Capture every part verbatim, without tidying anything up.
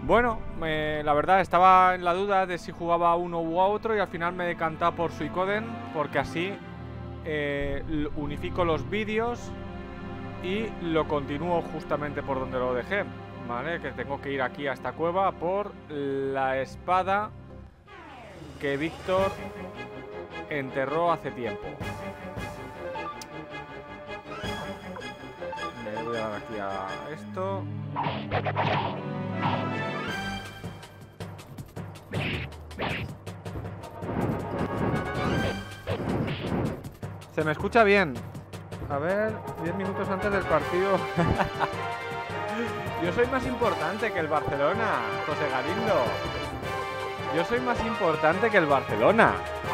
Bueno, eh, la verdad estaba en la duda de si jugaba a uno u a otro y al final me he decantado por Suicoden porque así eh, unifico los vídeos y lo continúo justamente por donde lo dejé, ¿vale? Que tengo que ir aquí a esta cueva por la espada que Víctor enterró hace tiempo. Me voy a dar aquí a esto. Se me escucha bien. A ver, diez minutos antes del partido. Yo soy más importante que el Barcelona, José Galindo. Yo soy más importante que el Barcelona.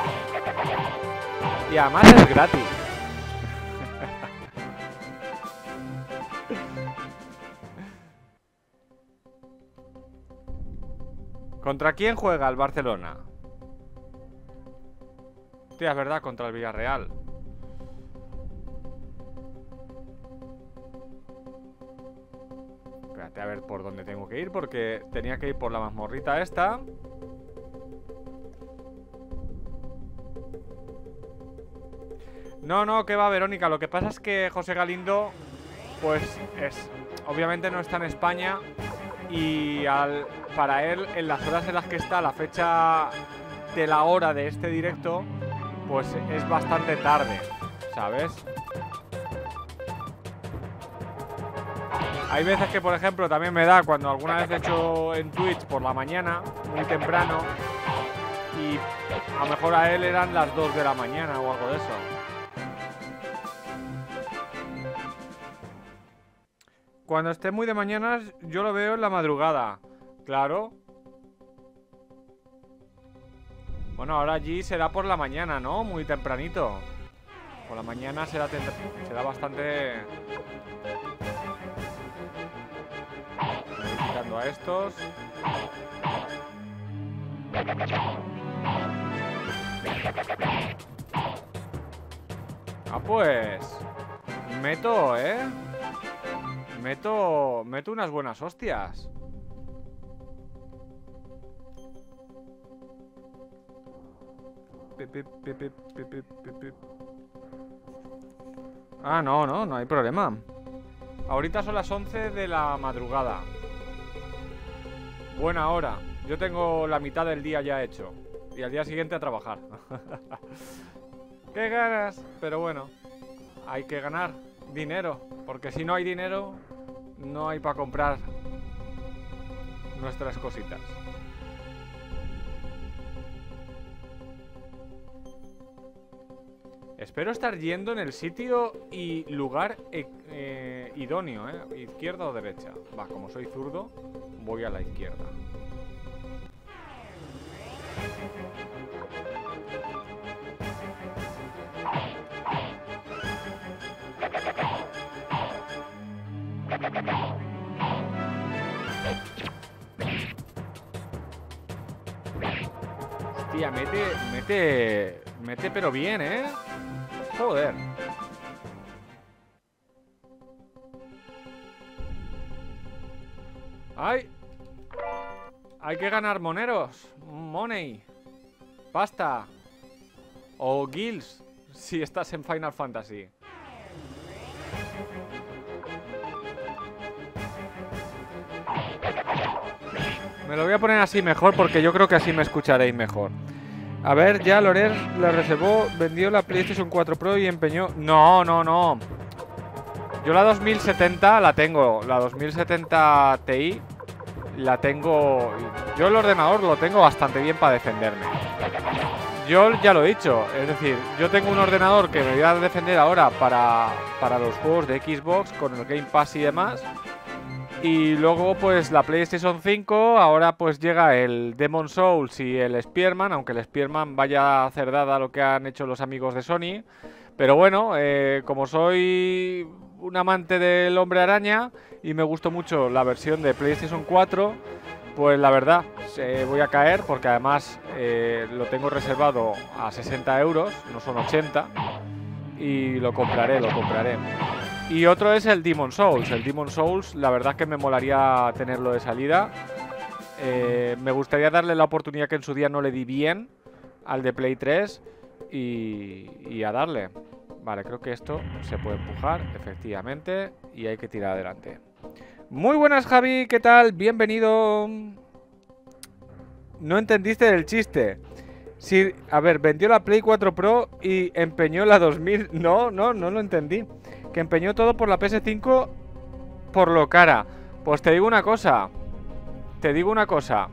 Y además es gratis. ¿Contra quién juega el Barcelona? Hostia, es verdad, contra el Villarreal. Espérate a ver por dónde tengo que ir, porque tenía que ir por la mazmorrita esta. No, no, que va, Verónica. Lo que pasa es que José Galindo, pues es, obviamente no está en España. Y al, para él, en las horas en las que está, la fecha de la hora de este directo, pues es bastante tarde, ¿sabes? Hay veces que, por ejemplo, también me da cuando alguna vez he hecho en Twitch por la mañana, muy temprano, y a lo mejor a él eran las dos de la mañana o algo de eso. Cuando esté muy de mañana, yo lo veo en la madrugada. Claro. Bueno, ahora allí será por la mañana, ¿no? Muy tempranito. Por la mañana será, será bastante... Voy quitando a estos. Ah, pues... Meto, ¿eh? Meto... Meto unas buenas hostias. Pip, pip, pip, pip, pip, pip, pip. Ah, no, no, no hay problema. Ahorita son las once de la madrugada. Buena hora. Yo tengo la mitad del día ya hecho. Y al día siguiente a trabajar. ¡Qué ganas! Pero bueno, hay que ganar dinero. Porque si no hay dinero, no hay para comprar nuestras cositas. Espero estar yendo en el sitio y lugar eh, eh, idóneo, ¿eh? ¿Izquierda o derecha? Va, como soy zurdo, voy a la izquierda. Hostia, mete, mete, mete pero bien, ¿eh? Joder. ¡Ay! Hay que ganar moneros. Money. Pasta. O guilds, si estás en Final Fantasy. Me lo voy a poner así mejor porque yo creo que así me escucharéis mejor. A ver, ya Lorer la reservó, vendió la PlayStation cuatro Pro y empeñó... No, no, no. Yo la dos mil setenta la tengo. La dos mil setenta Ti la tengo... Yo el ordenador lo tengo bastante bien para defenderme. Yo ya lo he dicho. Es decir, yo tengo un ordenador que me voy a defender ahora para, para los juegos de Xbox con el Game Pass y demás. Y luego pues la PlayStation cinco, ahora pues llega el Demon's Souls y el Spearman, aunque el Spearman vaya a hacer dada a lo que han hecho los amigos de Sony. Pero bueno, eh, como soy un amante del Hombre Araña y me gustó mucho la versión de PlayStation cuatro, pues la verdad eh, voy a caer porque además eh, lo tengo reservado a sesenta euros, no son ochenta, y lo compraré, lo compraré. Y otro es el Demon's Souls. El Demon's Souls, la verdad es que me molaría tenerlo de salida. Eh, me gustaría darle la oportunidad que en su día no le di bien al de Play tres y, y a darle. Vale, creo que esto se puede empujar, efectivamente, y hay que tirar adelante. Muy buenas, Javi, ¿qué tal? Bienvenido. No entendiste el chiste. Sí, a ver, vendió la Play cuatro Pro y empeñó la dos mil. No, no, no lo entendí. Que empeñó todo por la P S cinco por lo cara. Pues te digo una cosa. Te digo una cosa.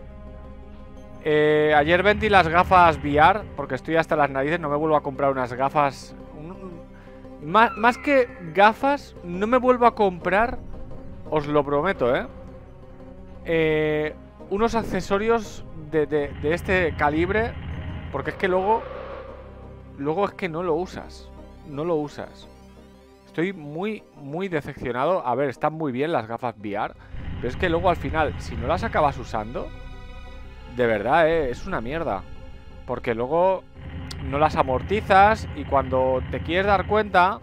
Eh, ayer vendí las gafas V R porque estoy hasta las narices. No me vuelvo a comprar unas gafas. Un, más, más que gafas, no me vuelvo a comprar. Os lo prometo, ¿eh? Eh... unos accesorios de, de, de este calibre, porque es que luego luego es que no lo usas, no lo usas. Estoy muy, muy decepcionado. A ver, están muy bien las gafas V R, pero es que luego al final, si no las acabas usando, de verdad, eh, es una mierda, porque luego no las amortizas y cuando te quieres dar cuenta,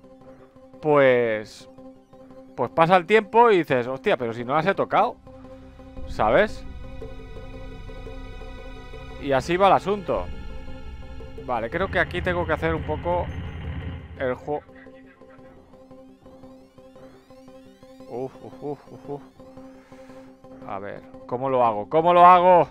pues pues pasa el tiempo y dices, hostia, pero si no las he tocado, ¿sabes? Y así va el asunto. Vale, creo que aquí tengo que hacer un poco el juego. Uf, uf, uf, uf, uf. A ver, ¿cómo lo hago? ¿Cómo lo hago?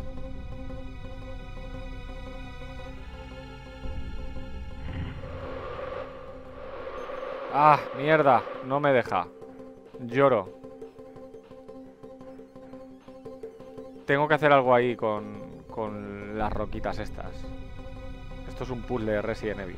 Ah, mierda, no me deja. Lloro. Tengo que hacer algo ahí con, con las roquitas estas. Esto es un puzzle de Resident Evil.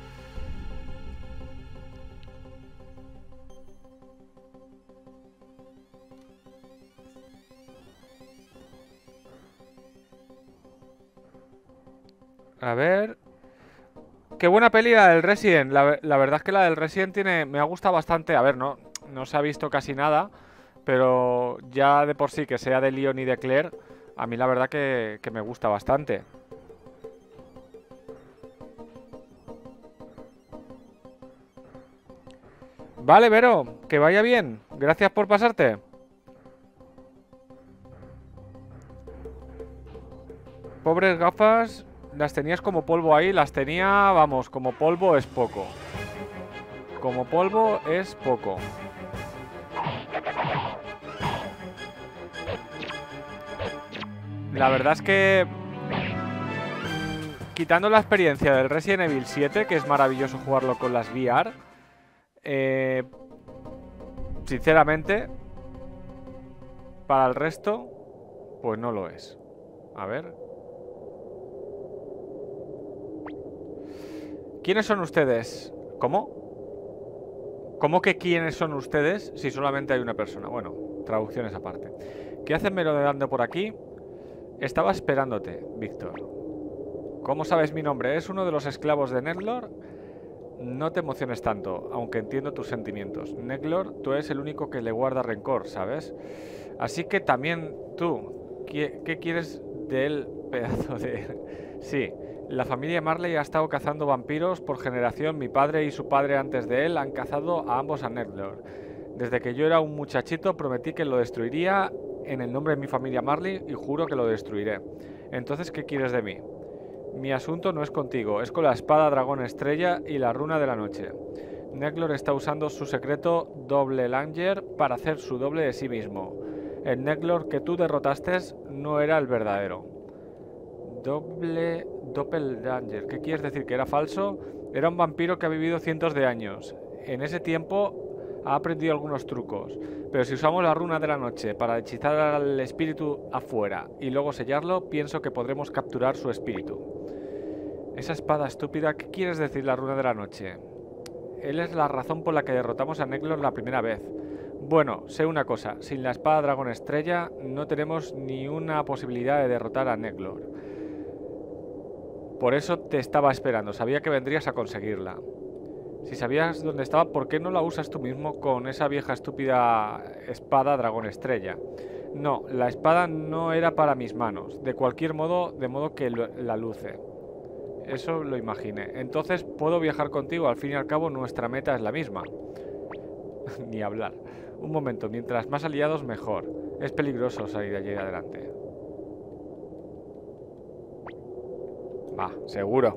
A ver. Qué buena peli la del Resident. La, la verdad es que la del Resident tiene, me ha gustado bastante. A ver, no, no se ha visto casi nada. Pero ya de por sí, que sea de Leon y de Claire, a mí la verdad que, que me gusta bastante. Vale, Vero, que vaya bien. Gracias por pasarte. Pobres gafas, las tenías como polvo ahí. Las tenía, vamos, como polvo es poco. Como polvo es poco. La verdad es que, quitando la experiencia del Resident Evil siete, que es maravilloso jugarlo con las V R, eh, sinceramente, para el resto, pues no lo es. A ver. ¿Quiénes son ustedes? ¿Cómo? ¿Cómo que quiénes son ustedes si solamente hay una persona? Bueno, traducciones aparte. ¿Qué hacen merodeando por aquí? Estaba esperándote, Víctor. ¿Cómo sabes mi nombre? ¿Es uno de los esclavos de Neglor? No te emociones tanto, aunque entiendo tus sentimientos. Neglor, tú eres el único que le guarda rencor, ¿sabes? Así que también tú. ¿Qué, qué quieres de él, pedazo de...? Sí, la familia Marley ha estado cazando vampiros por generación. Mi padre y su padre antes de él han cazado a ambos a Neglor. Desde que yo era un muchachito prometí que lo destruiría en el nombre de mi familia Marley y juro que lo destruiré. Entonces, ¿qué quieres de mí? Mi asunto no es contigo, es con la espada dragón estrella y la runa de la noche. Neglor está usando su secreto Doble Langer para hacer su doble de sí mismo. El Neglor que tú derrotaste no era el verdadero. Doble... Doppelganger. ¿Qué quieres decir? ¿Que era falso? Era un vampiro que ha vivido cientos de años. En ese tiempo ha aprendido algunos trucos. Pero si usamos la runa de la noche para hechizar al espíritu afuera y luego sellarlo, pienso que podremos capturar su espíritu. Esa espada estúpida, ¿qué quieres decir la runa de la noche? Él es la razón por la que derrotamos a Neglor la primera vez. Bueno, sé una cosa, sin la espada dragón estrella no tenemos ni una posibilidad de derrotar a Neglor. Por eso te estaba esperando, sabía que vendrías a conseguirla. Si sabías dónde estaba, ¿por qué no la usas tú mismo con esa vieja estúpida espada dragón estrella? No, la espada no era para mis manos, de cualquier modo, de modo que la luce. Eso lo imaginé. Entonces puedo viajar contigo, al fin y al cabo nuestra meta es la misma. Ni hablar. Un momento, mientras más aliados mejor. Es peligroso salir de allí adelante. Va, seguro.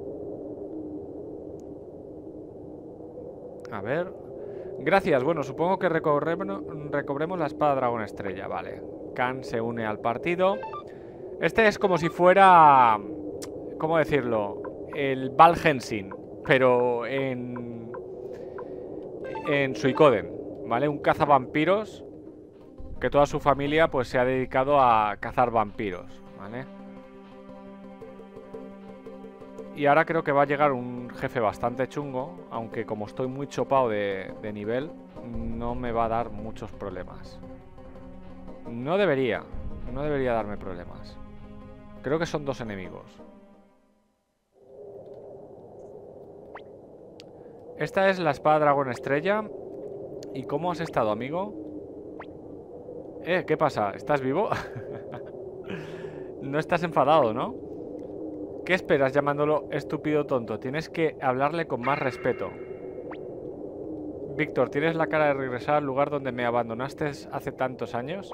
A ver. Gracias. Bueno, supongo que recobremos, recobremos la espada dragón estrella. Vale. Khan se une al partido. Este es como si fuera... ¿Cómo decirlo? El Valhensin, pero en... En Suikoden, ¿vale? Un cazavampiros que toda su familia pues se ha dedicado a cazar vampiros, ¿vale? Y ahora creo que va a llegar un jefe bastante chungo, aunque como estoy muy chopado de, de nivel, no me va a dar muchos problemas. No debería, no debería darme problemas. Creo que son dos enemigos. Esta es la espada dragón estrella. ¿Y cómo has estado, amigo? Eh, ¿qué pasa? ¿Estás vivo? No estás enfadado, ¿no? ¿Qué esperas llamándolo estúpido tonto? Tienes que hablarle con más respeto. Víctor, ¿tienes la cara de regresar al lugar donde me abandonaste hace tantos años?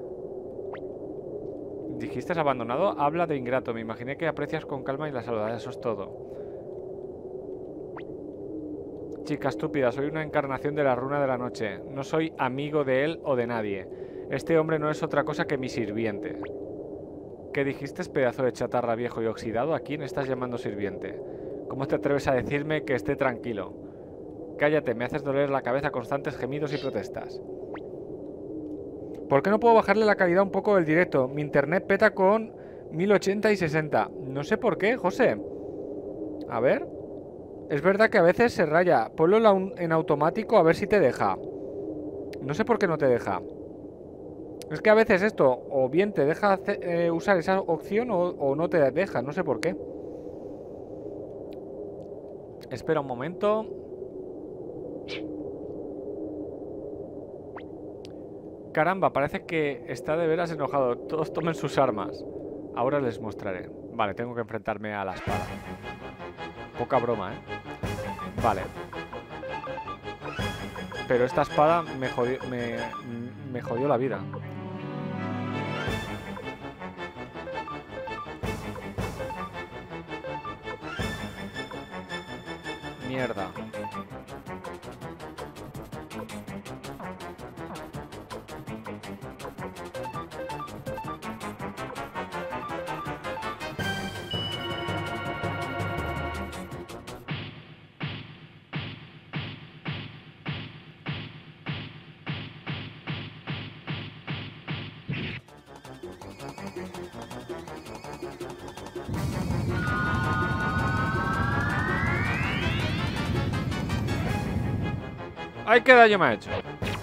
¿Dijiste abandonado? Habla de ingrato. Me imaginé que aprecias con calma y la saludas. Eso es todo. Chica estúpida, soy una encarnación de la runa de la noche. No soy amigo de él o de nadie. Este hombre no es otra cosa que mi sirviente. ¿Qué dijiste, pedazo de chatarra viejo y oxidado? ¿A quién estás llamando sirviente? ¿Cómo te atreves a decirme que esté tranquilo? Cállate, me haces doler la cabeza constantes gemidos y protestas. ¿Por qué no puedo bajarle la calidad un poco del directo? Mi internet peta con mil ochenta y sesenta. No sé por qué, José. A ver. Es verdad que a veces se raya. Ponlo en automático a ver si te deja. No sé por qué no te deja. Es que a veces esto o bien te deja hacer, eh, usar esa opción o, o no te deja. No sé por qué. Espera un momento. Caramba, parece que está de veras enojado. Todos tomen sus armas. Ahora les mostraré. Vale, tengo que enfrentarme a la espada. Poca broma, ¿eh? Vale. Pero esta espada me jodió, me, me jodió la vida. Mierda. ¡Ay, qué daño me ha hecho!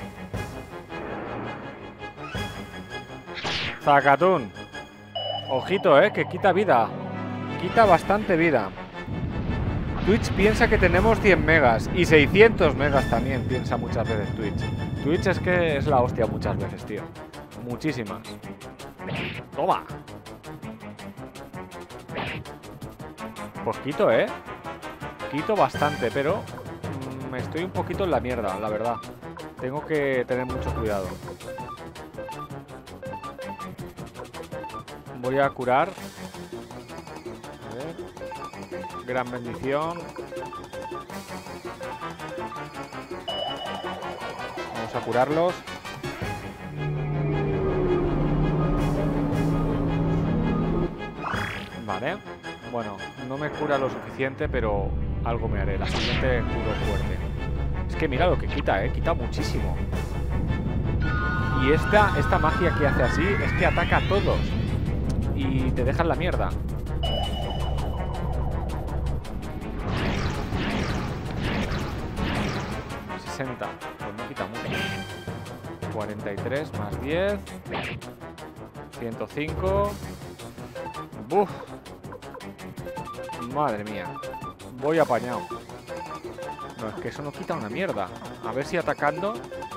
Zacatún. Ojito, eh, que quita vida. Quita bastante vida. Twitch piensa que tenemos cien megas. Y seiscientos megas también piensa muchas veces Twitch. Twitch es que es la hostia muchas veces, tío. Muchísimas. Toma. Pues quito, eh. Quito bastante, pero... me estoy un poquito en la mierda, la verdad. Tengo que tener mucho cuidado. Voy a curar. A ver. Gran bendición. Vamos a curarlos. Vale. Bueno, no me cura lo suficiente, pero algo me haré. La siguiente curo fuerte. Es que mira lo que quita, ¿eh? Quita muchísimo. Y esta, esta magia que hace así es que ataca a todos. Y te deja en la mierda. sesenta. Pues no quita mucho. cuarenta y tres más diez. ciento cinco. Buf. Madre mía. Voy apañado. No, es que eso no quita una mierda. A ver si atacando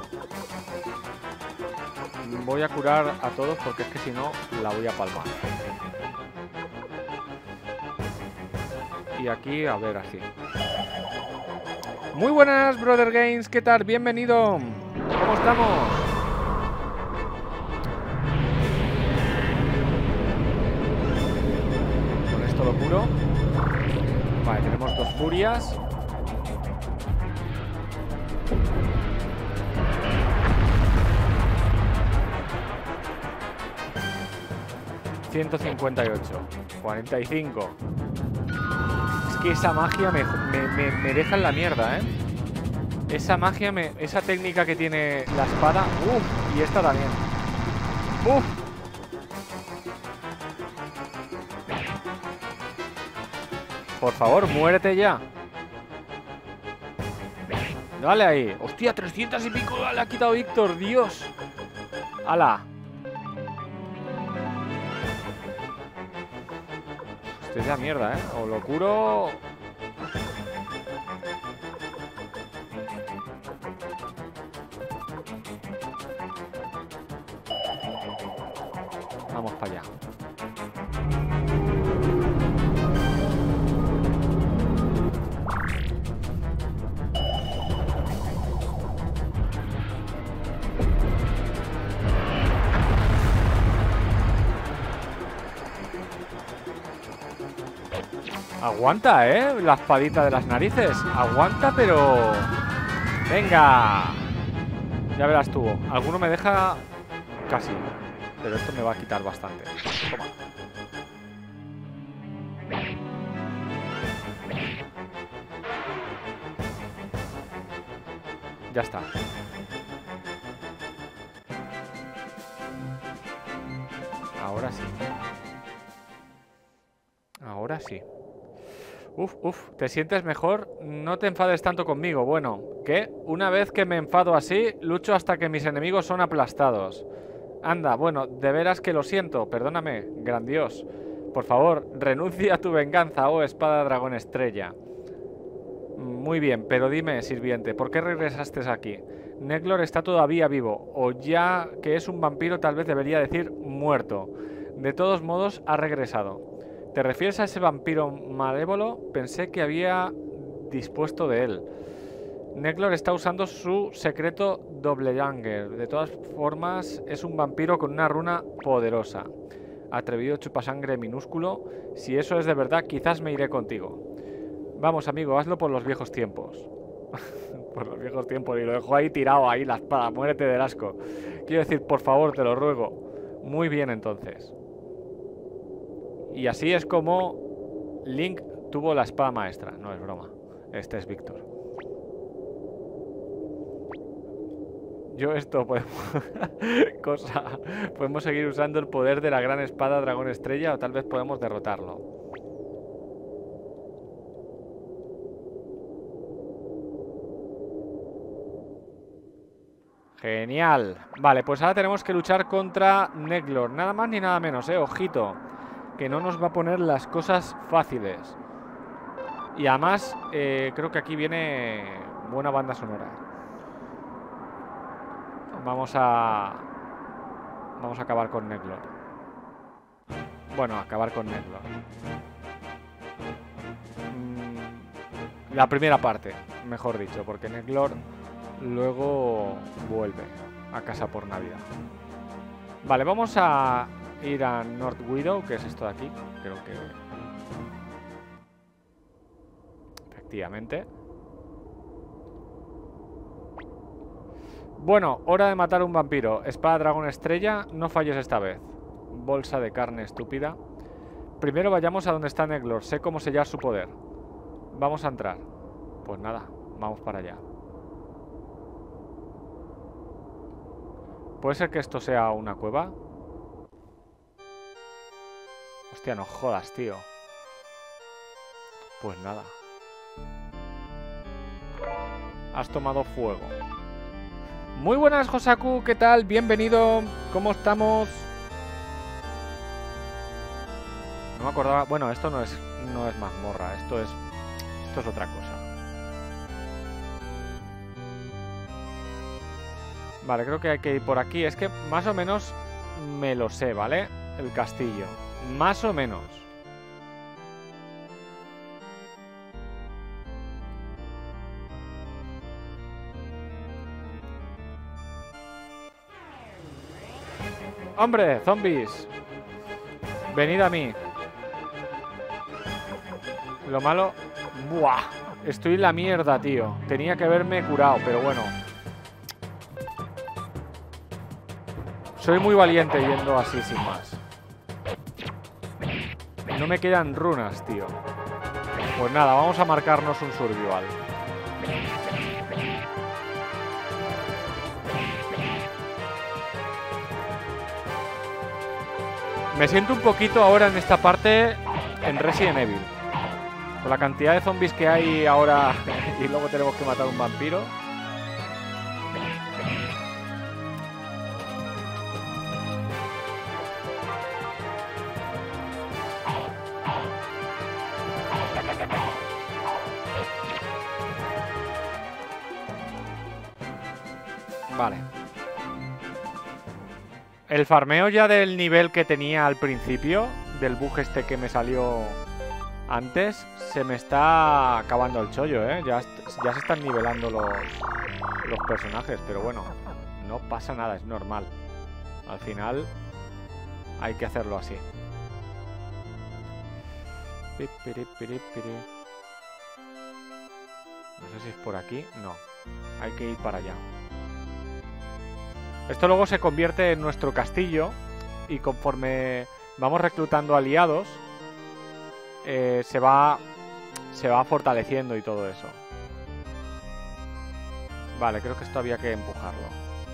voy a curar a todos, porque es que si no la voy a palmar. Y aquí, a ver, así. Muy buenas, Brother Games. ¿Qué tal? Bienvenido. ¿Cómo estamos? seguro. Vale, tenemos dos furias. ciento cincuenta y ocho. cuarenta y cinco. Es que esa magia me, me, me, me deja en la mierda, ¿eh? Esa magia, me, esa técnica que tiene la espada. Uf, y esta también. Uf. Por favor, muérete ya. Dale ahí. Hostia, trescientos y pico le ha quitado Víctor, Dios. ¡Hala! Esto es la mierda, ¿eh? O lo curo... Vamos para allá. Aguanta, ¿eh? La espadita de las narices. Aguanta, pero... ¡Venga! Ya verás tú. Alguno me deja... Casi. Pero esto me va a quitar bastante. Toma. Ya está. Ahora sí. Ahora sí. Uf, uf, ¿te sientes mejor? No te enfades tanto conmigo. Bueno, ¿qué? Una vez que me enfado así, lucho hasta que mis enemigos son aplastados. Anda, bueno, de veras que lo siento. Perdóname, gran Dios. Por favor, renuncia a tu venganza, oh espada dragón estrella. Muy bien, pero dime, sirviente, ¿por qué regresaste aquí? Neglor está todavía vivo, o ya que es un vampiro tal vez debería decir muerto. De todos modos, ha regresado. ¿Te refieres a ese vampiro malévolo? Pensé que había dispuesto de él. Neglor está usando su secreto Doppelganger. De todas formas, es un vampiro con una runa poderosa. Atrevido chupasangre minúsculo. Si eso es de verdad, quizás me iré contigo. Vamos, amigo, hazlo por los viejos tiempos. Por los viejos tiempos. Y lo dejo ahí tirado, ahí la espada. Muérete del asco. Quiero decir, por favor, te lo ruego. Muy bien, entonces. Y así es como Link tuvo la espada maestra. No es broma. Este es Víctor. Yo esto podemos... Cosa... Podemos seguir usando el poder de la gran espada dragón estrella o tal vez podemos derrotarlo. Genial. Vale, pues ahora tenemos que luchar contra Neglor. Nada más ni nada menos, eh. Ojito. Que no nos va a poner las cosas fáciles. Y además, eh, creo que aquí viene buena banda sonora. Vamos a... Vamos a acabar con Neglor. Bueno, acabar con Neglor. Mm, la primera parte, mejor dicho, porque Neglor luego vuelve a casa por Navidad. Vale, vamos a ir a North Widow, que es esto de aquí. Creo que... Efectivamente. Bueno, hora de matar a un vampiro. Espada dragón estrella, no falles esta vez. Bolsa de carne estúpida. Primero vayamos a donde está Neglor. Sé cómo sellar su poder. Vamos a entrar. Pues nada, vamos para allá. ¿Puede ser que esto sea una cueva? Hostia, no jodas, tío. Pues nada. Has tomado fuego. Muy buenas, Josaku, ¿qué tal? Bienvenido. ¿Cómo estamos? No me acordaba. Bueno, esto no es no es mazmorra, esto es esto es otra cosa. Vale, creo que hay que ir por aquí. Es que más o menos me lo sé, ¿vale? El castillo. Más o menos. ¡Hombre, zombies! Venid a mí. Lo malo... ¡Buah! Estoy en la mierda, tío. Tenía que haberme curado, pero bueno. Soy muy valiente yendo así sin más. No me quedan runas, tío. Pues nada, vamos a marcarnos un survival. Me siento un poquito ahora en esta parte en Resident Evil. Con la cantidad de zombies que hay ahora y luego tenemos que matar a un vampiro. Vale. El farmeo ya del nivel que tenía al principio, del bug este que me salió antes, se me está acabando el chollo, ¿eh? Ya, ya se están nivelando los, los personajes, pero bueno, no pasa nada, es normal. Al final hay que hacerlo así. No sé si es por aquí, no. Hay que ir para allá. Esto luego se convierte en nuestro castillo y conforme vamos reclutando aliados, eh, se va se va fortaleciendo y todo eso. Vale, creo que esto había que empujarlo.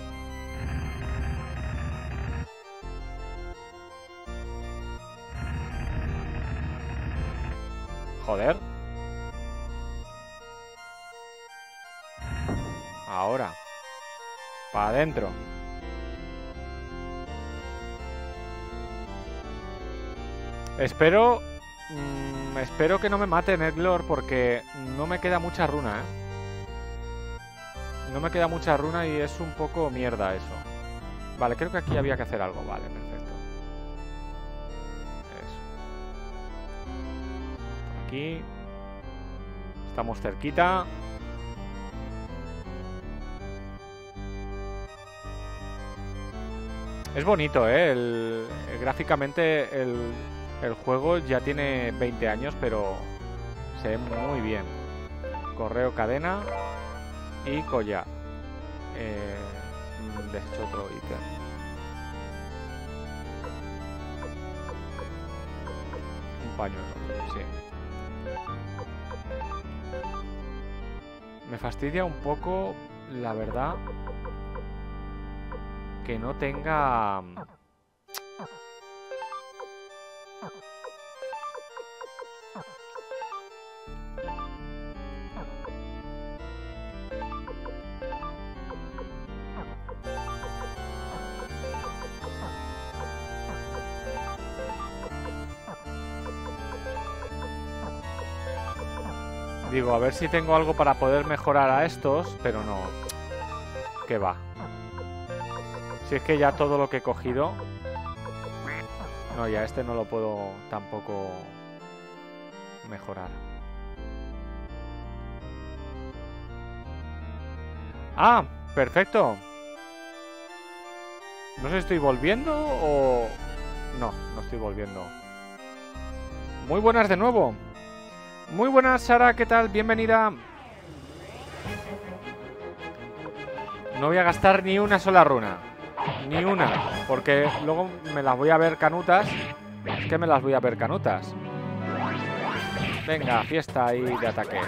Joder. Ahora. Para adentro. Espero... Mmm, espero que no me mate Netlor porque no me queda mucha runa, ¿eh? No me queda mucha runa y es un poco mierda eso. Vale, creo que aquí había que hacer algo. Vale, perfecto. Eso. Por aquí. Estamos cerquita. Es bonito, ¿eh? El, el, gráficamente el, el juego ya tiene veinte años, pero se ve muy bien. Correo cadena y collar. Eh, desecho otro ítem. Un pañuelo, sí. Me fastidia un poco, la verdad, que no tenga... Digo, a ver si tengo algo para poder mejorar a estos, pero no. ¿Qué va? Si es que ya todo lo que he cogido... No, ya este no lo puedo tampoco mejorar. ¡Ah! ¡Perfecto! No sé si estoy volviendo o... No, no estoy volviendo. Muy buenas de nuevo. Muy buenas, Sara, ¿qué tal? Bienvenida. No voy a gastar ni una sola runa. Ni una. Porque luego me las voy a ver canutas. Es que me las voy a ver canutas. Venga, fiesta ahí de ataques.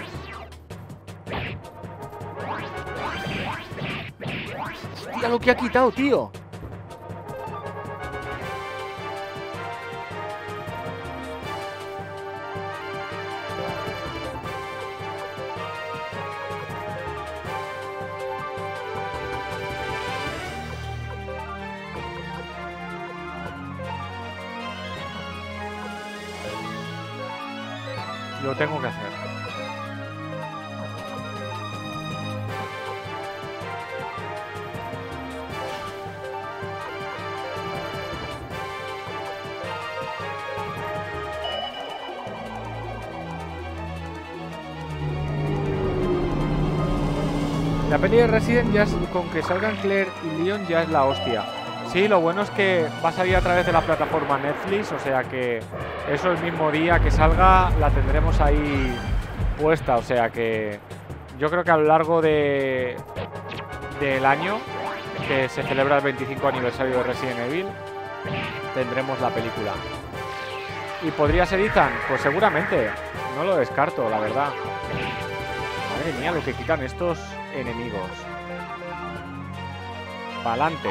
Hostia, lo que ha quitado, tío. Lo tengo que hacer. La peli de Resident ya es, con que salgan Claire y Leon ya es la hostia. Sí, lo bueno es que va a salir a través de la plataforma Netflix, o sea que eso el mismo día que salga la tendremos ahí puesta, o sea que yo creo que a lo largo de del año que se celebra el veinticinco aniversario de Resident Evil tendremos la película. ¿Y podría ser Ethan? Pues seguramente, no lo descarto, la verdad. Madre mía, lo que quitan estos enemigos. Pa'lante.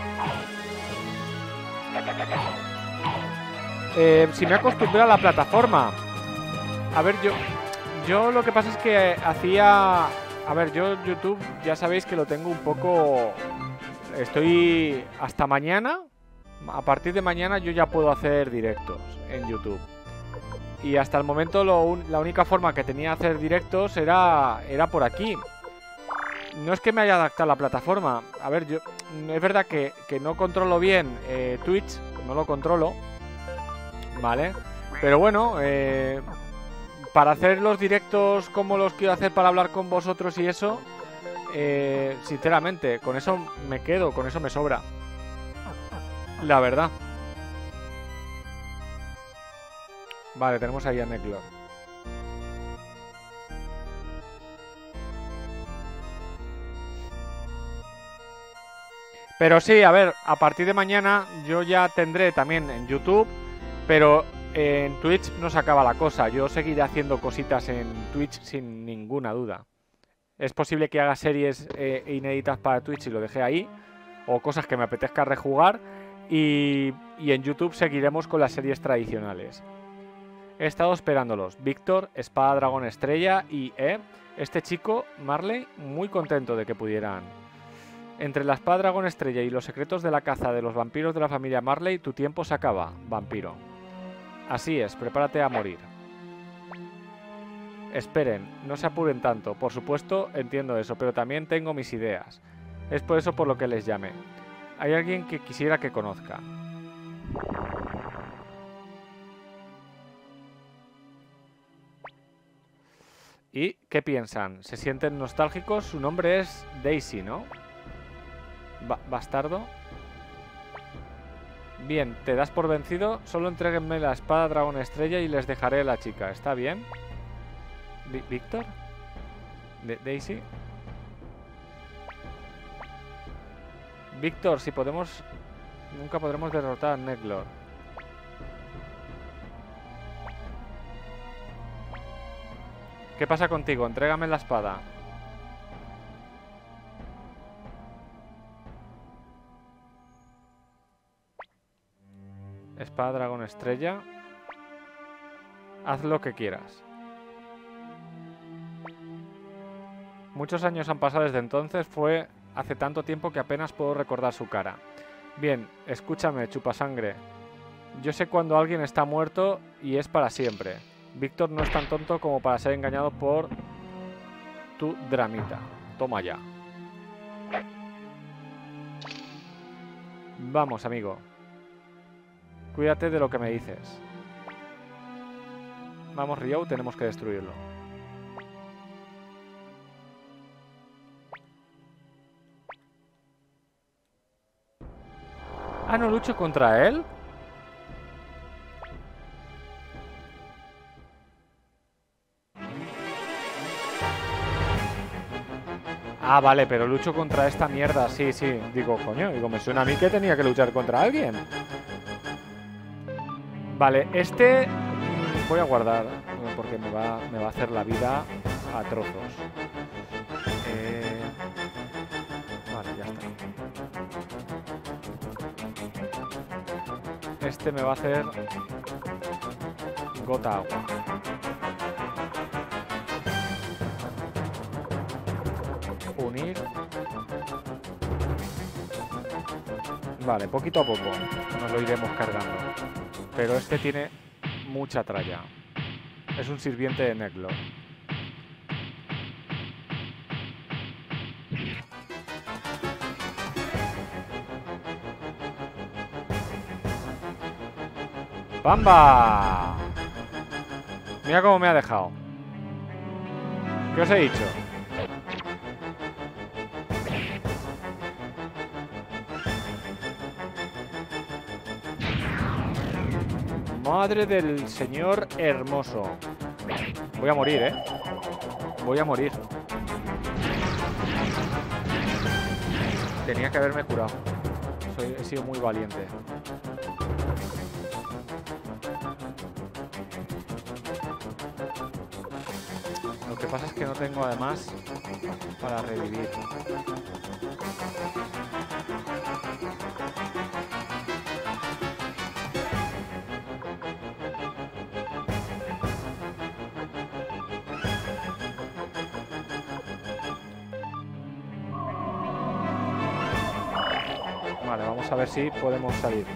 Eh, si me acostumbré a la plataforma. A ver, yo Yo lo que pasa es que hacía... A ver, yo YouTube ya sabéis que lo tengo un poco... Estoy hasta mañana. A partir de mañana yo ya puedo hacer directos en YouTube. Y hasta el momento lo un... la única forma que tenía de hacer directos era, era por aquí. No es que me haya adaptado a la plataforma. A ver, yo es verdad que, que no controlo bien eh, Twitch. No lo controlo. Vale. Pero bueno, eh, para hacer los directos como los quiero hacer para hablar con vosotros y eso, eh, sinceramente, con eso me quedo, con eso me sobra. La verdad. Vale, tenemos ahí a Neclor. Pero sí, a ver, a partir de mañana yo ya tendré también en YouTube, pero en Twitch no se acaba la cosa. Yo seguiré haciendo cositas en Twitch sin ninguna duda. Es posible que haga series eh, inéditas para Twitch y lo deje ahí, o cosas que me apetezca rejugar, y, y en YouTube seguiremos con las series tradicionales. He estado esperándolos. Víctor, Espada Dragón Estrella y eh, este chico, Marley, muy contento de que pudieran. Entre la Espada Dragón Estrella y los secretos de la caza de los vampiros de la familia Marley, tu tiempo se acaba, vampiro. Así es, prepárate a morir. Esperen, no se apuren tanto. Por supuesto, entiendo eso, pero también tengo mis ideas. Es por eso por lo que les llamé. Hay alguien que quisiera que conozca. ¿Y qué piensan? ¿Se sienten nostálgicos? Su nombre es Daisy, ¿no? Ba- ¿Bastardo? Bien, ¿te das por vencido? Solo entréguenme la espada dragón estrella y les dejaré a la chica. ¿Está bien? ¿Vi- ¿Víctor? ¿De- ¿Daisy? Víctor, si podemos... Nunca podremos derrotar a Neclor. ¿Qué pasa contigo? Entrégame la espada. Espada dragón estrella. Haz lo que quieras. Muchos años han pasado desde entonces. Fue hace tanto tiempo que apenas puedo recordar su cara. Bien, escúchame, chupasangre. Yo sé cuando alguien está muerto y es para siempre. Víctor no es tan tonto como para ser engañado por tu dramita. Toma ya. Vamos, amigo. Cuídate de lo que me dices. Vamos, Ryo, tenemos que destruirlo. Ah, ¿no lucho contra él? Ah, vale, pero lucho contra esta mierda. Sí, sí. Digo, coño, digo, me suena a mí que tenía que luchar contra alguien. Vale, este mm, voy a guardar porque me va, me va a hacer la vida a trozos. Eh... Vale, ya está. Este me va a hacer gota agua. Unir. Vale, poquito a poco nos lo iremos cargando. Pero este tiene mucha tralla. Es un sirviente de Neclor. ¡Bamba! Mira cómo me ha dejado. ¿Qué os he dicho? Madre del señor hermoso. Voy a morir, ¿eh? Voy a morir. Tenía que haberme curado. Soy, he sido muy valiente. Lo que pasa es que no tengo además para revivir. Vale, vamos a ver si podemos salir.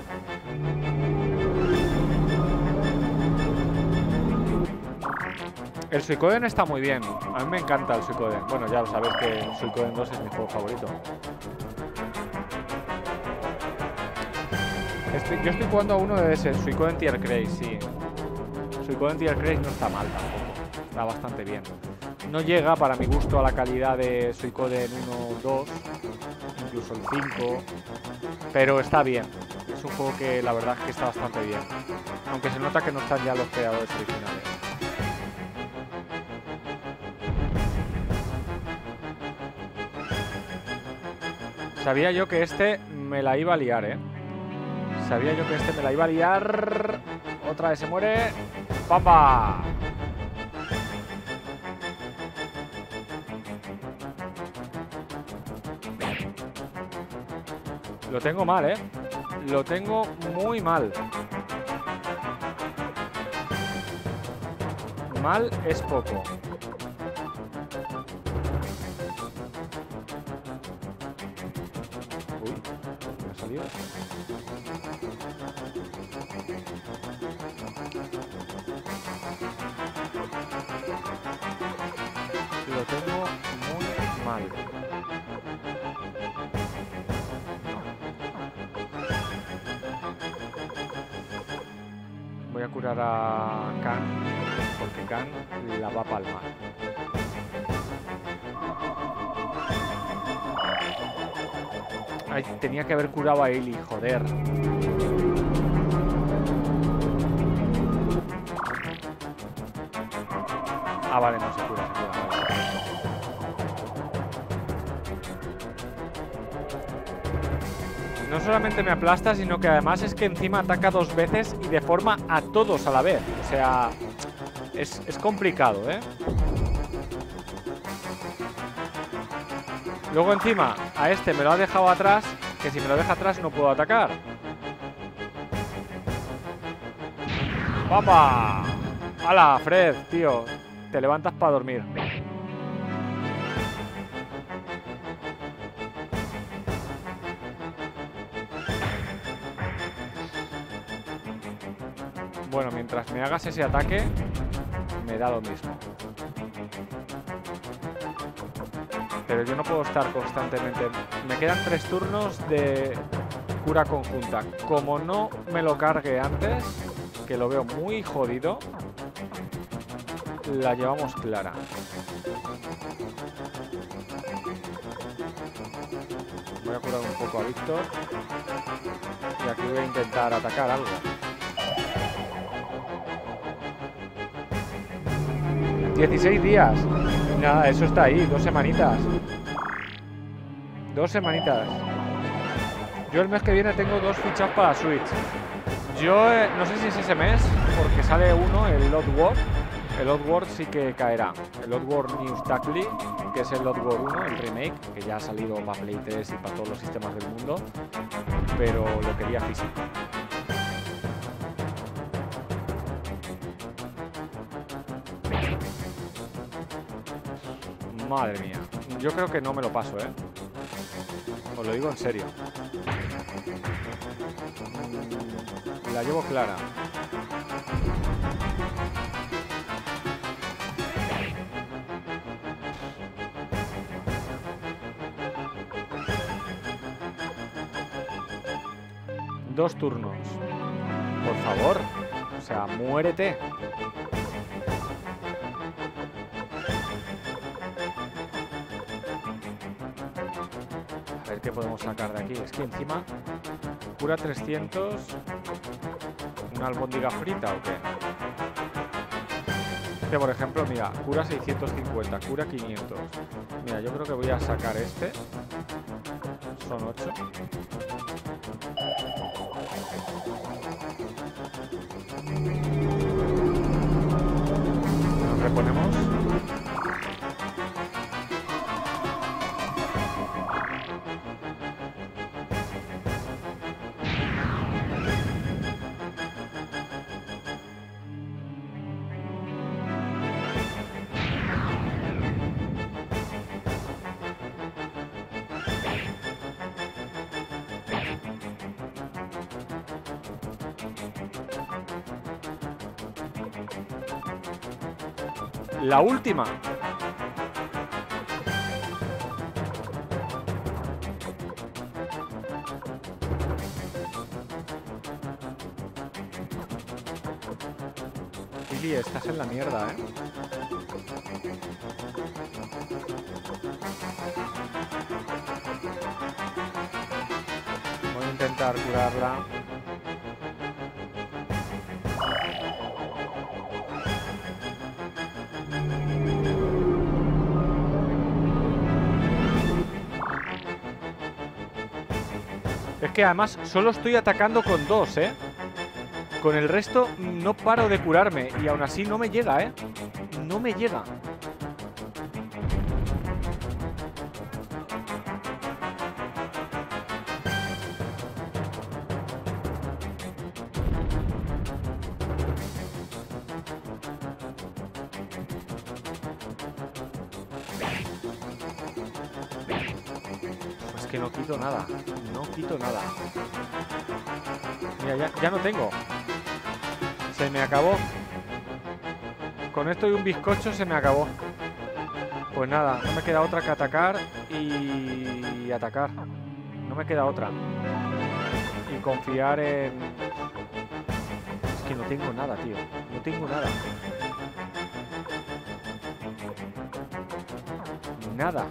El Suicoden está muy bien. A mí me encanta el Suicoden. Bueno, ya lo sabéis que el Suicoden dos es mi juego favorito. Estoy, yo estoy jugando a uno de ese, Suicoden Tier Craze, sí. Suicoden Tier Craze no está mal tampoco. Está bastante bien. No llega, para mi gusto, a la calidad de Suicoden uno, dos, incluso el cinco. Pero está bien. Es un juego que la verdad es que está bastante bien. Aunque se nota que no están ya los creadores originales. Sabía yo que este me la iba a liar, ¿eh? Sabía yo que este me la iba a liar. Otra vez se muere. ¡Papa! Lo tengo mal, ¿eh? Lo tengo muy mal. Mal es poco. Uy, ¿me ha salido? Lo tengo muy mal. Voy a curar a Khan, porque Khan la va a palmar. Ay, tenía que haber curado a Eli, joder. Ah, vale, no se cura, se cura. Vale. No solamente me aplasta, sino que además es que encima ataca dos veces y deforma a todos a la vez. O sea, es, es complicado, ¿eh? Luego encima a este me lo ha dejado atrás, que si me lo deja atrás no puedo atacar. ¡Papa! ¡Hala, Fred, tío! Te levantas para dormir. Bueno, mientras me hagas ese ataque, me da lo mismo. Pero yo no puedo estar constantemente. Me quedan tres turnos de cura conjunta. Como no me lo cargue antes, que lo veo muy jodido, la llevamos clara. Voy a curar un poco a Víctor. Y aquí voy a intentar atacar algo. dieciséis días. Nada, eso está ahí, dos semanitas. Dos semanitas. Yo el mes que viene tengo dos fichas para Switch. Yo eh, no sé si es ese mes, porque sale uno, el Oddworld. El Oddworld sí que caerá. El Oddworld New Stackley, que es el Oddworld uno, el remake, que ya ha salido para Play tres y para todos los sistemas del mundo. Pero lo quería físico. Madre mía. Yo creo que no me lo paso, ¿eh? Os lo digo en serio. La llevo clara. Dos turnos. Por favor. O sea, muérete. A ver qué podemos sacar de aquí. Es que encima cura trescientos. ¿Una albóndiga frita o qué? Este, por ejemplo, mira, cura seiscientos cincuenta, cura quinientos. Mira, yo creo que voy a sacar este. Son ocho. Nos reponemos. La última. Lili, estás en la mierda, ¿eh? Voy a intentar curarla. Es que además solo estoy atacando con dos, ¿eh? Con el resto no paro de curarme. Y aún así no me llega, ¿eh? No me llega. Pues que no quito nada. No quito nada. Mira, ya, ya no tengo. Se me acabó. Con esto y un bizcocho se me acabó. Pues nada, no me queda otra que atacar y atacar. No me queda otra. Y confiar en... Es que no tengo nada, tío. No tengo nada. Nada.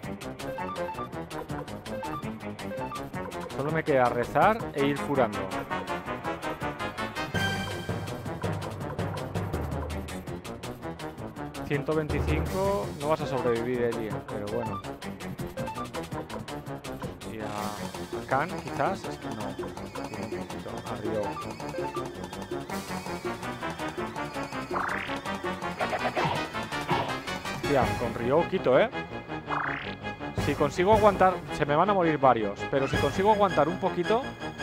Solo me queda rezar e ir curando. ciento veinticinco. No vas a sobrevivir, Eli, pero bueno. Y a, a Khan, quizás. Es que no. Tiene un poquito. A Ryo. Hostia, con Ryo quito, ¿eh? Si consigo aguantar... Se me van a morir varios. Pero si consigo aguantar un poquito...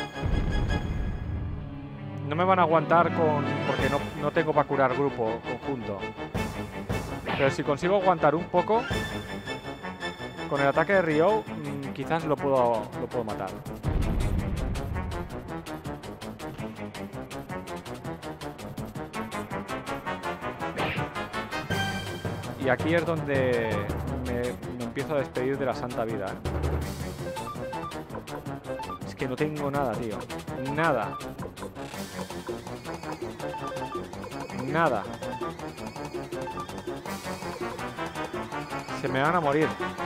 No me van a aguantar con... Porque no, no tengo para curar grupo conjunto. Pero si consigo aguantar un poco... Con el ataque de Ryo... Mmm, quizás lo puedo, lo puedo matar. Y aquí es donde... Me, me empiezo a despedir de la santa vida, ¿eh? Es que no tengo nada, tío. Nada. Nada. Se me van a morir.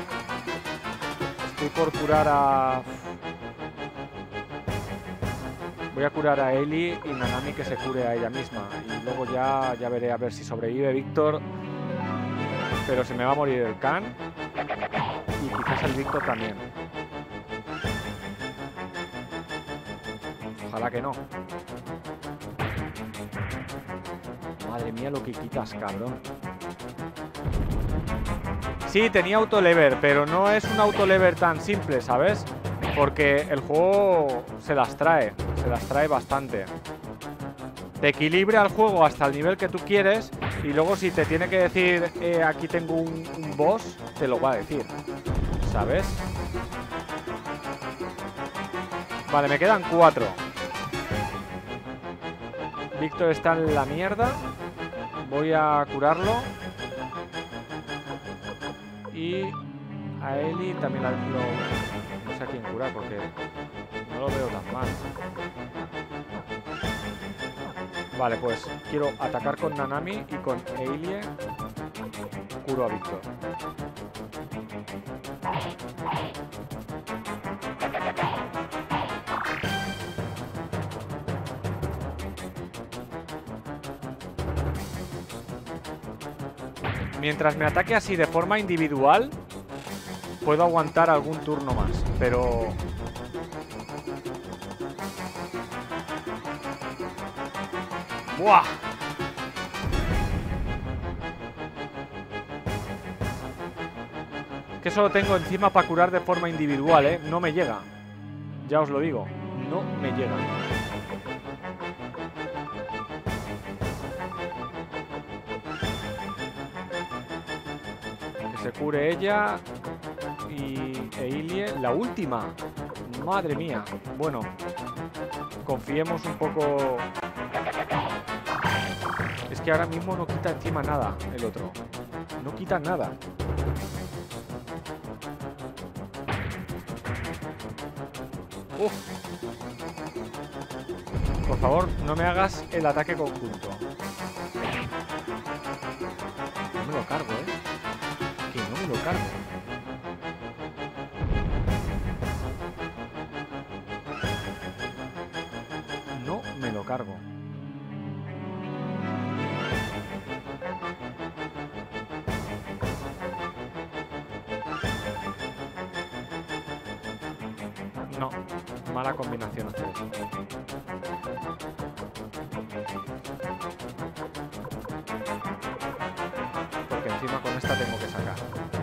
Estoy por curar a... Voy a curar a Eli y Nanami que se cure a ella misma. Y luego ya, ya veré a ver si sobrevive Víctor. Pero se me va a morir el Khan. Y quizás el Víctor también. Ojalá que no. Madre mía lo que quitas, cabrón. Sí, tenía autolever, pero no es un autolever tan simple, ¿sabes? Porque el juego se las trae. Se las trae bastante. Te equilibra el juego hasta el nivel que tú quieres. Y luego si te tiene que decir eh, aquí tengo un, un boss, te lo va a decir, ¿sabes? Vale, me quedan cuatro. Víctor está en la mierda. Voy a curarlo. Y a Eli también la, lo, no sé a quién curar porque no lo veo tan mal. Vale, pues quiero atacar con Nanami y con Eilie curo a Víctor. Mientras me ataque así de forma individual, puedo aguantar algún turno más. Pero... ¡buah! Que solo tengo encima para curar de forma individual, ¿eh? No me llega. Ya os lo digo. No me llega. Que se cure ella. Y Eilie. La última. Madre mía. Bueno. Confiemos un poco. Es que ahora mismo no quita encima nada el otro. No quita nada. Uf. Por favor, no me hagas el ataque conjunto. No me lo cargo, ¿eh? Que no me lo cargo. No me lo cargo. No, mala combinación hacer eso. Porque encima con esta tengo que sacar.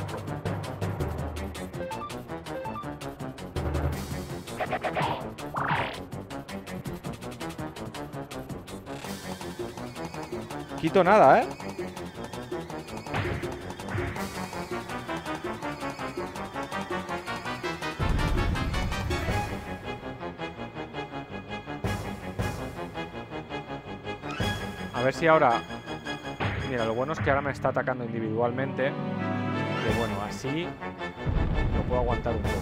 Quito nada, ¿eh? A ver si ahora... Mira, lo bueno es que ahora me está atacando individualmente. Que bueno, así lo puedo aguantar un poco.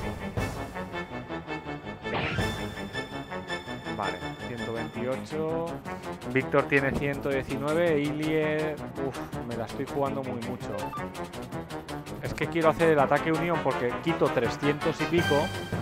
Vale, ciento veintiocho. Víctor tiene ciento diecinueve. Eilie... Uf, me la estoy jugando muy mucho. Es que quiero hacer el ataque unión porque quito trescientos y pico.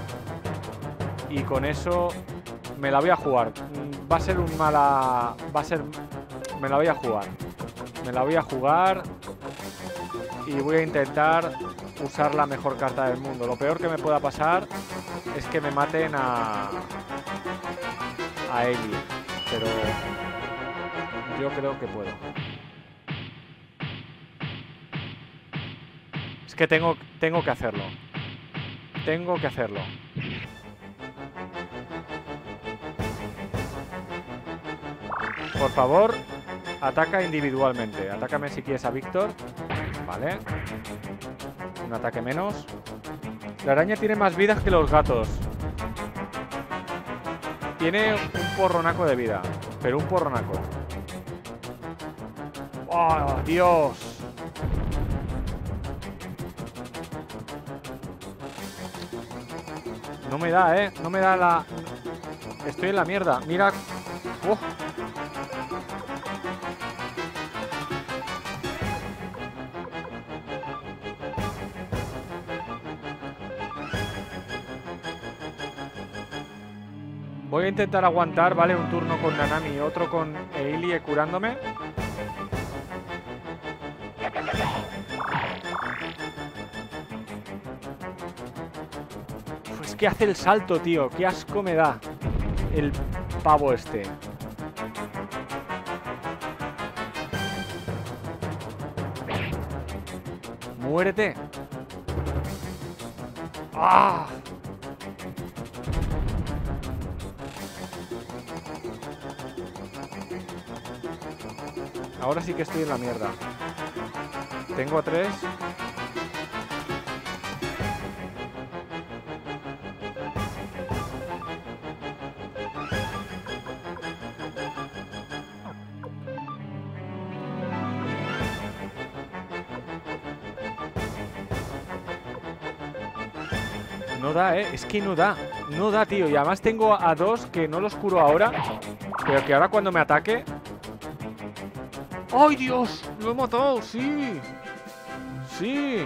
Y con eso me la voy a jugar. Va a ser un mala... Va a ser... Me la voy a jugar. Me la voy a jugar. Y voy a intentar usar la mejor carta del mundo. Lo peor que me pueda pasar es que me maten a... a Eilie. Pero... yo creo que puedo. Es que tengo, tengo que hacerlo. Tengo que hacerlo. Por favor, ataca individualmente. Atácame si quieres a Víctor. Vale. Un ataque menos. La araña tiene más vidas que los gatos. Tiene un porronaco de vida. Pero un porronaco. ¡Oh, Dios! No me da, ¿eh? No me da la... Estoy en la mierda. Mira... ¡Oh! Voy a intentar aguantar, ¿vale? Un turno con Nanami y otro con Eilie curándome. Pues que hace el salto, tío. Qué asco me da el pavo este. Muérete. ¡Ah! Ahora sí que estoy en la mierda. Tengo a tres. No da, ¿eh? Es que no da. No da, tío. Y además tengo a dos que no los curo ahora. Pero que ahora cuando me ataque... ¡Ay, Dios! ¡Lo he matado! ¡Sí! ¡Sí!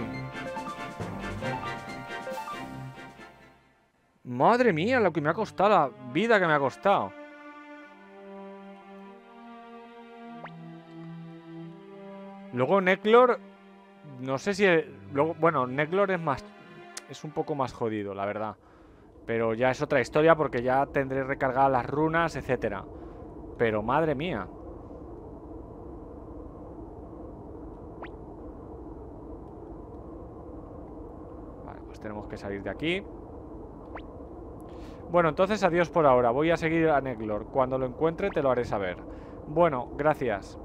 Madre mía, lo que me ha costado. La vida que me ha costado. Luego Neclor no sé si... Luego, bueno, Neglor es más... Es un poco más jodido, la verdad. Pero ya es otra historia porque ya tendré recargadas las runas, etcétera. Pero madre mía. Vale, pues tenemos que salir de aquí. Bueno, entonces adiós por ahora. Voy a seguir a Neglor. Cuando lo encuentre te lo haré saber. Bueno, gracias.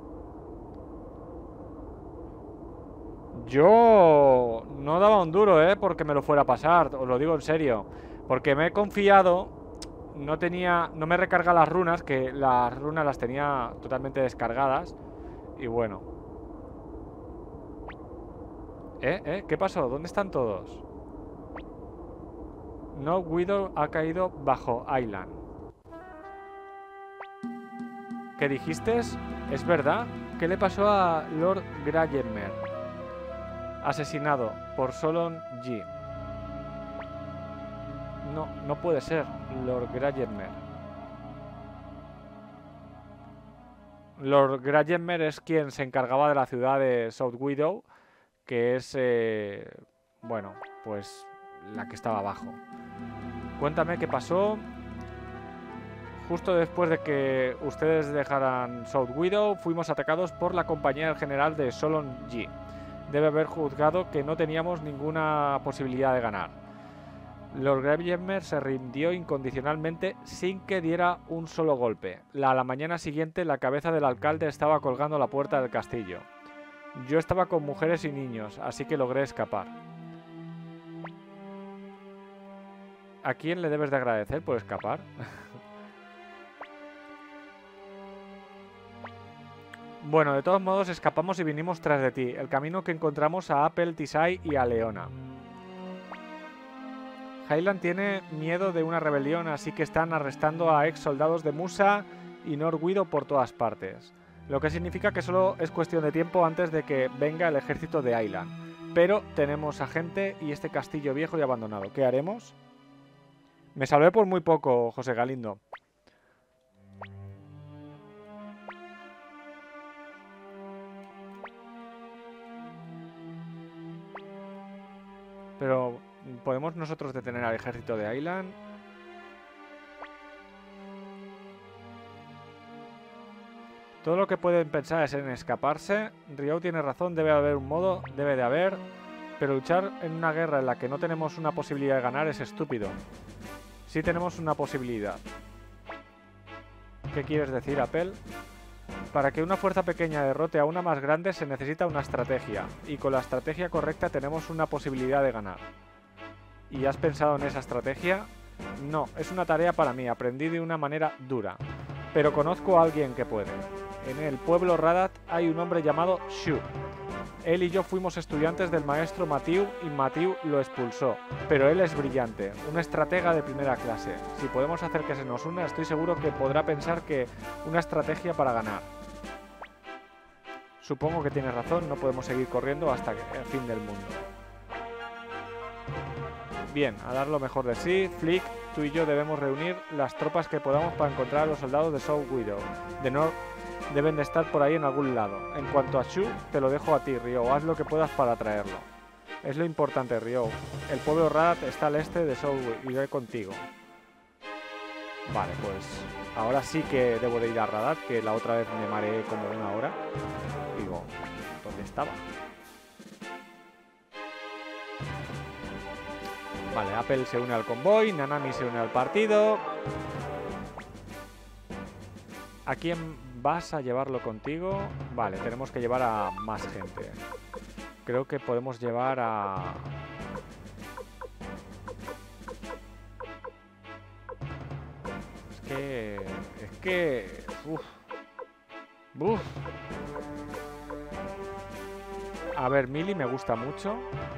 Yo no daba un duro, ¿eh? Porque me lo fuera a pasar. Os lo digo en serio. Porque me he confiado. No tenía... No me recarga las runas. Que las runas las tenía totalmente descargadas. Y bueno. ¿Eh? ¿Eh? ¿Qué pasó? ¿Dónde están todos? No, Widow ha caído bajo Island. ¿Qué dijiste? ¿Es verdad? ¿Qué le pasó a Lord Grajemer? Asesinado por Solon G. No, no puede ser, Lord Grajemer. Lord Grajemer es quien se encargaba de la ciudad de South Widow, que es, eh, bueno, pues la que estaba abajo. Cuéntame qué pasó. Justo después de que ustedes dejaran South Widow, fuimos atacados por la compañía del general de Solon G. Debe haber juzgado que no teníamos ninguna posibilidad de ganar. Lord Grajemer se rindió incondicionalmente sin que diera un solo golpe. La, a la mañana siguiente, la cabeza del alcalde estaba colgando a la puerta del castillo. Yo estaba con mujeres y niños, así que logré escapar. ¿A quién le debes de agradecer por escapar? Bueno, de todos modos escapamos y vinimos tras de ti. El camino que encontramos a Apple, Tisai y a Leona. Highland tiene miedo de una rebelión, así que están arrestando a ex soldados de Musa y North Widow por todas partes. Lo que significa que solo es cuestión de tiempo antes de que venga el ejército de Highland. Pero tenemos a gente y este castillo viejo y abandonado. ¿Qué haremos? Me salvé por muy poco, José Galindo. Pero, ¿podemos nosotros detener al ejército de Highland? Todo lo que pueden pensar es en escaparse. Ryo tiene razón, debe haber un modo, debe de haber. Pero luchar en una guerra en la que no tenemos una posibilidad de ganar es estúpido. Sí tenemos una posibilidad. ¿Qué quieres decir, Apple? Para que una fuerza pequeña derrote a una más grande se necesita una estrategia. Y con la estrategia correcta tenemos una posibilidad de ganar. ¿Y has pensado en esa estrategia? No, es una tarea para mí, aprendí de una manera dura. Pero conozco a alguien que puede. En el pueblo Radat hay un hombre llamado Shu. Él y yo fuimos estudiantes del maestro Matiu y Matiu lo expulsó. Pero él es brillante, un estratega de primera clase. Si podemos hacer que se nos una, estoy seguro que podrá pensar que una estrategia para ganar. Supongo que tienes razón, no podemos seguir corriendo hasta el fin del mundo. Bien, a dar lo mejor de sí, Flick, tú y yo debemos reunir las tropas que podamos para encontrar a los soldados de South Widow. De North deben de estar por ahí en algún lado. En cuanto a Shu, te lo dejo a ti, Ryo. Haz lo que puedas para traerlo. Es lo importante, Ryo. El pueblo Radat está al este de South Widow y iré contigo. Vale, pues ahora sí que debo de ir a Radat, que la otra vez me mareé como una hora. Digo, ¿dónde estaba? Vale, Apple se une al convoy, Nanami se une al partido. ¿A quién vas a llevarlo contigo? Vale, tenemos que llevar a más gente. Creo que podemos llevar a... Es que... Es que... Uf. Uf. A ver, Millie me gusta mucho.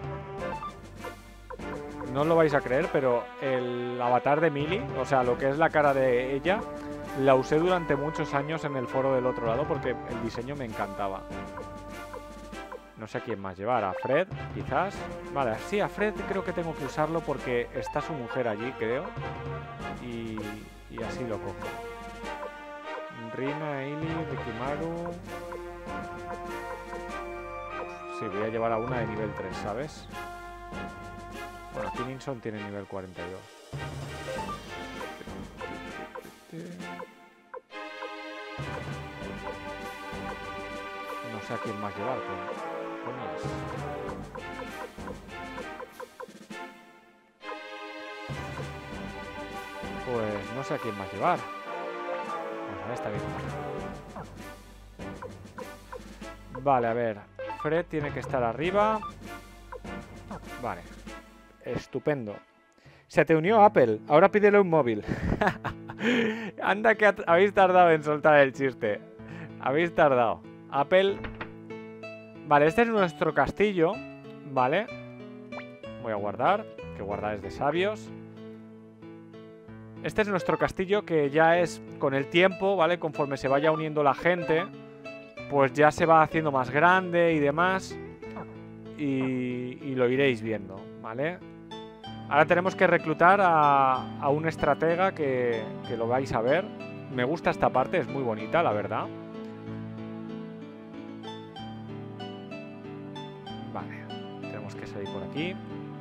No lo vais a creer, pero el avatar de Millie, o sea, lo que es la cara de ella, la usé durante muchos años en el foro del otro lado porque el diseño me encantaba. No sé a quién más llevar, a Fred, quizás. Vale, sí, a Fred creo que tengo que usarlo porque está su mujer allí, creo. Y, y así lo cojo. Rina, Ailey, Rikimaru... Sí, voy a llevar a una de nivel tres, ¿sabes? Bueno, Kinnington tiene nivel cuarenta y dos. No sé a quién más llevar, coño. Pues no sé a quién más llevar. Pues a ver, está bien. Vale, a ver. Fred tiene que estar arriba. Vale. Estupendo. Se te unió Apple. Ahora pídele un móvil. Anda que habéis tardado en soltar el chiste. Habéis tardado. Apple. Vale, este es nuestro castillo. Vale. Voy a guardar. Que guardar es de sabios. Este es nuestro castillo, que ya es con el tiempo, ¿vale? Conforme se vaya uniendo la gente, pues ya se va haciendo más grande y demás. Y, y lo iréis viendo, ¿vale? Ahora tenemos que reclutar a, a un estratega que, que lo vais a ver. Me gusta esta parte, es muy bonita, la verdad. Vale, tenemos que salir por aquí.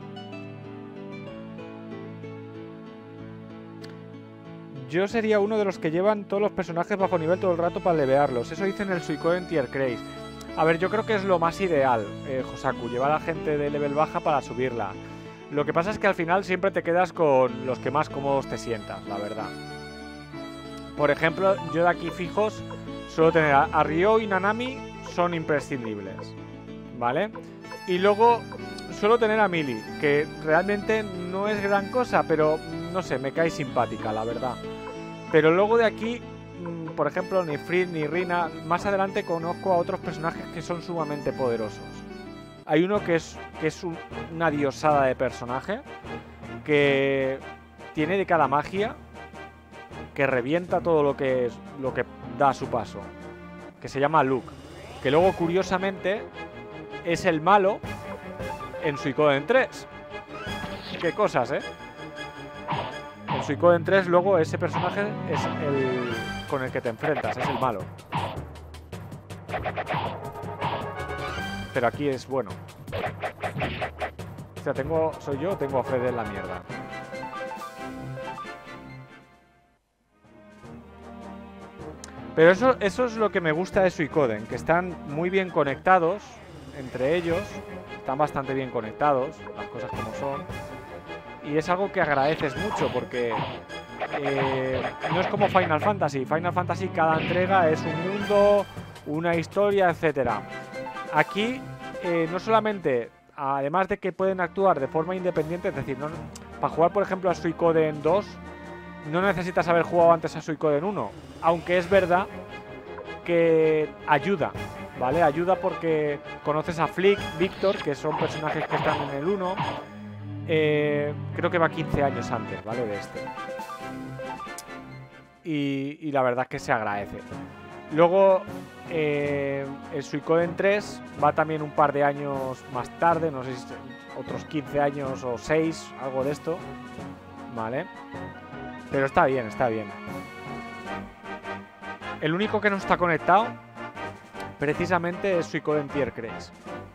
Yo sería uno de los que llevan todos los personajes bajo nivel todo el rato para levearlos. Eso dicen el Suicoden Tier Craze. A ver, yo creo que es lo más ideal, eh, Josaku, llevar a gente de level baja para subirla. Lo que pasa es que al final siempre te quedas con los que más cómodos te sientas, la verdad. Por ejemplo, yo de aquí fijos suelo tener a, a Ryo y Nanami, son imprescindibles, ¿vale? Y luego suelo tener a Mili, que realmente no es gran cosa, pero no sé, me cae simpática, la verdad. Pero luego de aquí, por ejemplo, ni Fried ni Rina, más adelante conozco a otros personajes que son sumamente poderosos. Hay uno que es, que es un, una diosada de personaje, que tiene de cada magia, que revienta todo lo que, es, lo que da a su paso, que se llama Luke, que luego curiosamente es el malo en Suicoden tres. Qué cosas, ¿eh? En Suicoden tres luego ese personaje es el con el que te enfrentas, es el malo. Pero aquí es bueno. O sea, tengo, soy yo o tengo a Fred en la mierda. Pero eso, eso es lo que me gusta de Suicoden, que están muy bien conectados entre ellos, están bastante bien conectados, las cosas como son. Y es algo que agradeces mucho porque eh, no es como Final Fantasy. Final Fantasy cada entrega es un mundo, una historia, etcétera. Aquí eh, no solamente, además de que pueden actuar de forma independiente, es decir, no, para jugar por ejemplo a Suicoden dos no necesitas haber jugado antes a Suicoden uno, aunque es verdad que ayuda, ¿vale? Ayuda porque conoces a Flick, Victor, que son personajes que están en el uno. Eh, creo que va quince años antes, ¿vale? De este. Y, y la verdad es que se agradece. Luego, eh, el Suicoden tres va también un par de años más tarde, no sé si otros quince años o seis, algo de esto, ¿vale? Pero está bien, está bien. El único que no está conectado, precisamente, es Suicoden Tier Craze.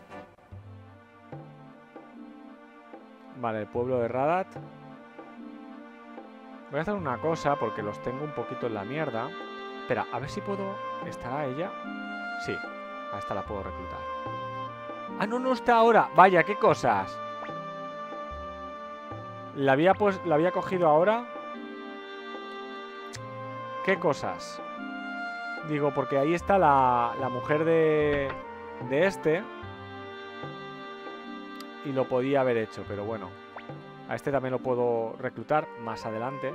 Vale, el pueblo de Radat. Voy a hacer una cosa porque los tengo un poquito en la mierda. Espera, a ver si puedo... ¿Estará ella? Sí, a esta la puedo reclutar. Ah, no, no está ahora. Vaya, qué cosas. La había, pues, la había cogido ahora. ¿Qué cosas? Digo, porque ahí está la, la mujer de, de este. Y lo podía haber hecho, pero bueno. A este también lo puedo reclutar más adelante.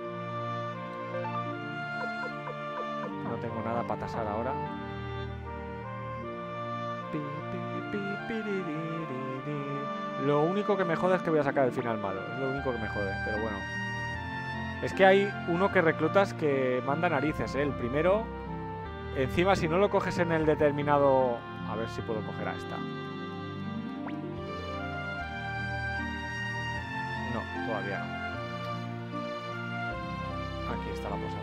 No tengo nada para tasar ahora. Lo único que me jode es que voy a sacar el final malo. Es lo único que me jode, pero bueno. Es que hay uno que reclutas que manda narices, ¿eh? El primero. Encima, si no lo coges en el determinado... A ver si puedo coger a esta. No, todavía no. Aquí está la posada.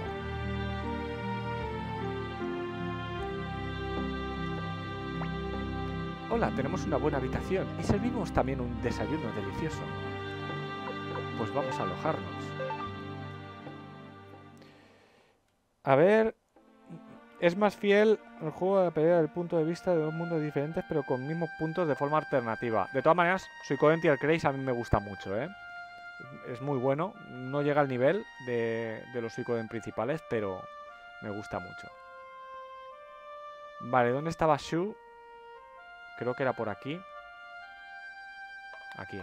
Hola, tenemos una buena habitación y servimos también un desayuno delicioso. Pues vamos a alojarnos. A ver... Es más fiel el juego de pelea desde el punto de vista de dos mundos diferentes, pero con mismos puntos de forma alternativa. De todas maneras, Suikoden Tier Craze a mí me gusta mucho, ¿eh? Es muy bueno. No llega al nivel de, de los Suikoden principales, pero me gusta mucho. Vale, ¿dónde estaba Shu? Creo que era por aquí. Aquí.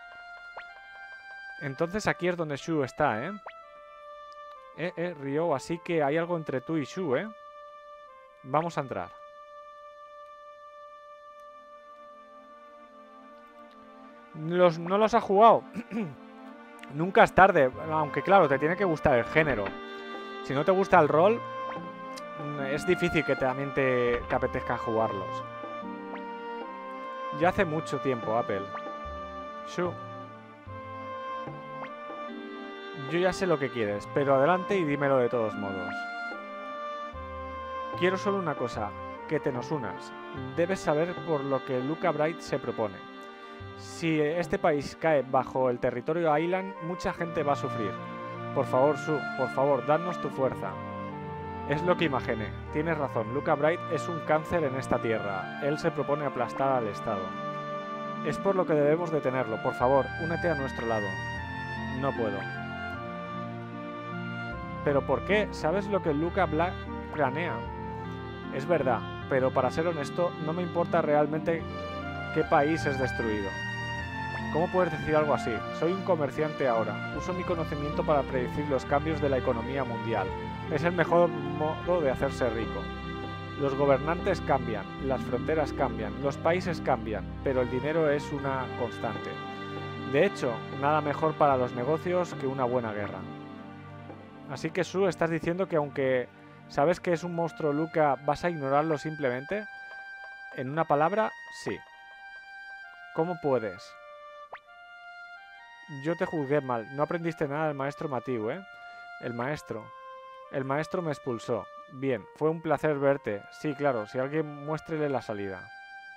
Entonces aquí es donde Shu está, ¿eh? Eh, eh, Ryo, así que hay algo entre tú y Shu, ¿eh? Vamos a entrar. Los, no los ha jugado. Nunca es tarde. Aunque claro, te tiene que gustar el género. Si no te gusta el rol, es difícil que también te, te apetezca jugarlos. Ya hace mucho tiempo, Apple. Shu. Yo ya sé lo que quieres, pero adelante y dímelo de todos modos. Quiero solo una cosa, que te nos unas. Debes saber por lo que Luca Bright se propone. Si este país cae bajo el territorio Island, mucha gente va a sufrir. Por favor, Shu, por favor, danos tu fuerza. Es lo que imaginé. Tienes razón, Luca Bright es un cáncer en esta tierra. Él se propone aplastar al Estado. Es por lo que debemos detenerlo. Por favor, únete a nuestro lado. No puedo. ¿Pero por qué? ¿Sabes lo que Luca Black planea? Es verdad, pero para ser honesto, no me importa realmente qué país es destruido. ¿Cómo puedes decir algo así? Soy un comerciante ahora. Uso mi conocimiento para predecir los cambios de la economía mundial. Es el mejor modo de hacerse rico. Los gobernantes cambian, las fronteras cambian, los países cambian, pero el dinero es una constante. De hecho, nada mejor para los negocios que una buena guerra. Así que, Shu, estás diciendo que aunque sabes que es un monstruo Luca, ¿vas a ignorarlo simplemente? En una palabra, sí. ¿Cómo puedes? Yo te juzgué mal. No aprendiste nada del maestro Matiu, ¿eh? El maestro. El maestro me expulsó. Bien, fue un placer verte. Sí, claro, si alguien muéstrele la salida.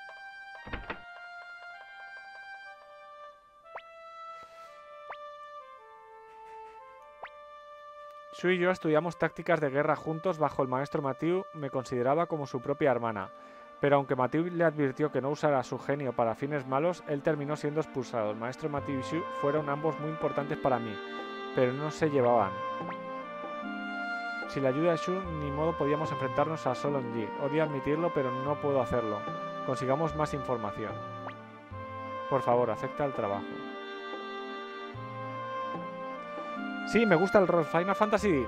Shu y yo estudiamos tácticas de guerra juntos bajo el maestro Matiu. Me consideraba como su propia hermana. Pero aunque Matiu le advirtió que no usara su genio para fines malos, él terminó siendo expulsado. El maestro Matiu y Shu fueron ambos muy importantes para mí, pero no se llevaban. Sin la ayuda de Shu, ni modo podíamos enfrentarnos a Solon Ji. Odio admitirlo, pero no puedo hacerlo. Consigamos más información. Por favor, acepta el trabajo. Sí, me gusta el rol. Final Fantasy.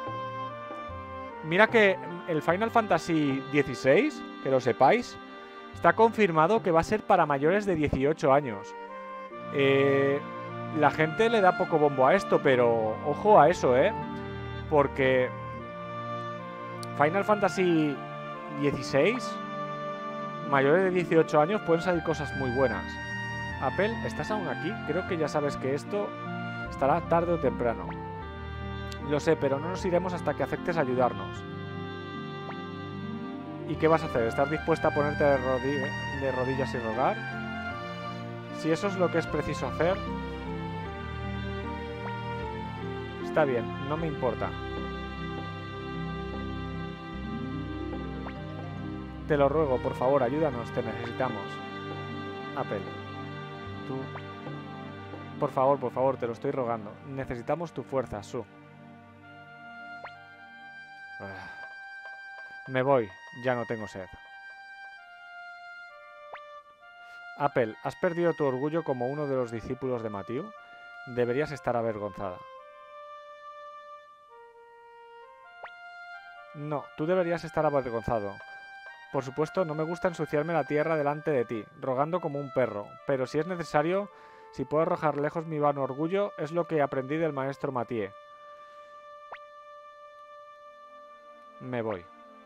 Mira que el Final Fantasy dieciséis, que lo sepáis, está confirmado que va a ser para mayores de dieciocho años. Eh, la gente le da poco bombo a esto, pero ojo a eso, ¿eh? Porque Final Fantasy dieciséis, mayores de dieciocho años, pueden salir cosas muy buenas. Apple, ¿estás aún aquí? Creo que ya sabes que esto estará tarde o temprano. Lo sé, pero no nos iremos hasta que aceptes ayudarnos. ¿Y qué vas a hacer? ¿Estás dispuesta a ponerte de, rodi- de rodillas y rogar? Si eso es lo que es preciso hacer... Está bien, no me importa. Te lo ruego, por favor, ayúdanos, te necesitamos. Apple. Tú... Por favor, por favor, te lo estoy rogando. Necesitamos tu fuerza, Shu. Me voy, ya no tengo sed. Apple, ¿has perdido tu orgullo como uno de los discípulos de Matiu? Deberías estar avergonzada. No, tú deberías estar avergonzado. Por supuesto, no me gusta ensuciarme la tierra delante de ti, rogando como un perro, pero si es necesario, si puedo arrojar lejos mi vano orgullo, es lo que aprendí del maestro Mathieu. Me voy.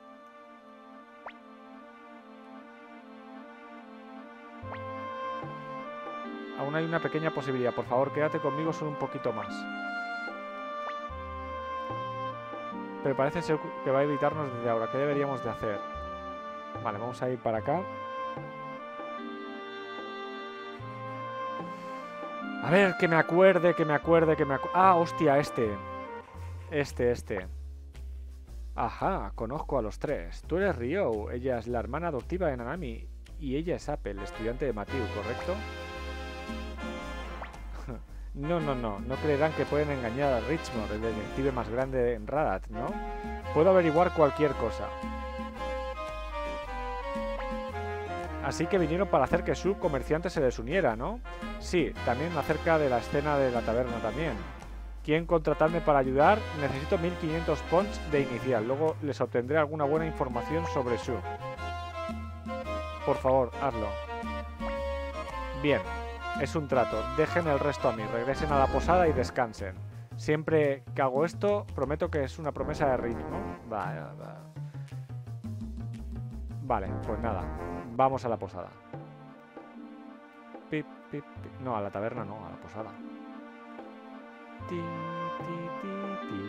Aún hay una pequeña posibilidad. Por favor, quédate conmigo solo un poquito más. Pero parece ser que va a evitarnos desde ahora. ¿Qué deberíamos de hacer? Vale, vamos a ir para acá. A ver, que me acuerde, que me acuerde, que me acuerde. Ah, hostia, este. Este, este. Ajá, conozco a los tres. Tú eres Ryo, ella es la hermana adoptiva de Nanami. Y ella es Apple, estudiante de Matiu, ¿correcto? No, no, no. No creerán que pueden engañar a Richmond, el detective más grande en Radat, ¿no? Puedo averiguar cualquier cosa. Así que vinieron para hacer que su comerciante se les uniera, ¿no? Sí, también acerca de la escena de la taberna también. ¿Quieren contratarme para ayudar? Necesito mil quinientos points de inicial. Luego les obtendré alguna buena información sobre su. Por favor, hazlo. Bien, es un trato. Dejen el resto a mí. Regresen a la posada y descansen. Siempre que hago esto, prometo que es una promesa de ritmo. Vale, vale. Vale, pues nada. Vamos a la posada. Pip, pip, pip. No, a la taberna no, a la posada. Ti, ti, ti, ti.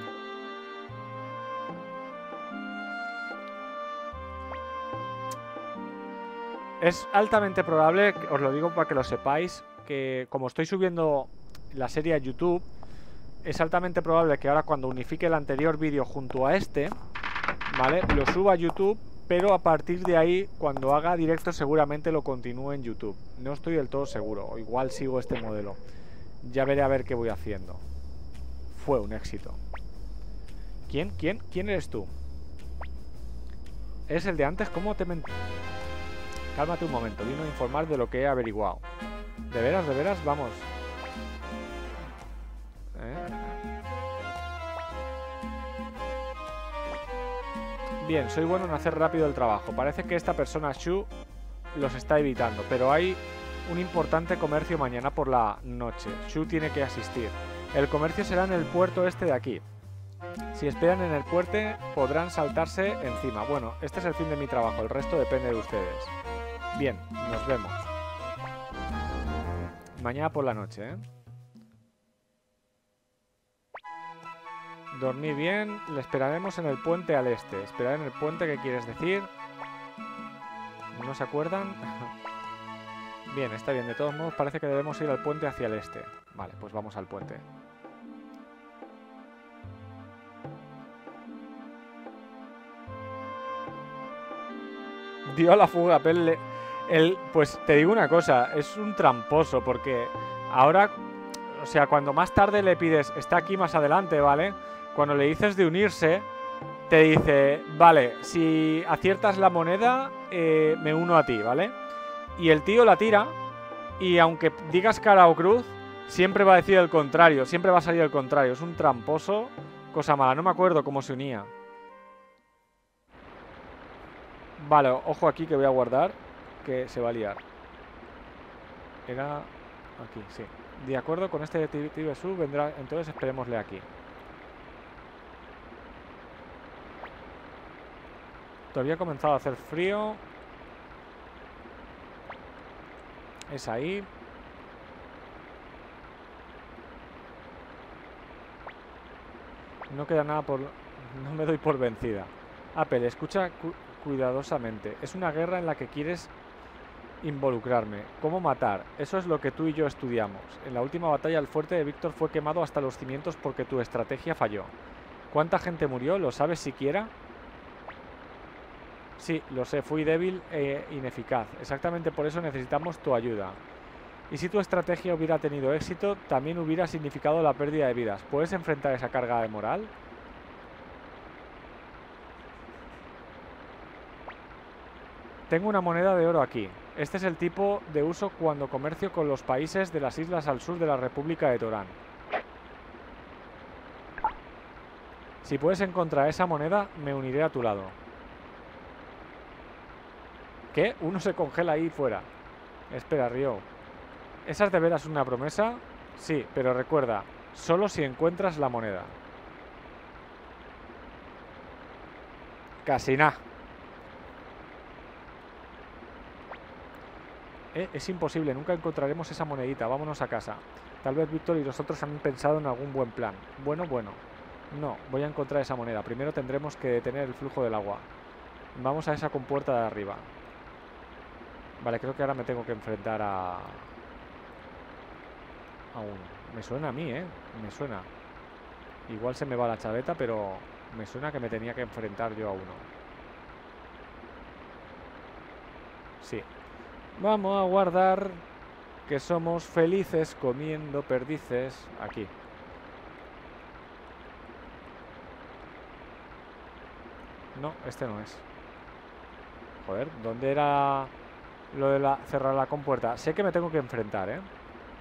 Es altamente probable, os lo digo para que lo sepáis, que como estoy subiendo la serie a YouTube, es altamente probable que ahora cuando unifique el anterior vídeo junto a este, ¿vale? Lo suba a YouTube, pero a partir de ahí, cuando haga directo, seguramente lo continúe en YouTube. No estoy del todo seguro, o igual sigo este modelo. Ya veré a ver qué voy haciendo. Fue un éxito. ¿Quién? ¿Quién? ¿Quién eres tú? ¿Es el de antes? ¿Cómo te men... Cálmate un momento, vino a informar de lo que he averiguado. ¿De veras, de veras? Vamos. ¿Eh? Bien, soy bueno en hacer rápido el trabajo. Parece que esta persona, Shu, los está evitando, pero hay un importante comercio mañana por la noche. Shu tiene que asistir. El comercio será en el puerto este de aquí. Si esperan en el puerto, podrán saltarse encima. Bueno, este es el fin de mi trabajo, el resto depende de ustedes. Bien, nos vemos. Mañana por la noche, ¿eh? Dormí bien, le esperaremos en el puente al este. Esperar en el puente, ¿qué quieres decir? ¿No se acuerdan? Bien, está bien. De todos modos, parece que debemos ir al puente hacia el este. Vale, pues vamos al puente. Dio a la fuga, Pelle. El, pues te digo una cosa, es un tramposo, porque ahora, o sea, cuando más tarde le pides, está aquí más adelante, ¿vale? Cuando le dices de unirse, te dice, vale, si aciertas la moneda, eh, me uno a ti, ¿vale? Y el tío la tira, y aunque digas cara o cruz, siempre va a decir el contrario, siempre va a salir el contrario. Es un tramposo, cosa mala, no me acuerdo cómo se unía. Vale, ojo aquí que voy a guardar, que se va a liar. Era aquí, sí. De acuerdo con este detective Shu, vendrá, entonces esperémosle aquí. Todavía ha comenzado a hacer frío. Es ahí. No queda nada por... No me doy por vencida. Apple, escucha cu cuidadosamente. Es una guerra en la que quieres involucrarme. ¿Cómo matar? Eso es lo que tú y yo estudiamos. En la última batalla el fuerte de Víctor fue quemado hasta los cimientos porque tu estrategia falló. ¿Cuánta gente murió? ¿Lo sabes siquiera? Sí, lo sé. Fui débil e ineficaz. Exactamente por eso necesitamos tu ayuda. Y si tu estrategia hubiera tenido éxito, también hubiera significado la pérdida de vidas. ¿Puedes enfrentar esa carga de moral? Tengo una moneda de oro aquí. Este es el tipo de uso cuando comercio con los países de las islas al sur de la República de Torán. Si puedes encontrar esa moneda, me uniré a tu lado. ¿Qué? Uno se congela ahí fuera. Espera, Ryo. ¿Esa es de veras una promesa? Sí, pero recuerda, solo si encuentras la moneda. Casi nada. Eh, es imposible, nunca encontraremos esa monedita. Vámonos a casa. Tal vez Víctor y los otros han pensado en algún buen plan. Bueno, bueno. No, voy a encontrar esa moneda. Primero tendremos que detener el flujo del agua. Vamos a esa compuerta de arriba. Vale, creo que ahora me tengo que enfrentar a... A uno. Me suena a mí, ¿eh? Me suena. Igual se me va la chaveta, pero me suena que me tenía que enfrentar yo a uno. Sí. Vamos a guardar que somos felices comiendo perdices. Aquí. No, este no es. Joder, ¿dónde era lo de la cerrar la compuerta? Sé que me tengo que enfrentar, ¿eh?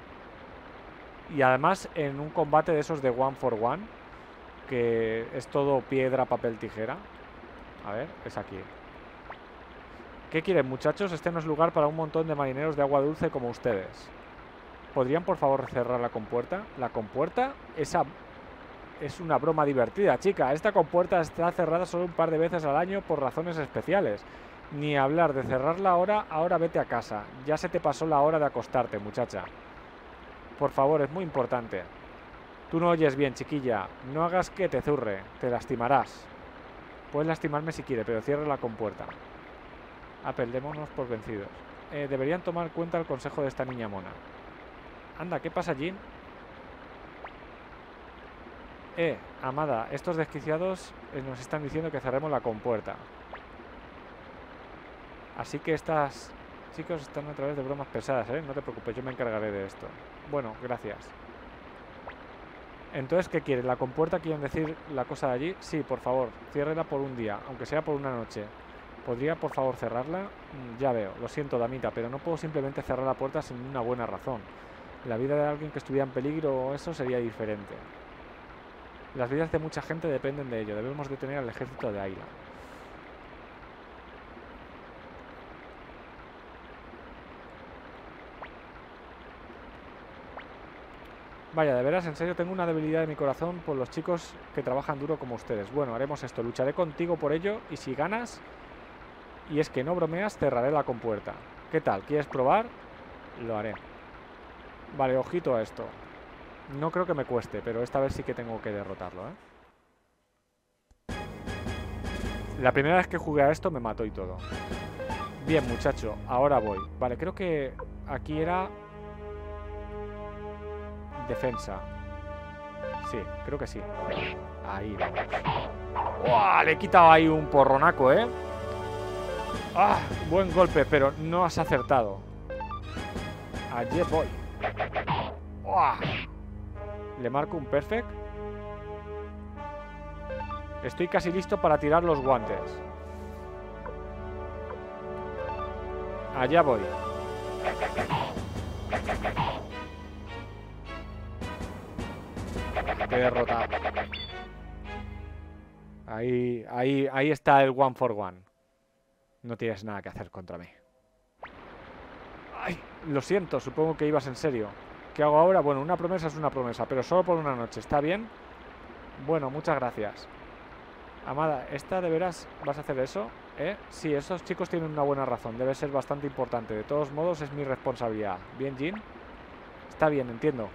Y además en un combate de esos de one for one, que es todo piedra, papel, tijera. A ver, es aquí. ¿Qué quieren, muchachos? Este no es lugar para un montón de marineros de agua dulce como ustedes. ¿Podrían, por favor, cerrar la compuerta? ¿La compuerta? Esa es una broma divertida, chica. Esta compuerta está cerrada solo un par de veces al año por razones especiales. Ni hablar de cerrarla ahora, ahora vete a casa. Ya se te pasó la hora de acostarte, muchacha. Por favor, es muy importante. Tú no oyes bien, chiquilla. No hagas que te zurre. Te lastimarás. Puedes lastimarme si quiere, pero cierra la compuerta. Apple, démonos por vencidos. Eh, deberían tomar en cuenta el consejo de esta niña mona. Anda, ¿qué pasa, Jean? Eh, amada, estos desquiciados eh, nos están diciendo que cerremos la compuerta. Así que estas chicos están a través de bromas pesadas, ¿eh? No te preocupes, yo me encargaré de esto. Bueno, gracias. Entonces, ¿qué quieres? ¿La compuerta quieren decir la cosa de allí? Sí, por favor, ciérrela por un día, aunque sea por una noche. ¿Podría, por favor, cerrarla? Mm, ya veo, lo siento, damita, pero no puedo simplemente cerrar la puerta sin una buena razón. La vida de alguien que estuviera en peligro o eso sería diferente. Las vidas de mucha gente dependen de ello. Debemos detener al ejército de Ayla. Vaya, de veras, en serio, tengo una debilidad en mi corazón por los chicos que trabajan duro como ustedes. Bueno, haremos esto. Lucharé contigo por ello y si ganas, y es que no bromeas, cerraré la compuerta. ¿Qué tal? ¿Quieres probar? Lo haré. Vale, ojito a esto. No creo que me cueste, pero esta vez sí que tengo que derrotarlo, ¿eh? La primera vez que jugué a esto me mató y todo. Bien, muchacho, ahora voy. Vale, creo que aquí era... defensa. Sí, creo que sí. Ahí vamos. ¡Uah! Le he quitado ahí un porronaco, ¿eh? ¡Ah! Buen golpe, pero no has acertado. Allí voy. ¡Uah! Le marco un perfect. Estoy casi listo para tirar los guantes. Allá voy. Te he derrotado. Ahí, ahí, ahí está el one for one. No tienes nada que hacer contra mí. Ay, lo siento, supongo que ibas en serio. ¿Qué hago ahora? Bueno, una promesa es una promesa, pero solo por una noche, ¿está bien? Bueno, muchas gracias. Amada, ¿esta de veras vas a hacer eso? ¿Eh? Sí, esos chicos tienen una buena razón. Debe ser bastante importante. De todos modos, es mi responsabilidad. ¿Bien, Jean? Está bien, entiendo.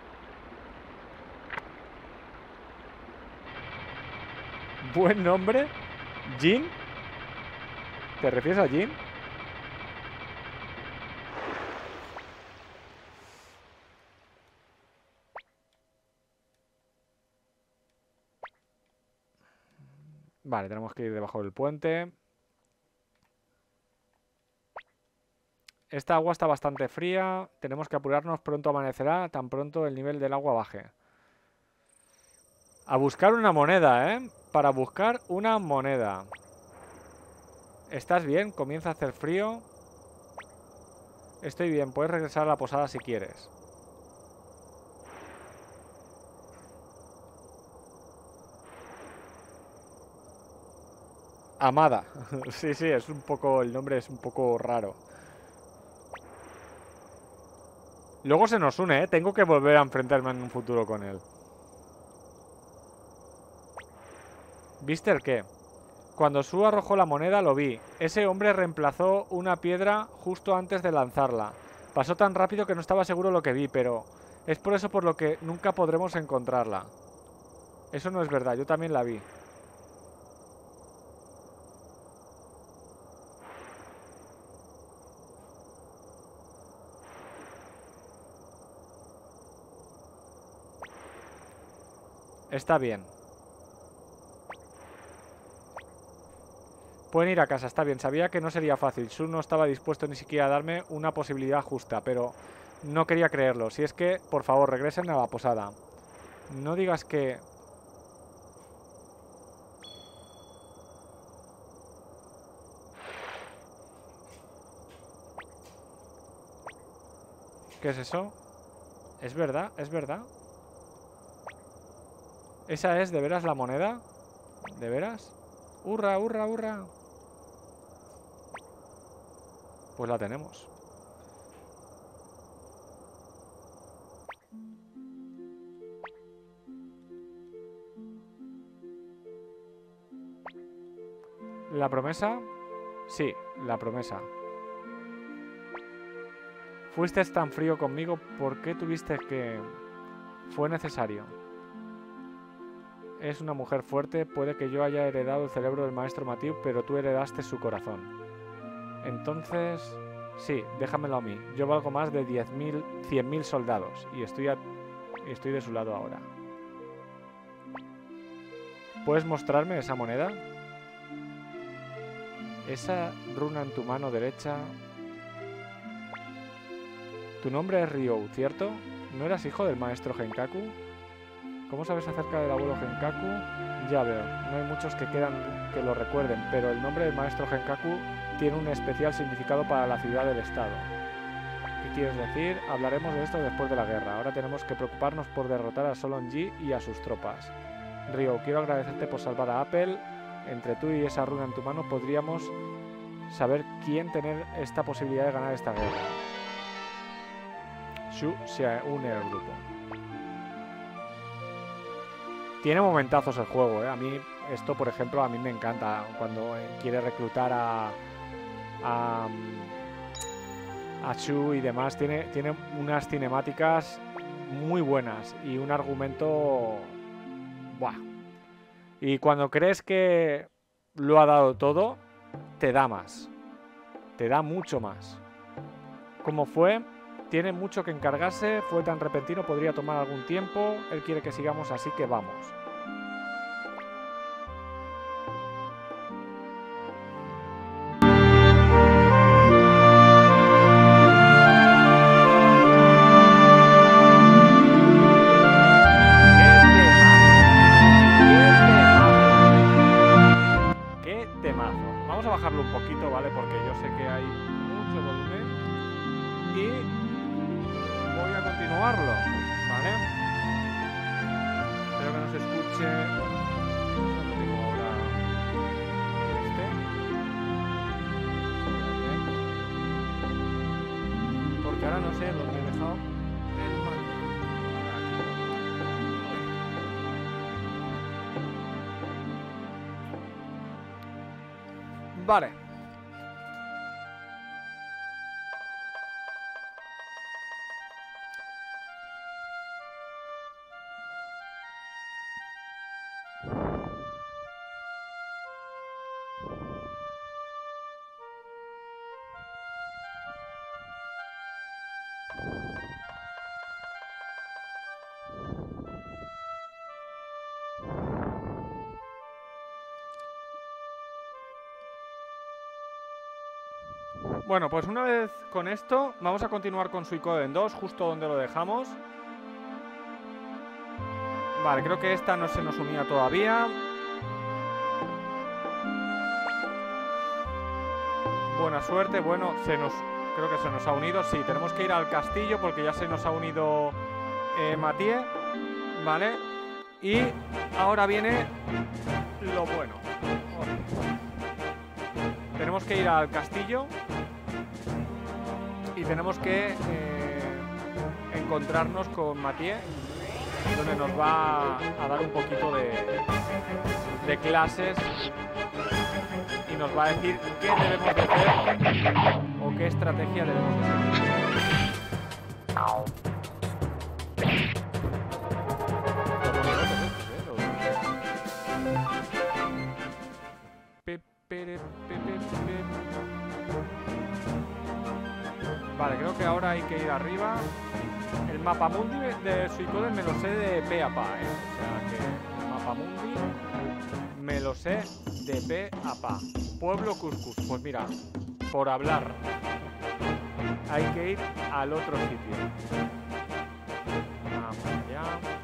Buen nombre. ¿Jean? ¿Te refieres a Jean? Vale, tenemos que ir debajo del puente. Esta agua está bastante fría. Tenemos que apurarnos, pronto amanecerá, tan pronto el nivel del agua baje. A buscar una moneda, ¿eh? Para buscar una moneda. ¿Estás bien? Comienza a hacer frío. Estoy bien, puedes regresar a la posada si quieres. Amada. Sí, sí, es un poco... el nombre es un poco raro. Luego se nos une, ¿eh? Tengo que volver a enfrentarme en un futuro con él. ¿Viste el qué? Cuando Sue arrojó la moneda lo vi. Ese hombre reemplazó una piedra justo antes de lanzarla. Pasó tan rápido que no estaba seguro lo que vi, pero... es por eso por lo que nunca podremos encontrarla. Eso no es verdad, yo también la vi. Está bien. Pueden ir a casa, está bien. Sabía que no sería fácil. Su no estaba dispuesto ni siquiera a darme una posibilidad justa, pero no quería creerlo. Si es que, por favor, regresen a la posada. No digas que... ¿Qué es eso? ¿Es verdad? ¿Es verdad? ¿Esa es de veras la moneda? ¿De veras? ¡Hurra, hurra, hurra! Pues la tenemos. ¿La promesa? Sí, la promesa. Fuiste tan frío conmigo, ¿por qué tuviste que...? Fue necesario. Es una mujer fuerte, puede que yo haya heredado el cerebro del maestro Mathieu, pero tú heredaste su corazón. Entonces... Sí, déjamelo a mí. Yo valgo más de diez mil, cien mil soldados y estoy, a... y estoy de su lado ahora. ¿Puedes mostrarme esa moneda? Esa runa en tu mano derecha... Tu nombre es Ryou, ¿cierto? ¿No eras hijo del maestro Genkaku? ¿Cómo sabes acerca del abuelo Genkaku? Ya veo, no hay muchos que quedan que lo recuerden, pero el nombre del maestro Genkaku tiene un especial significado para la ciudad del estado. ¿Qué quieres decir? Hablaremos de esto después de la guerra. Ahora tenemos que preocuparnos por derrotar a Solon Ji y a sus tropas. Ryou, quiero agradecerte por salvar a Apple. Entre tú y esa runa en tu mano podríamos saber quién tener esta posibilidad de ganar esta guerra. Shu se une al grupo. Tiene momentazos el juego, ¿eh? A mí, esto por ejemplo, a mí me encanta cuando quiere reclutar a a, a Shu y demás. Tiene, tiene unas cinemáticas muy buenas y un argumento... ¡Buah! Y cuando crees que lo ha dado todo, te da más. Te da mucho más. Como fue... Tiene mucho que encargarse, fue tan repentino, podría tomar algún tiempo. Él quiere que sigamos, así que vamos. ¡Qué temazo! Vamos a bajarlo un poquito, ¿vale? Porque yo sé que hay mucho volumen. Y... voy a continuarlo, ¿vale? Espero que no se escuche. Solo tengo ahora este. Porque ahora no sé dónde he dejado el mando. Vale. Bueno, pues una vez con esto, vamos a continuar con Suikoden dos, justo donde lo dejamos. Vale, creo que esta no se nos unía todavía. Buena suerte, bueno, se nos, creo que se nos ha unido. Sí, tenemos que ir al castillo porque ya se nos ha unido eh, Mathieu. Vale, y ahora viene lo bueno. Tenemos que ir al castillo y tenemos que eh, encontrarnos con Mathieu, donde nos va a dar un poquito de, de clases y nos va a decir qué debemos de hacer o qué estrategia debemos de seguir. Vale, creo que ahora hay que ir arriba. El mapamundi de Suicoden me lo sé de pe a pa, ¿eh? O sea que el mapamundi me lo sé de pe a pa. Pueblo Cuscus, pues mira, por hablar hay que ir al otro sitio. Vamos allá.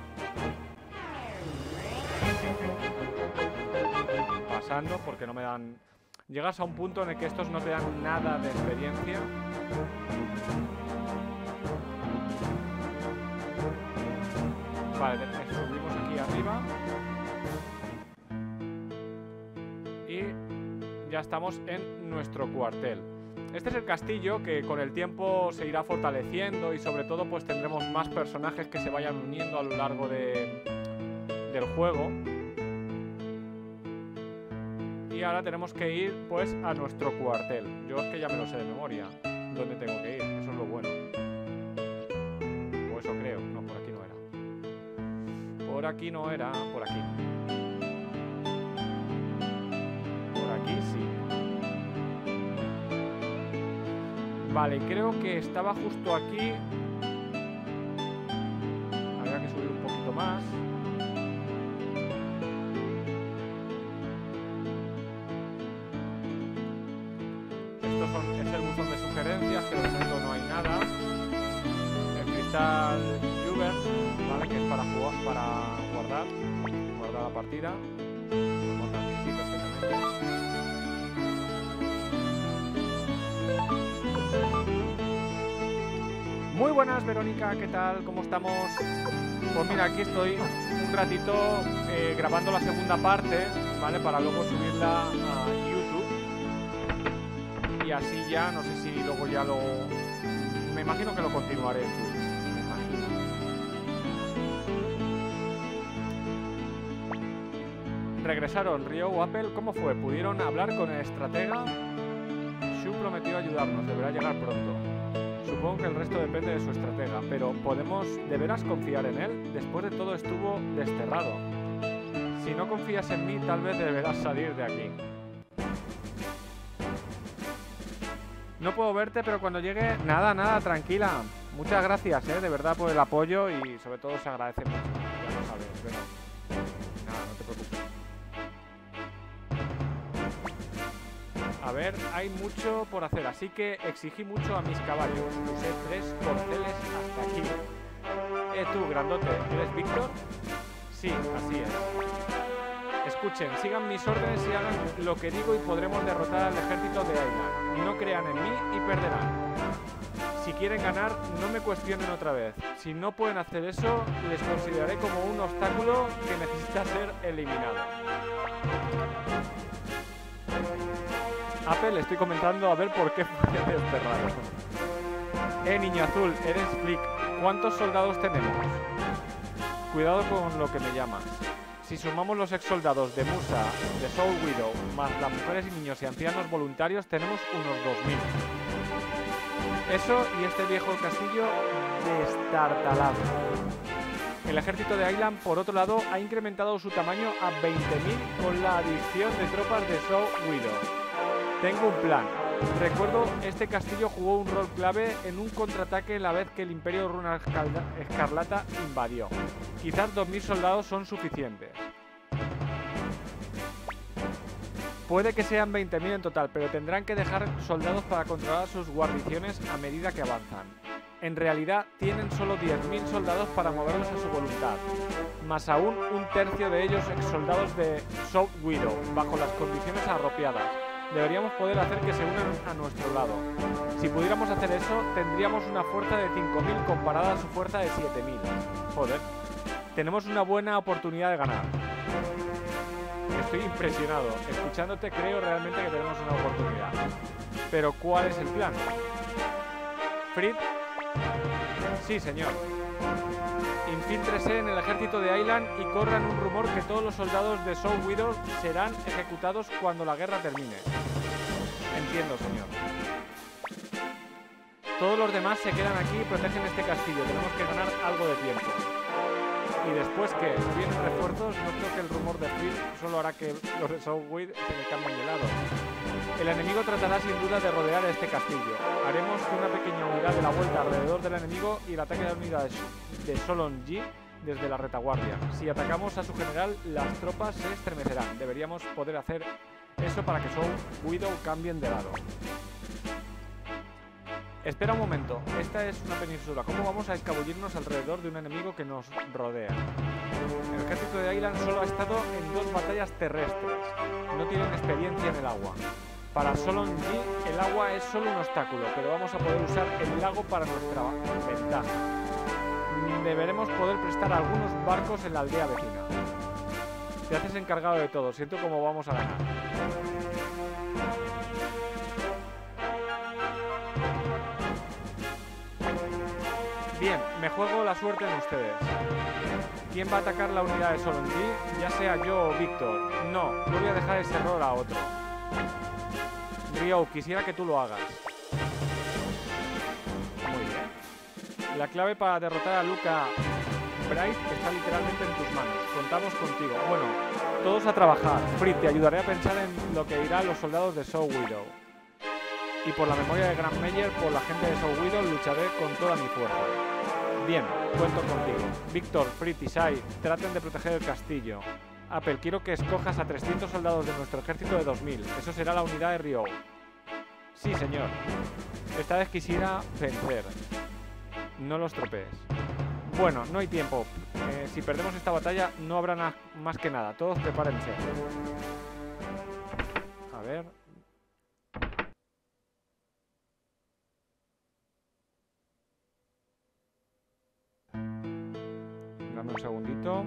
Pasando porque no me dan... Llegas a un punto en el que estos no te dan nada de experiencia. Vale, subimos aquí arriba. Y ya estamos en nuestro cuartel. Este es el castillo que con el tiempo se irá fortaleciendo y sobre todo pues tendremos más personajes que se vayan uniendo a lo largo de, del juego. Y ahora tenemos que ir pues a nuestro cuartel. Yo es que ya me lo sé de memoria dónde tengo que ir, eso es lo bueno. O eso creo, no, por aquí no era. Por aquí no era, por aquí no. Por aquí sí. Vale, creo que estaba justo aquí. Habría que subir un poquito más. Estos son, es el buzón de sugerencias, que de momento no hay nada. El cristal Uber, vale, que es para jugar, para guardar, guardar la partida. Lo montan aquí perfectamente. Muy buenas, Verónica, ¿qué tal? ¿Cómo estamos? Pues mira, aquí estoy un ratito eh, grabando la segunda parte, ¿vale? Para luego subirla a YouTube. Y así ya, no sé si luego ya lo... Me imagino que lo continuaré en Twitch, me imagino. Regresaron Rio o Apple, ¿cómo fue? ¿Pudieron hablar con el estratega? Shu prometió ayudarnos, deberá llegar pronto. Supongo que el resto depende de su estratega, pero ¿podemos de veras confiar en él? Después de todo estuvo desterrado. Si no confías en mí, tal vez deberás salir de aquí. No puedo verte, pero cuando llegue... Nada, nada, tranquila. Muchas gracias, ¿eh? De verdad, por el apoyo y sobre todo se agradece mucho. Ya lo sabes, pero... Nada, no te preocupes. A ver, hay mucho por hacer, así que exigí mucho a mis caballos. Usé tres corceles hasta aquí. Eh, tú, grandote, ¿eres Víctor? Sí, así es. Escuchen, sigan mis órdenes y hagan lo que digo y podremos derrotar al ejército de Ayla. No crean en mí y perderán. Si quieren ganar, no me cuestionen otra vez. Si no pueden hacer eso, les consideraré como un obstáculo que necesita ser eliminado. Apple, estoy comentando a ver por qué fue desterrado. Eh, niño azul, eres Flick. ¿Cuántos soldados tenemos? Cuidado con lo que me llamas. Si sumamos los ex soldados de Musa, de Soul Widow, más las mujeres y niños y ancianos voluntarios, tenemos unos dos mil. Eso y este viejo castillo destartalado. El ejército de Island, por otro lado, ha incrementado su tamaño a veinte mil con la adición de tropas de Soul Widow. Tengo un plan. Recuerdo, este castillo jugó un rol clave en un contraataque la vez que el Imperio Runa Escarlata invadió. Quizás dos mil soldados son suficientes. Puede que sean veinte mil en total, pero tendrán que dejar soldados para controlar sus guarniciones a medida que avanzan. En realidad, tienen solo diez mil soldados para moverlos a su voluntad. Más aún, un tercio de ellos ex soldados de South Widow, bajo las condiciones apropiadas. Deberíamos poder hacer que se unan a nuestro lado. Si pudiéramos hacer eso, tendríamos una fuerza de cinco mil comparada a su fuerza de siete mil. Joder. Tenemos una buena oportunidad de ganar. Estoy impresionado. Escuchándote creo realmente que tenemos una oportunidad. Pero ¿cuál es el plan? ¿Fritz? Sí, señor. Infíltrese en el ejército de Island y corran un rumor que todos los soldados de Soul Widow serán ejecutados cuando la guerra termine. Entiendo, señor. Todos los demás se quedan aquí y protegen este castillo. Tenemos que ganar algo de tiempo. Y después que vienen refuerzos, no creo que el rumor de Phil solo hará que los de Soul Widow se me cambien de lado. El enemigo tratará sin duda de rodear este castillo. Haremos que una pequeña unidad de la vuelta alrededor del enemigo y el ataque de la unidad de Solon-Ji desde la retaguardia. Si atacamos a su general, las tropas se estremecerán. Deberíamos poder hacer eso para que Soul Widow cambien de lado. Espera un momento, esta es una península. ¿Cómo vamos a escabullirnos alrededor de un enemigo que nos rodea? El ejército de Island solo ha estado en dos batallas terrestres. No tienen experiencia en el agua. Para Solon-Ji, el agua es solo un obstáculo, pero vamos a poder usar el lago para nuestra ventaja. Deberemos poder prestar algunos barcos en la aldea vecina. Te haces encargado de todo. Siento cómo vamos a ganar. Bien, me juego la suerte en ustedes. ¿Quién va a atacar la unidad de Solon-Ji? Ya sea yo o Víctor. No, no voy a dejar ese error a otro. Ryo, quisiera que tú lo hagas. Muy bien. La clave para derrotar a Luca Bright está literalmente en tus manos. Contamos contigo. Bueno, todos a trabajar. Fritz, te ayudaré a pensar en lo que dirán los soldados de Soul Widow. Y por la memoria de Grand Meyer, por la gente de Soul Widow, lucharé con toda mi fuerza. Bien, cuento contigo. Víctor, Fritz y Sai, traten de proteger el castillo. Apple, quiero que escojas a trescientos soldados de nuestro ejército de dos mil. Eso será la unidad de Ryo. Sí, señor. Esta vez quisiera vencer. No los tropees. Bueno, no hay tiempo. Eh, si perdemos esta batalla, no habrá na más que nada. Todos prepárense. A ver. Dame un segundito.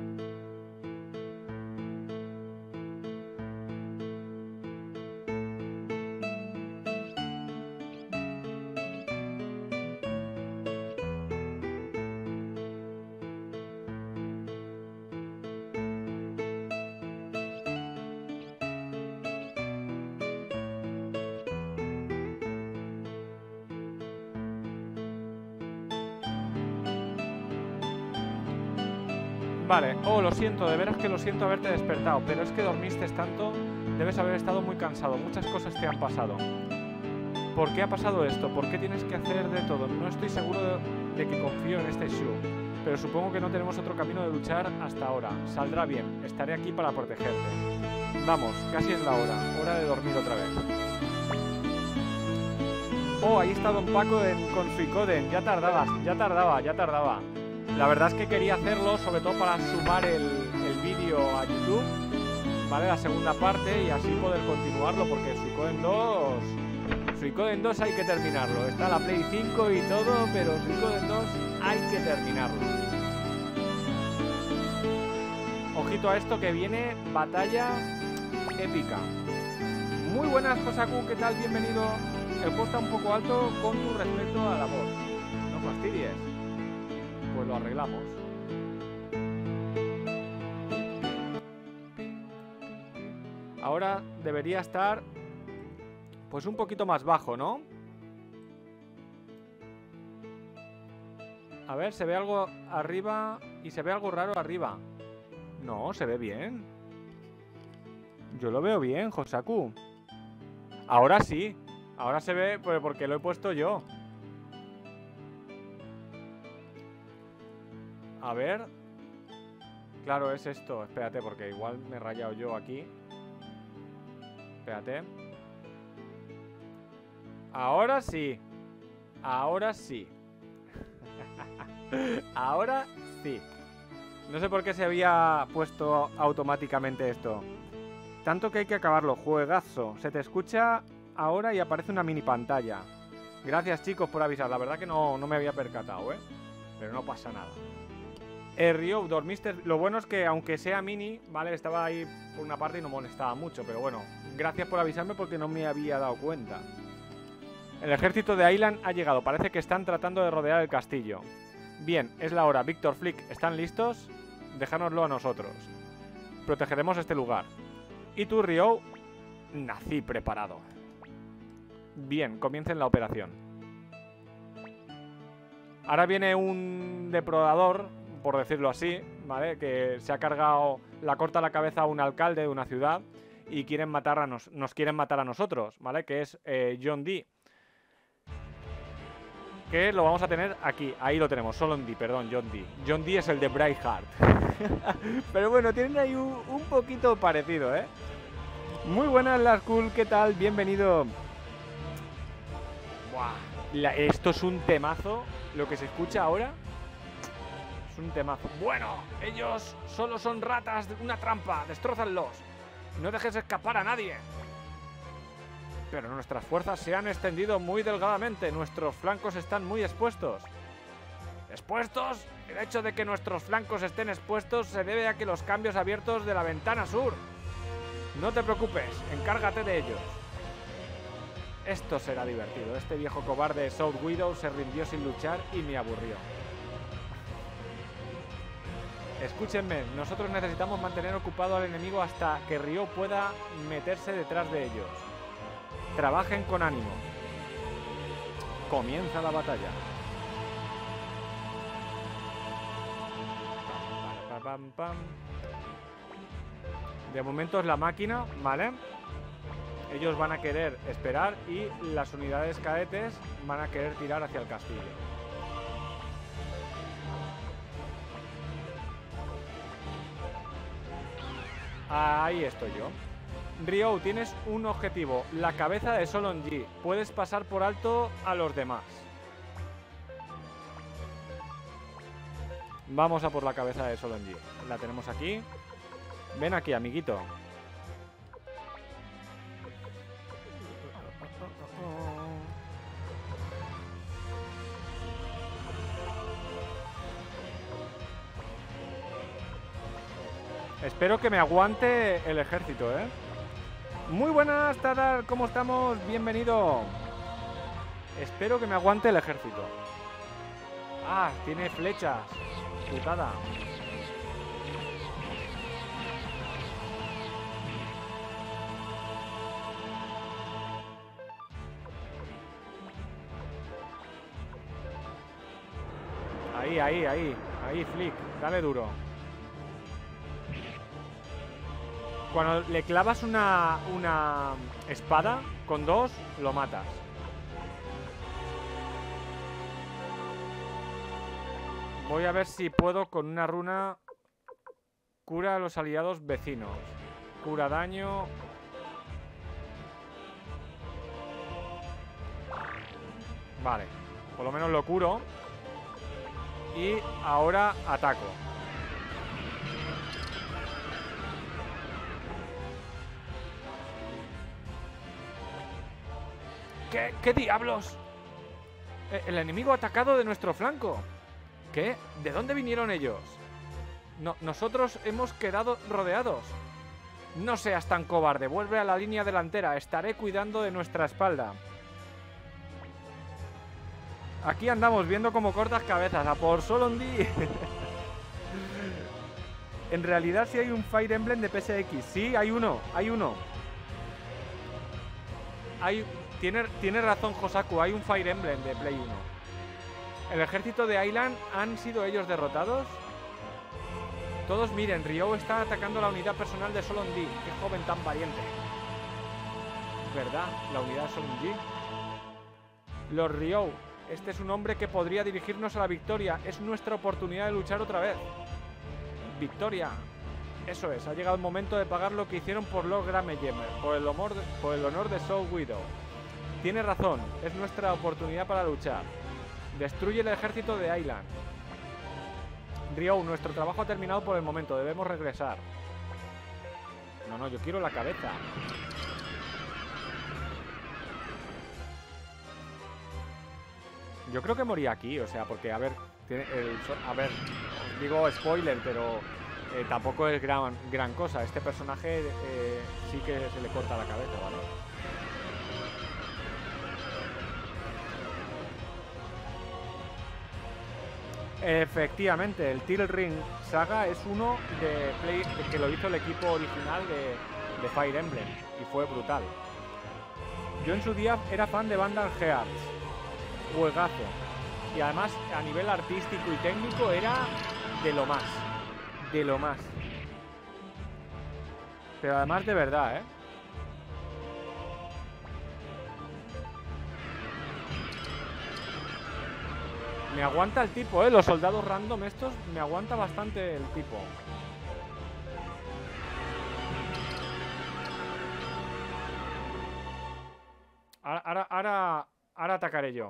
Vale, oh, lo siento, de veras que lo siento haberte despertado, pero es que dormiste tanto, debes haber estado muy cansado, muchas cosas te han pasado. ¿Por qué ha pasado esto? ¿Por qué tienes que hacer de todo? No estoy seguro de, de que confío en este Shu, pero supongo que no tenemos otro camino de luchar hasta ahora. Saldrá bien, estaré aquí para protegerte. Vamos, casi es la hora, hora de dormir otra vez. Oh, ahí está Don Paco en, con Suicoden, ya tardabas, ya tardaba, ya tardaba. La verdad es que quería hacerlo, sobre todo para sumar el, el vídeo a YouTube, ¿vale? La segunda parte y así poder continuarlo, porque Suicoden dos... Suicoden dos hay que terminarlo. Está la Play cinco y todo, pero Suicoden dos hay que terminarlo. Ojito a esto que viene, batalla épica. Muy buenas, Josaku, ¿qué tal? Bienvenido. El juego está un poco alto con tu respecto a la voz. No fastidies. Pues lo arreglamos. Ahora debería estar pues un poquito más bajo, ¿no? A ver, se ve algo arriba y se ve algo raro arriba. No, se ve bien. Yo lo veo bien, Josaku. Ahora sí. Ahora se ve pues porque lo he puesto yo. A ver. Claro, es esto. Espérate, porque igual me he rayado yo aquí. Espérate. Ahora sí. Ahora sí. Ahora sí. No sé por qué se había puesto automáticamente esto. Tanto que hay que acabarlo. Juegazo. Se te escucha ahora y aparece una mini pantalla. Gracias, chicos, por avisar. La verdad que no, no me había percatado, ¿eh? Pero no pasa nada. Eh, Ryo, dormiste. Lo bueno es que aunque sea mini, vale, estaba ahí por una parte y no molestaba mucho, pero bueno, gracias por avisarme porque no me había dado cuenta. El ejército de Island ha llegado. Parece que están tratando de rodear el castillo. Bien, es la hora. Víctor, Flick, ¿están listos? Déjanoslo a nosotros. Protegeremos este lugar. Y tú, Ryo, nací preparado. Bien, comiencen la operación. Ahora viene un depredador, por decirlo así, ¿vale? Que se ha cargado, la corta la cabeza a un alcalde de una ciudad y quieren matar a nos, nos quieren matar a nosotros, ¿vale? Que es eh, John Dee. Que lo vamos a tener aquí, ahí lo tenemos, Solon Dee, perdón, John Dee. John Dee es el de Braveheart. Pero bueno, tienen ahí un, un poquito parecido, ¿eh? Muy buenas, las cool, ¿qué tal? Bienvenido. Buah, la, esto es un temazo, lo que se escucha ahora. Es un temazo. Bueno, ellos solo son ratas de una trampa, destrózanlos. No dejes escapar a nadie. Pero nuestras fuerzas se han extendido muy delgadamente. Nuestros flancos están muy expuestos. ¿Expuestos? El hecho de que nuestros flancos estén expuestos se debe a que los cambios abiertos de la ventana sur. No te preocupes, encárgate de ellos. Esto será divertido. Este viejo cobarde South Widow se rindió sin luchar y me aburrió. Escúchenme, nosotros necesitamos mantener ocupado al enemigo hasta que Ryo pueda meterse detrás de ellos. Trabajen con ánimo. Comienza la batalla. Pam, pam, pam. De momento es la máquina, ¿vale? Ellos van a querer esperar y las unidades cadetes van a querer tirar hacia el castillo. Ahí estoy yo. Ryo, tienes un objetivo, la cabeza de Solon Dee. Puedes pasar por alto a los demás. Vamos a por la cabeza de Solon Dee. La tenemos aquí. Ven aquí, amiguito. Espero que me aguante el ejército, ¿eh? Muy buenas, Tadar, ¿cómo estamos? Bienvenido. Espero que me aguante el ejército. Ah, tiene flechas. Putada. Ahí, ahí, ahí. Ahí, Flick. Dale duro. Cuando le clavas una, una espada con dos, lo matas. Voy a ver si puedo con una runa. Cura a los aliados vecinos. Cura daño. Vale. Por lo menos lo curo. Y ahora ataco. ¿Qué, qué diablos? El enemigo atacado de nuestro flanco. ¿Qué? ¿De dónde vinieron ellos? No, nosotros hemos quedado rodeados. No seas tan cobarde. Vuelve a la línea delantera. Estaré cuidando de nuestra espalda. Aquí andamos viendo cómo cortas cabezas. A por Solon Dee. En realidad sí hay un Fire Emblem de P S X. Sí, hay uno. Hay uno. Hay... Tiene, tiene razón Josaku, hay un Fire Emblem de Play uno. ¿El ejército de Island han sido ellos derrotados? Todos miren, Ryo está atacando la unidad personal de Solon Dee. Qué joven tan valiente. ¿Verdad? La unidad de Solon Dee. Lord Ryo, este es un hombre que podría dirigirnos a la victoria. Es nuestra oportunidad de luchar otra vez. Victoria. Eso es, ha llegado el momento de pagar lo que hicieron por Lord Gramejemer, por el honor de, por el honor de South Widow. Tiene razón, es nuestra oportunidad para luchar. Destruye el ejército de Island. Ryo, nuestro trabajo ha terminado por el momento, debemos regresar. No, no, yo quiero la cabeza. Yo creo que moría aquí, o sea, porque, a ver, tiene el, a ver, os digo spoiler, pero eh, tampoco es gran, gran cosa. Este personaje eh, sí que se le corta la cabeza, ¿vale? Efectivamente, el Teal Ring Saga es uno de Play, de que lo hizo el equipo original de, de Fire Emblem y fue brutal. Yo en su día era fan de Vandal Hearts, juegazo, y además a nivel artístico y técnico era de lo más, de lo más. Pero además de verdad, ¿eh? Me aguanta el tipo, ¿eh? Los soldados random estos, me aguanta bastante el tipo. Ahora, ahora, ahora, ahora atacaré yo.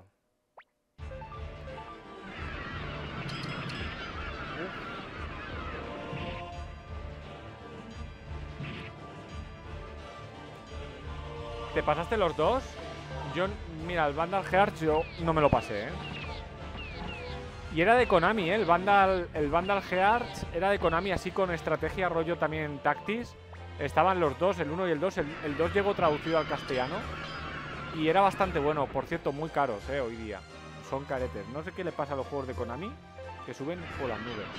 ¿Te pasaste los dos? Yo, mira, el Vandal Hearts yo no me lo pasé, ¿eh? Y era de Konami, ¿eh? El Vandal, el Vandal Hearts era de Konami, así con estrategia, rollo también Tactics. Estaban los dos, el uno y el dos. El, el dos llegó traducido al castellano. Y era bastante bueno, por cierto, muy caros, ¿eh? Hoy día. Son caretes. No sé qué le pasa a los juegos de Konami, que suben por las nubes.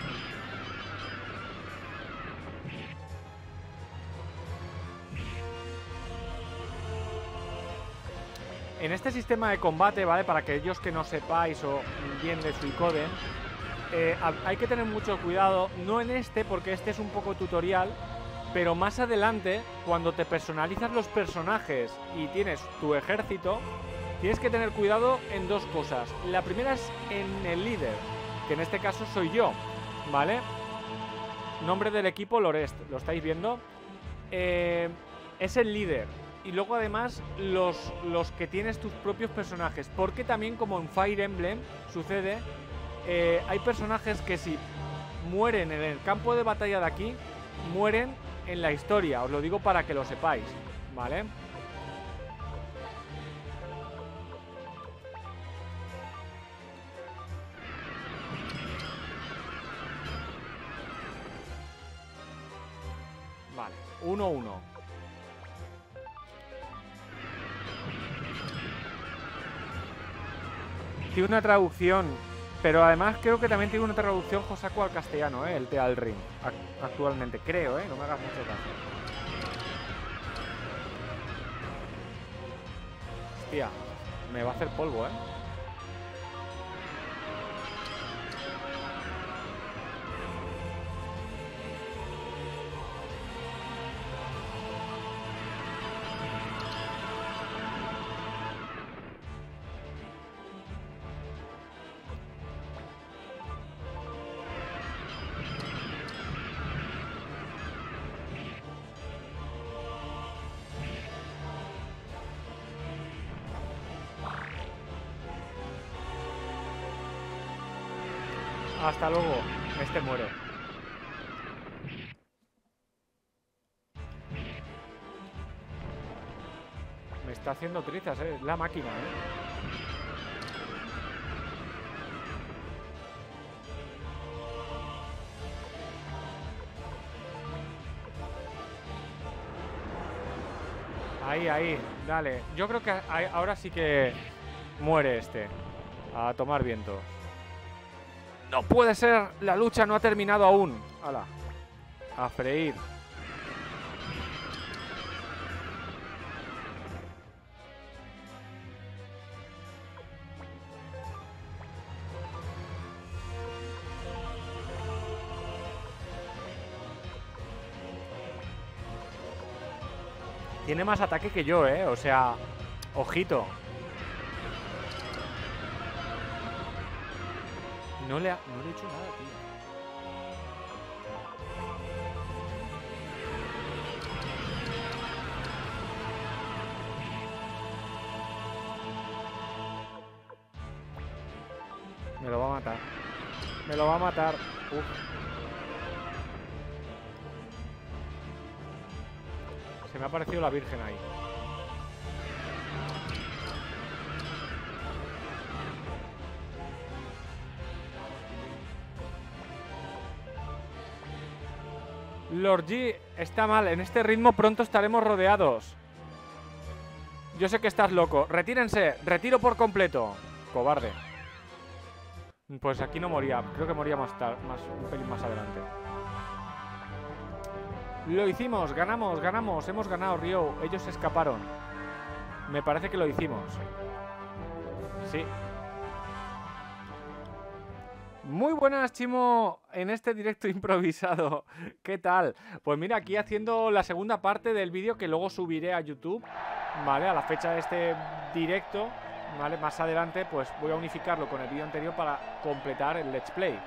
En este sistema de combate, ¿vale? Para aquellos que no sepáis o bien de Suicoden, eh, hay que tener mucho cuidado. No en este, porque este es un poco tutorial, pero más adelante, cuando te personalizas los personajes y tienes tu ejército, tienes que tener cuidado en dos cosas. La primera es en el líder, que en este caso soy yo, ¿vale? Nombre del equipo, Lorest, ¿lo estáis viendo? Eh, es el líder. Y luego además los, los que tienes tus propios personajes. Porque también como en Fire Emblem sucede, eh, hay personajes que si mueren en el campo de batalla de aquí, mueren en la historia. Os lo digo para que lo sepáis, ¿vale? Vale, uno uno. Tiene una traducción, pero además creo que también tiene una traducción Josaku al castellano, ¿eh? El Teal Ring, actualmente, creo, ¿eh? No me hagas mucho caso. Hostia, me va a hacer polvo, ¿eh? Hasta luego. Este muere. Me está haciendo trizas, eh. La máquina, eh. Ahí, ahí. Dale. Yo creo que ahora sí que muere este. A tomar viento. No puede ser, la lucha no ha terminado aún. Hala, a freír. Tiene más ataque que yo, eh, o sea, ojito. No le, ha, no le he hecho nada, tío. Me lo va a matar. Me lo va a matar. Uf. Se me ha parecido la Virgen ahí. Lord G está mal. En este ritmo pronto estaremos rodeados. Yo sé que estás loco. Retírense. Retiro por completo. Cobarde. Pues aquí no moría. Creo que moría más tarde, más, un pelín más adelante. Lo hicimos. Ganamos, ganamos. Hemos ganado, Ryo. Ellos se escaparon. Me parece que lo hicimos. Sí. Muy buenas, Chimo, en este directo improvisado. ¿Qué tal? Pues mira, aquí haciendo la segunda parte del vídeo que luego subiré a YouTube, ¿vale? A la fecha de este directo. ¿vale? Más adelante pues voy a unificarlo con el vídeo anterior para completar el Let's Play.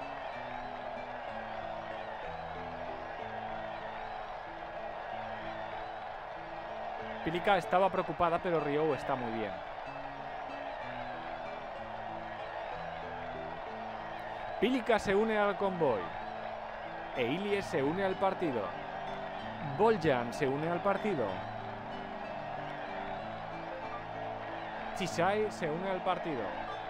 Pilica estaba preocupada, pero Ryo está muy bien. Pilica se une al convoy. Eilie se une al partido. Boljan se une al partido. Chisai se une al partido.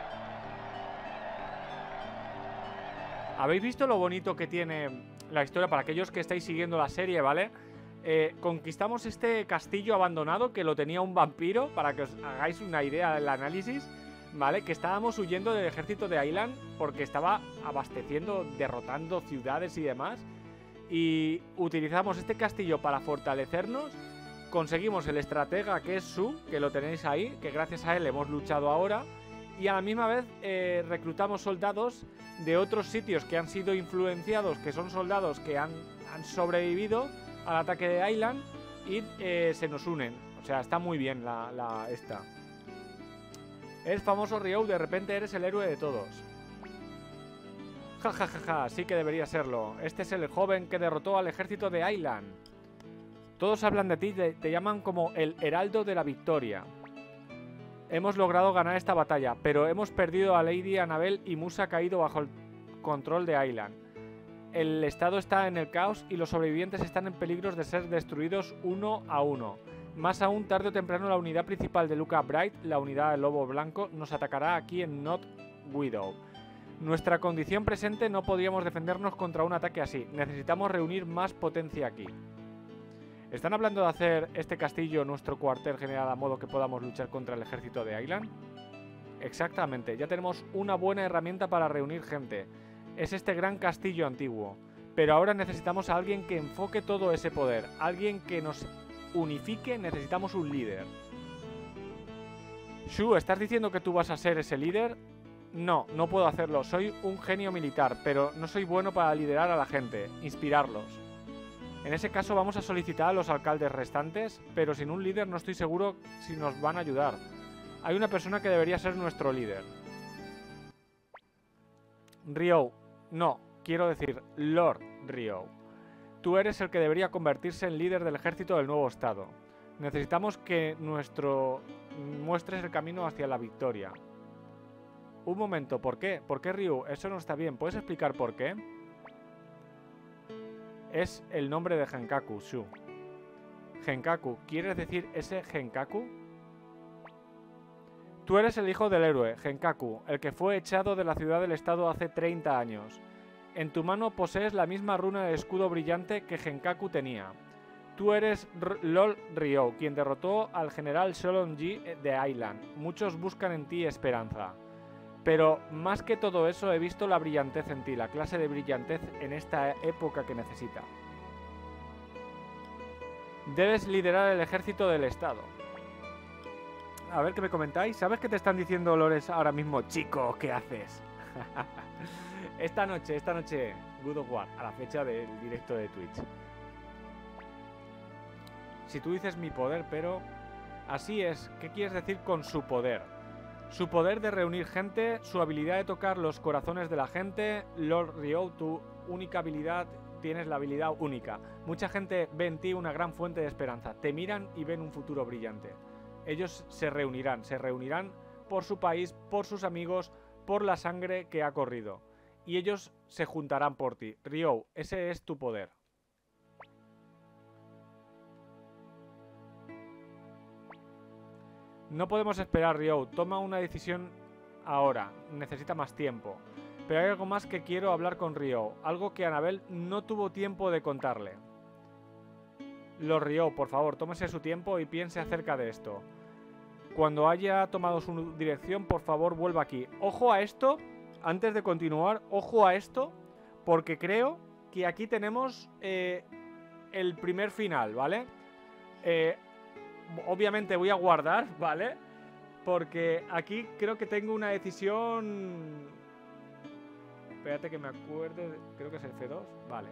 ¿Habéis visto lo bonito que tiene la historia? Para aquellos que estáis siguiendo la serie, ¿vale? Eh, conquistamos este castillo abandonado que lo tenía un vampiro, para que os hagáis una idea del análisis, ¿vale? Que estábamos huyendo del ejército de Aylan porque estaba abasteciendo, derrotando ciudades y demás. Y utilizamos este castillo para fortalecernos. Conseguimos el estratega que es Su, que lo tenéis ahí, que gracias a él hemos luchado ahora. Y a la misma vez eh, reclutamos soldados de otros sitios que han sido influenciados, que son soldados que han, han sobrevivido al ataque de Aylan y eh, se nos unen. O sea, está muy bien la, la esta. El famoso Ryo, de repente eres el héroe de todos. Ja, ja, ja, ja, sí que debería serlo. Este es el joven que derrotó al ejército de Aylan. Todos hablan de ti, te, te llaman como el heraldo de la victoria. Hemos logrado ganar esta batalla, pero hemos perdido a Lady Annabelle y Musa ha caído bajo el control de Aylan. El estado está en el caos y los sobrevivientes están en peligro de ser destruidos uno a uno. Más aún, tarde o temprano la unidad principal de Luca Bright, la unidad del Lobo Blanco, nos atacará aquí en Not Widow. Nuestra condición presente no podríamos defendernos contra un ataque así. Necesitamos reunir más potencia aquí. ¿Están hablando de hacer este castillo nuestro cuartel general a modo que podamos luchar contra el ejército de Aylan? Exactamente, ya tenemos una buena herramienta para reunir gente. Es este gran castillo antiguo. Pero ahora necesitamos a alguien que enfoque todo ese poder. Alguien que nos unifique. Necesitamos un líder. Shu, ¿estás diciendo que tú vas a ser ese líder? No, no puedo hacerlo. Soy un genio militar, pero no soy bueno para liderar a la gente, inspirarlos. En ese caso vamos a solicitar a los alcaldes restantes, pero sin un líder no estoy seguro si nos van a ayudar. Hay una persona que debería ser nuestro líder. Ryo, no, quiero decir Lord Ryo. Tú eres el que debería convertirse en líder del ejército del nuevo estado. Necesitamos que nuestro muestres el camino hacia la victoria. Un momento, ¿por qué? ¿Por qué Ryu? Eso no está bien. ¿Puedes explicar por qué? Es el nombre de Genkaku, Shu. Genkaku, ¿quieres decir ese Genkaku? Tú eres el hijo del héroe, Genkaku, el que fue echado de la ciudad del estado hace treinta años. En tu mano posees la misma runa de escudo brillante que Genkaku tenía. Tú eres Lord Ryo, quien derrotó al general Solon-ji de Aylan. Muchos buscan en ti esperanza. Pero más que todo eso he visto la brillantez en ti, la clase de brillantez en esta época que necesita. Debes liderar el ejército del estado. A ver qué me comentáis. ¿Sabes qué te están diciendo Lores ahora mismo? Chico, ¿qué haces? Esta noche, esta noche, God of War, a la fecha del directo de Twitch. Si tú dices mi poder, pero... Así es, ¿qué quieres decir con su poder? Su poder de reunir gente, su habilidad de tocar los corazones de la gente. Lord Ryo, tu única habilidad, tienes la habilidad única. Mucha gente ve en ti una gran fuente de esperanza. Te miran y ven un futuro brillante. Ellos se reunirán, se reunirán por su país, por sus amigos, por la sangre que ha corrido. Y ellos se juntarán por ti. Ryo, ese es tu poder. No podemos esperar, Ryo. Toma una decisión ahora. Necesita más tiempo. Pero hay algo más que quiero hablar con Ryo. Algo que Annabelle no tuvo tiempo de contarle. Lord Ryo, por favor, tómese su tiempo y piense acerca de esto. Cuando haya tomado su dirección, por favor, vuelva aquí. Ojo a esto. Antes de continuar, ojo a esto. Porque creo que aquí tenemos eh, el primer final, ¿vale? Eh... Obviamente voy a guardar, ¿vale? Porque aquí creo que tengo una decisión... Espérate que me acuerde... Creo que es el C dos. Vale.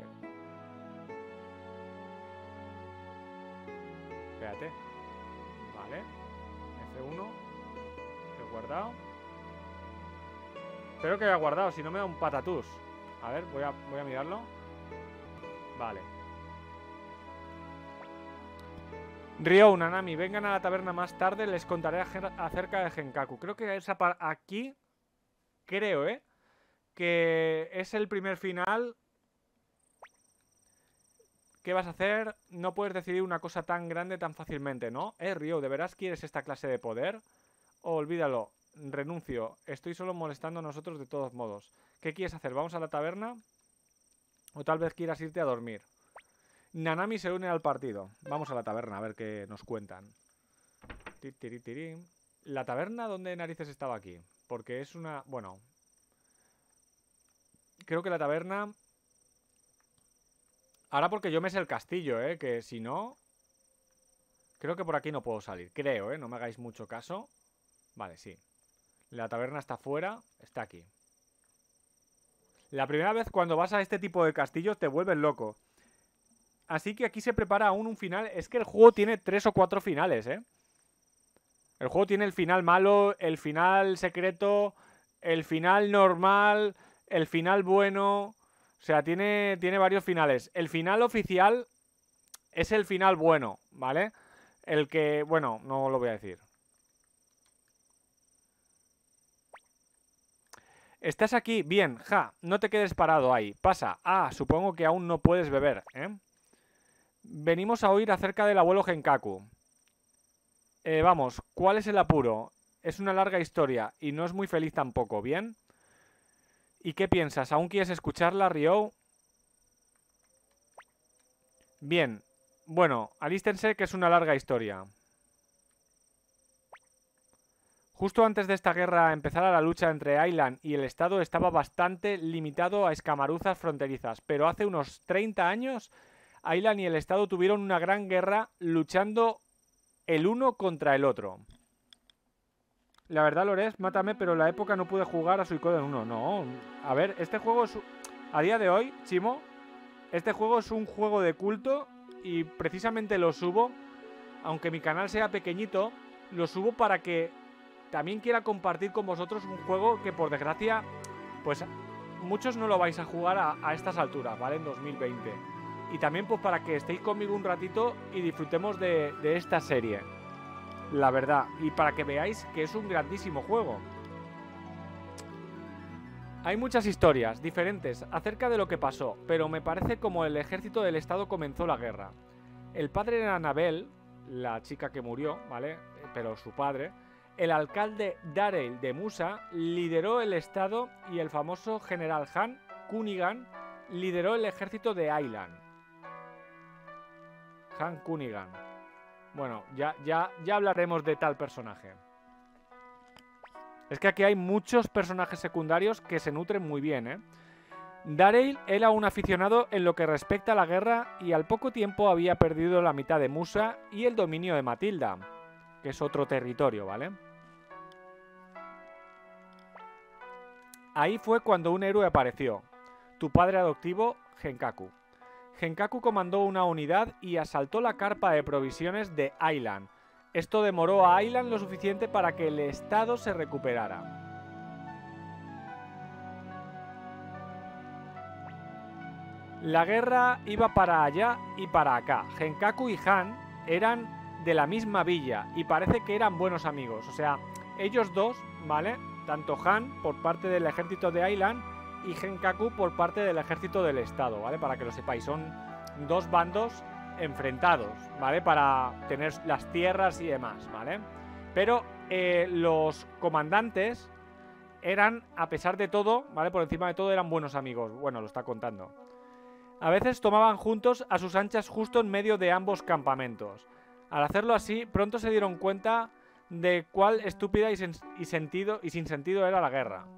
Espérate. Vale. F uno. guardado. Espero que haya guardado, si no me da un patatús. A ver, voy a, voy a mirarlo. Vale. Ryo, Nanami, vengan a la taberna más tarde, les contaré acerca de Genkaku. Creo que esa aquí, creo, ¿eh? Que es el primer final. ¿Qué vas a hacer? No puedes decidir una cosa tan grande tan fácilmente, ¿no? Eh, Ryo, ¿de veras quieres esta clase de poder? Oh, olvídalo, renuncio. Estoy solo molestando a nosotros de todos modos. ¿Qué quieres hacer? ¿Vamos a la taberna? ¿O tal vez quieras irte a dormir? Nanami se une al partido. Vamos a la taberna a ver qué nos cuentan. ¿La taberna dónde narices estaba aquí? Porque es una... Bueno. Creo que la taberna... Ahora porque yo me sé el castillo, ¿eh? Que si no... Creo que por aquí no puedo salir. Creo, ¿eh? No me hagáis mucho caso. Vale, sí. La taberna está fuera. Está aquí. La primera vez cuando vas a este tipo de castillos te vuelves loco. Así que aquí se prepara aún un final. Es que el juego tiene tres o cuatro finales, ¿eh? El juego tiene el final malo, el final secreto, el final normal, el final bueno. O sea, tiene, tiene varios finales. El final oficial es el final bueno, ¿vale? El que... Bueno, no lo voy a decir. ¿Estás aquí? Bien, ja. No te quedes parado ahí. Pasa. Ah, supongo que aún no puedes beber, ¿eh? Venimos a oír acerca del abuelo Genkaku. Eh, vamos, ¿cuál es el apuro? Es una larga historia y no es muy feliz tampoco, ¿bien? ¿Y qué piensas? ¿Aún quieres escucharla, Ryo? Bien. Bueno, alístense que es una larga historia. Justo antes de esta guerra empezara la lucha entre Aylan y el Estado estaba bastante limitado a escamaruzas fronterizas, pero hace unos treinta años Aylan y el Estado tuvieron una gran guerra luchando el uno contra el otro. La verdad, Lores, mátame, pero en la época no pude jugar a Suikoden uno. No, a ver, este juego es... A día de hoy, Chimo, este juego es un juego de culto y precisamente lo subo, aunque mi canal sea pequeñito, lo subo para que también quiera compartir con vosotros un juego que, por desgracia, pues muchos no lo vais a jugar a, a estas alturas, ¿vale? En dos mil veinte. Y también pues para que estéis conmigo un ratito y disfrutemos de, de esta serie. La verdad. Y para que veáis que es un grandísimo juego. Hay muchas historias diferentes acerca de lo que pasó, pero me parece como el ejército del Estado comenzó la guerra. El padre de Annabelle, la chica que murió, ¿vale? Pero su padre, el alcalde Darrell de Musa, lideró el Estado y el famoso general Han Cunningham lideró el ejército de Aylan. Han Cunningham. Bueno, ya, ya, ya hablaremos de tal personaje. Es que aquí hay muchos personajes secundarios que se nutren muy bien, ¿eh? Darrell era un aficionado en lo que respecta a la guerra y al poco tiempo había perdido la mitad de Musa y el dominio de Matilda, que es otro territorio, ¿vale? Ahí fue cuando un héroe apareció, tu padre adoptivo, Genkaku. Genkaku comandó una unidad y asaltó la carpa de provisiones de Aylan. Esto demoró a Aylan lo suficiente para que el estado se recuperara. La guerra iba para allá y para acá. Genkaku y Han eran de la misma villa y parece que eran buenos amigos. O sea, ellos dos, ¿vale? Tanto Han por parte del ejército de Aylan y Genkaku por parte del ejército del Estado, ¿vale? Para que lo sepáis, son dos bandos enfrentados, ¿vale? Para tener las tierras y demás, ¿vale? Pero eh, los comandantes eran, a pesar de todo, ¿vale? Por encima de todo eran buenos amigos. Bueno, lo está contando. A veces tomaban juntos a sus anchas justo en medio de ambos campamentos. Al hacerlo así, pronto se dieron cuenta de cuál estúpida y, sen y, sentido y sin sentido era la guerra.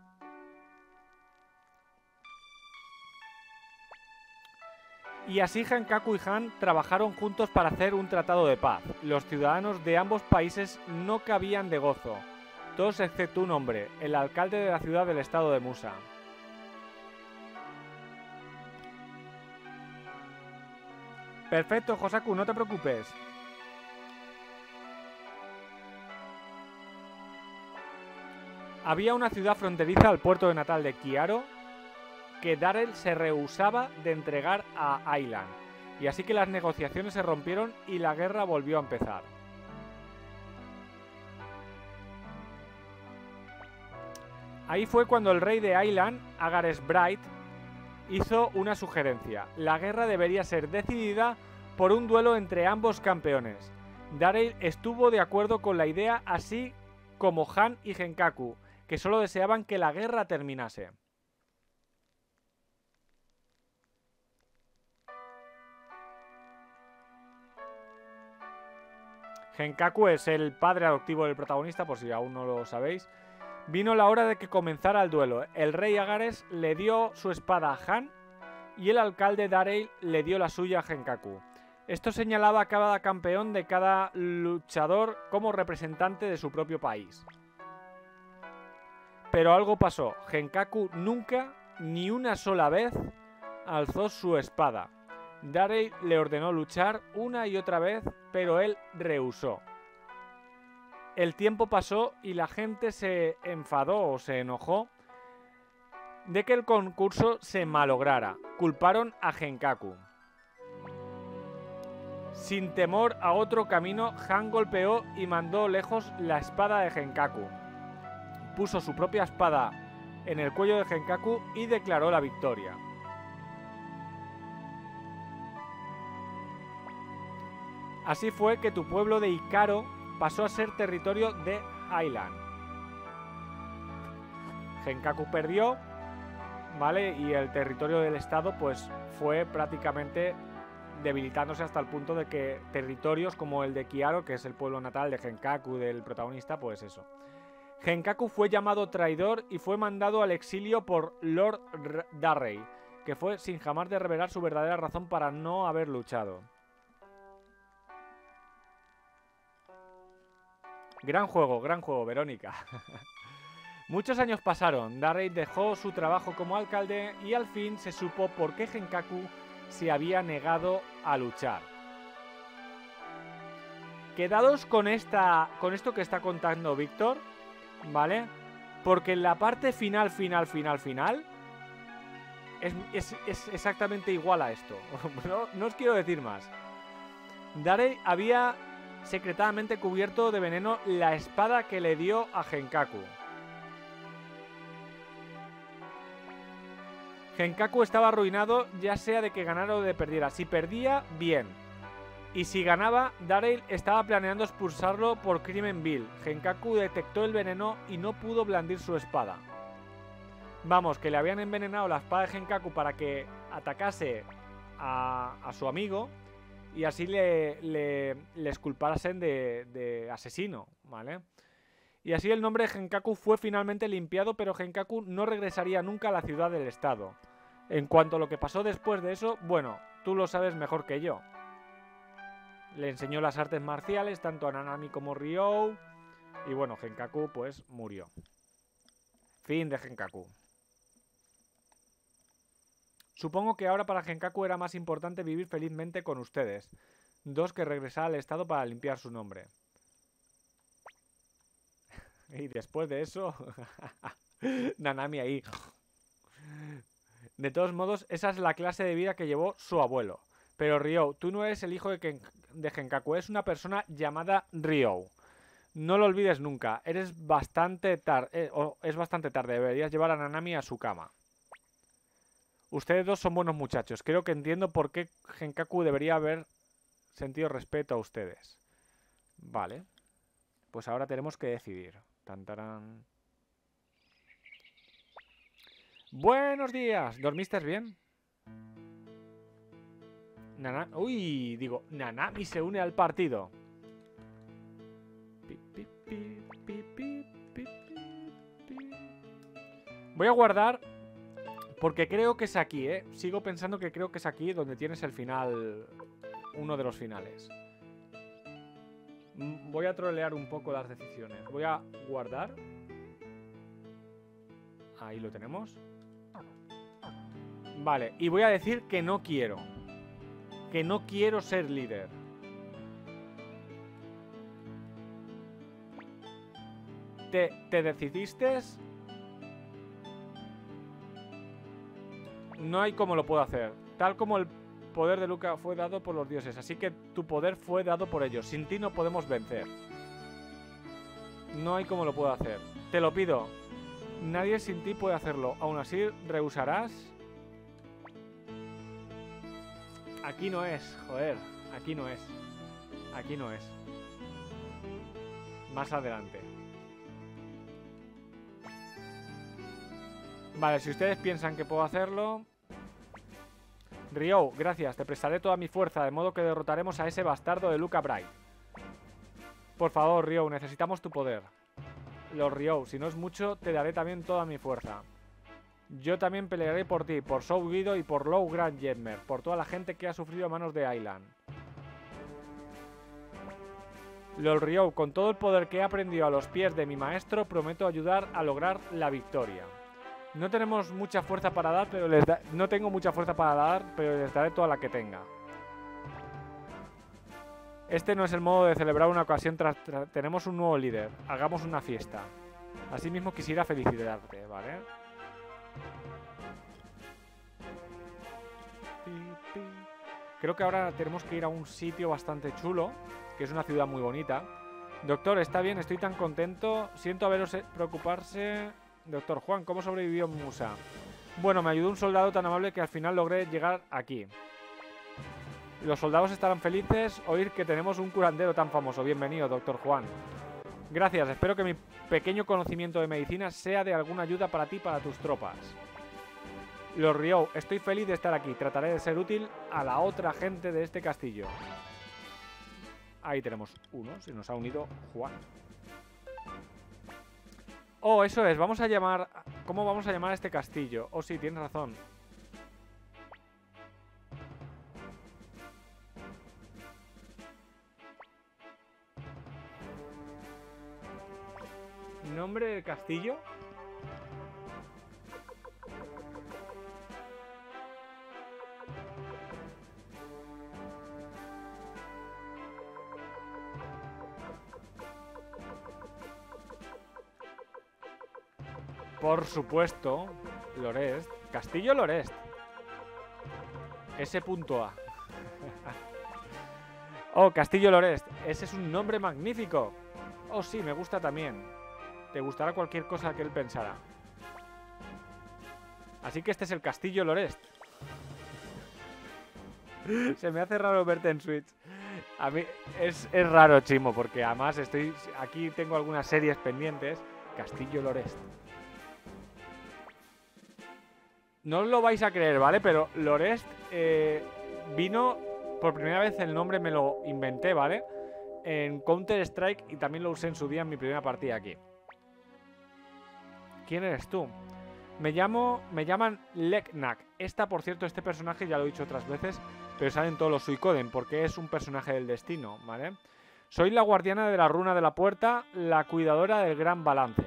Y así Genkaku y Han trabajaron juntos para hacer un tratado de paz. Los ciudadanos de ambos países no cabían de gozo. Todos excepto un hombre, el alcalde de la ciudad del estado de Musa. Perfecto, Hosaku, no te preocupes. Había una ciudad fronteriza al puerto de natal de Kiaro que Darrell se rehusaba de entregar a Aylan, y así que las negociaciones se rompieron y la guerra volvió a empezar. Ahí fue cuando el rey de Aylan, Agares Bright, hizo una sugerencia. La guerra debería ser decidida por un duelo entre ambos campeones. Darrell estuvo de acuerdo con la idea, así como Han y Genkaku, que solo deseaban que la guerra terminase. Genkaku es el padre adoptivo del protagonista, por si aún no lo sabéis. Vino la hora de que comenzara el duelo. El rey Agares le dio su espada a Han y el alcalde Darrell le dio la suya a Genkaku. Esto señalaba a cada campeón de cada luchador como representante de su propio país. Pero algo pasó. Genkaku nunca, ni una sola vez, alzó su espada. Darrell le ordenó luchar una y otra vez, pero él rehusó. El tiempo pasó y la gente se enfadó o se enojó de que el concurso se malograra. Culparon a Genkaku. Sin temor a otro camino, Han golpeó y mandó lejos la espada de Genkaku. Puso su propia espada en el cuello de Genkaku y declaró la victoria. Así fue que tu pueblo de Ikaro pasó a ser territorio de Aylan. Genkaku perdió, ¿vale? Y el territorio del estado pues fue prácticamente debilitándose hasta el punto de que territorios como el de Kiaro, que es el pueblo natal de Genkaku, del protagonista, pues eso. Genkaku fue llamado traidor y fue mandado al exilio por Lord Darrell, que fue sin jamás de revelar su verdadera razón para no haber luchado. Gran juego, gran juego, Verónica. Muchos años pasaron, Darrell dejó su trabajo como alcalde y al fin se supo por qué Genkaku se había negado a luchar. Quedados con, esta, con esto que está contando Víctor, ¿vale? Porque en la parte final, final, final, final, es, es, es exactamente igual a esto. No, no os quiero decir más. Darrell había secretamente cubierto de veneno la espada que le dio a Genkaku. Genkaku estaba arruinado, ya sea de que ganara o de perdiera. Si perdía, bien. Y si ganaba, Darrell estaba planeando expulsarlo por crimen vil. Genkaku detectó el veneno y no pudo blandir su espada. Vamos, que le habían envenenado la espada de Genkaku para que atacase a, a su amigo y así le, le, les culpasen de, de asesino, ¿vale? Y así el nombre de Genkaku fue finalmente limpiado, pero Genkaku no regresaría nunca a la ciudad del estado. En cuanto a lo que pasó después de eso, bueno, tú lo sabes mejor que yo. Le enseñó las artes marciales tanto a Nanami como Ryou. Y bueno, Genkaku pues murió. Fin de Genkaku. Supongo que ahora para Genkaku era más importante vivir felizmente con ustedes. Dos, que regresara al estado para limpiar su nombre. Y después de eso... Nanami ahí. De todos modos, esa es la clase de vida que llevó su abuelo. Pero Ryou, tú no eres el hijo de, Ken de Genkaku, es una persona llamada Ryou. No lo olvides nunca, eres bastante tarde, eh, o es bastante tarde, deberías llevar a Nanami a su cama. Ustedes dos son buenos muchachos, creo que entiendo por qué Genkaku debería haber sentido respeto a ustedes. Vale, pues ahora tenemos que decidir. Tan, tarán. Buenos días, ¿dormiste bien? Nana... Uy, digo, Nanami se une al partido. Voy a guardar porque creo que es aquí, ¿eh? Sigo pensando que creo que es aquí donde tienes el final, uno de los finales. Voy a trolear un poco las decisiones. Voy a guardar. Ahí lo tenemos. Vale, y voy a decir que no quiero. Que no quiero ser líder. te, te decidiste, no hay como lo puedo hacer. Tal como el poder de Luca fue dado por los dioses, así que tu poder fue dado por ellos. Sin ti no podemos vencer. No hay como lo puedo hacer. Te lo pido. Nadie sin ti puede hacerlo. Aún así, rehusarás. Aquí no es, joder. Aquí no es. Aquí no es. Más adelante. Vale, si ustedes piensan que puedo hacerlo... Ryo, gracias. Te prestaré toda mi fuerza, de modo que derrotaremos a ese bastardo de Luca Bright. Por favor, Ryo, necesitamos tu poder. Los Ryo, si no es mucho, te daré también toda mi fuerza. Yo también pelearé por ti, por Shou Guido y por Lou Grand Jetmer, por toda la gente que ha sufrido a manos de Aylan. Los Ryo, con todo el poder que he aprendido a los pies de mi maestro, prometo ayudar a lograr la victoria. No tenemos mucha fuerza para dar, pero les da... no tengo mucha fuerza para dar, pero les daré toda la que tenga. Este no es el modo de celebrar una ocasión tras... tras... Tenemos un nuevo líder. Hagamos una fiesta. Asimismo quisiera felicitarte, ¿vale? Creo que ahora tenemos que ir a un sitio bastante chulo, que es una ciudad muy bonita. Doctor, está bien, estoy tan contento. Siento haberos preocuparse... Doctor Juan, ¿cómo sobrevivió Musa? Bueno, me ayudó un soldado tan amable que al final logré llegar aquí. Los soldados estarán felices oír que tenemos un curandero tan famoso. Bienvenido, Doctor Juan. Gracias, espero que mi pequeño conocimiento de medicina sea de alguna ayuda para ti y para tus tropas. Los Ryo, estoy feliz de estar aquí. Trataré de ser útil a la otra gente de este castillo. Ahí tenemos uno, se nos ha unido Juan. Oh, eso es, vamos a llamar... ¿Cómo vamos a llamar a este castillo? Oh, sí, tienes razón. ¿Nombre del castillo? Por supuesto, Lorest. Castillo Lorest. S A. Oh, Castillo Lorest. Ese es un nombre magnífico. Oh, sí, me gusta también. Te gustará cualquier cosa que él pensara. Así que este es el Castillo Lorest. Se me hace raro verte en Switch. A mí es, es raro, Chimo, porque además estoy... Aquí tengo algunas series pendientes. Castillo Lorest. No os lo vais a creer, ¿vale? Pero Lorest eh, vino... Por primera vez el nombre me lo inventé, ¿vale? En Counter-Strike y también lo usé en su día en mi primera partida aquí. ¿Quién eres tú? Me llamo... Me llaman Leknak. Esta, por cierto, este personaje ya lo he dicho otras veces, pero sale en todos los Suicoden porque es un personaje del destino, ¿vale? Soy la guardiana de la runa de la puerta, la cuidadora del gran balance.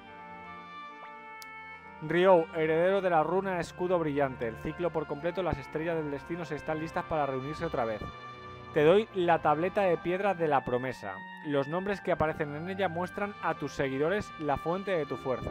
Ryo, heredero de la runa escudo brillante. El ciclo por completo, las estrellas del destino se están listas para reunirse otra vez. Te doy la tableta de piedra de la promesa. Los nombres que aparecen en ella muestran a tus seguidores la fuente de tu fuerza.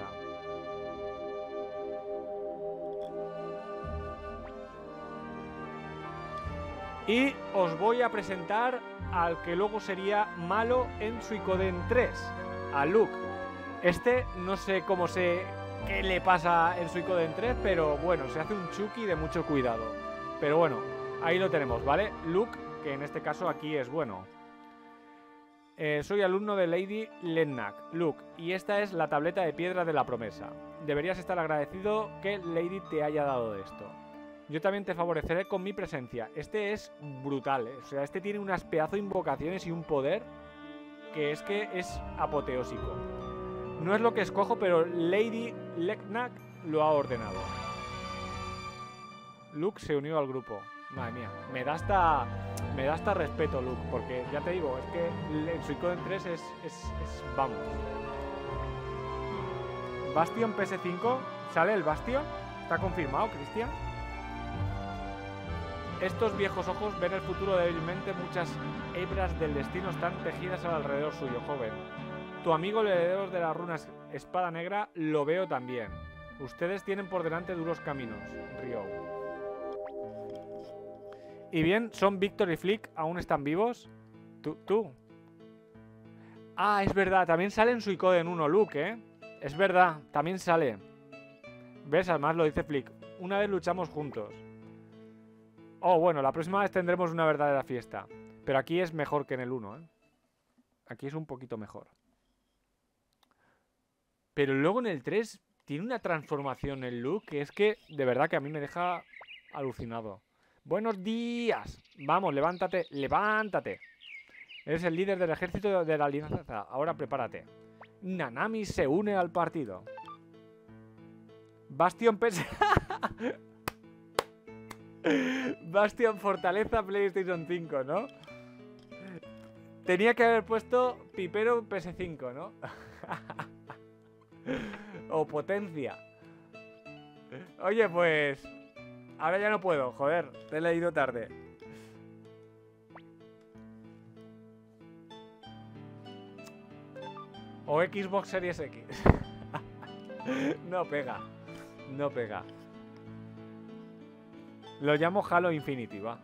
Y os voy a presentar al que luego sería malo en Suicoden tres, a Luke. Este no sé cómo se... qué le pasa en Suicoden tres, pero bueno, se hace un Chucky de mucho cuidado. Pero bueno, ahí lo tenemos, ¿vale? Luke, que en este caso aquí es bueno. Eh, soy alumno de Lady Leknak, Luke, y esta es la tableta de piedra de la promesa. Deberías estar agradecido que Lady te haya dado esto. Yo también te favoreceré con mi presencia. Este es brutal, ¿eh? O sea, este tiene unas pedazo de invocaciones y un poder que es que es apoteósico. No es lo que escojo, pero Lady Leknak lo ha ordenado. Luke se unió al grupo. Madre mía, me da hasta, me da hasta respeto, Luke, porque ya te digo, es que en Suicoden tres es, es, es... vamos. Bastion P S cinco, ¿sale el Bastion? ¿Está confirmado, Cristian? Estos viejos ojos ven el futuro débilmente, muchas hebras del destino están tejidas alrededor suyo, joven. Tu amigo el heredero de las runas Espada Negra lo veo también. Ustedes tienen por delante duros caminos, Ryo. Y bien, ¿son Víctor y Flick? ¿Aún están vivos? ¿Tú? ¿Tú? Ah, es verdad, también sale en Suicoden uno, Luke, ¿eh? Es verdad, también sale. ¿Ves? Además lo dice Flick. Una vez luchamos juntos. Oh, bueno, la próxima vez tendremos una verdadera fiesta. Pero aquí es mejor que en el uno, ¿eh? Aquí es un poquito mejor. Pero luego en el tres tiene una transformación en Luke que es que de verdad que a mí me deja alucinado. Buenos días. Vamos, levántate, levántate. Eres el líder del ejército de la alianza. Ahora prepárate. Nanami se une al partido. Bastion P S... Bastion Fortaleza PlayStation cinco, ¿no? Tenía que haber puesto Pipero P S cinco, ¿no? O Potencia. Oye, pues... ahora ya no puedo, joder. Te he leído tarde. O Xbox Series X. No pega. No pega. Lo llamo Halo Infinity, va.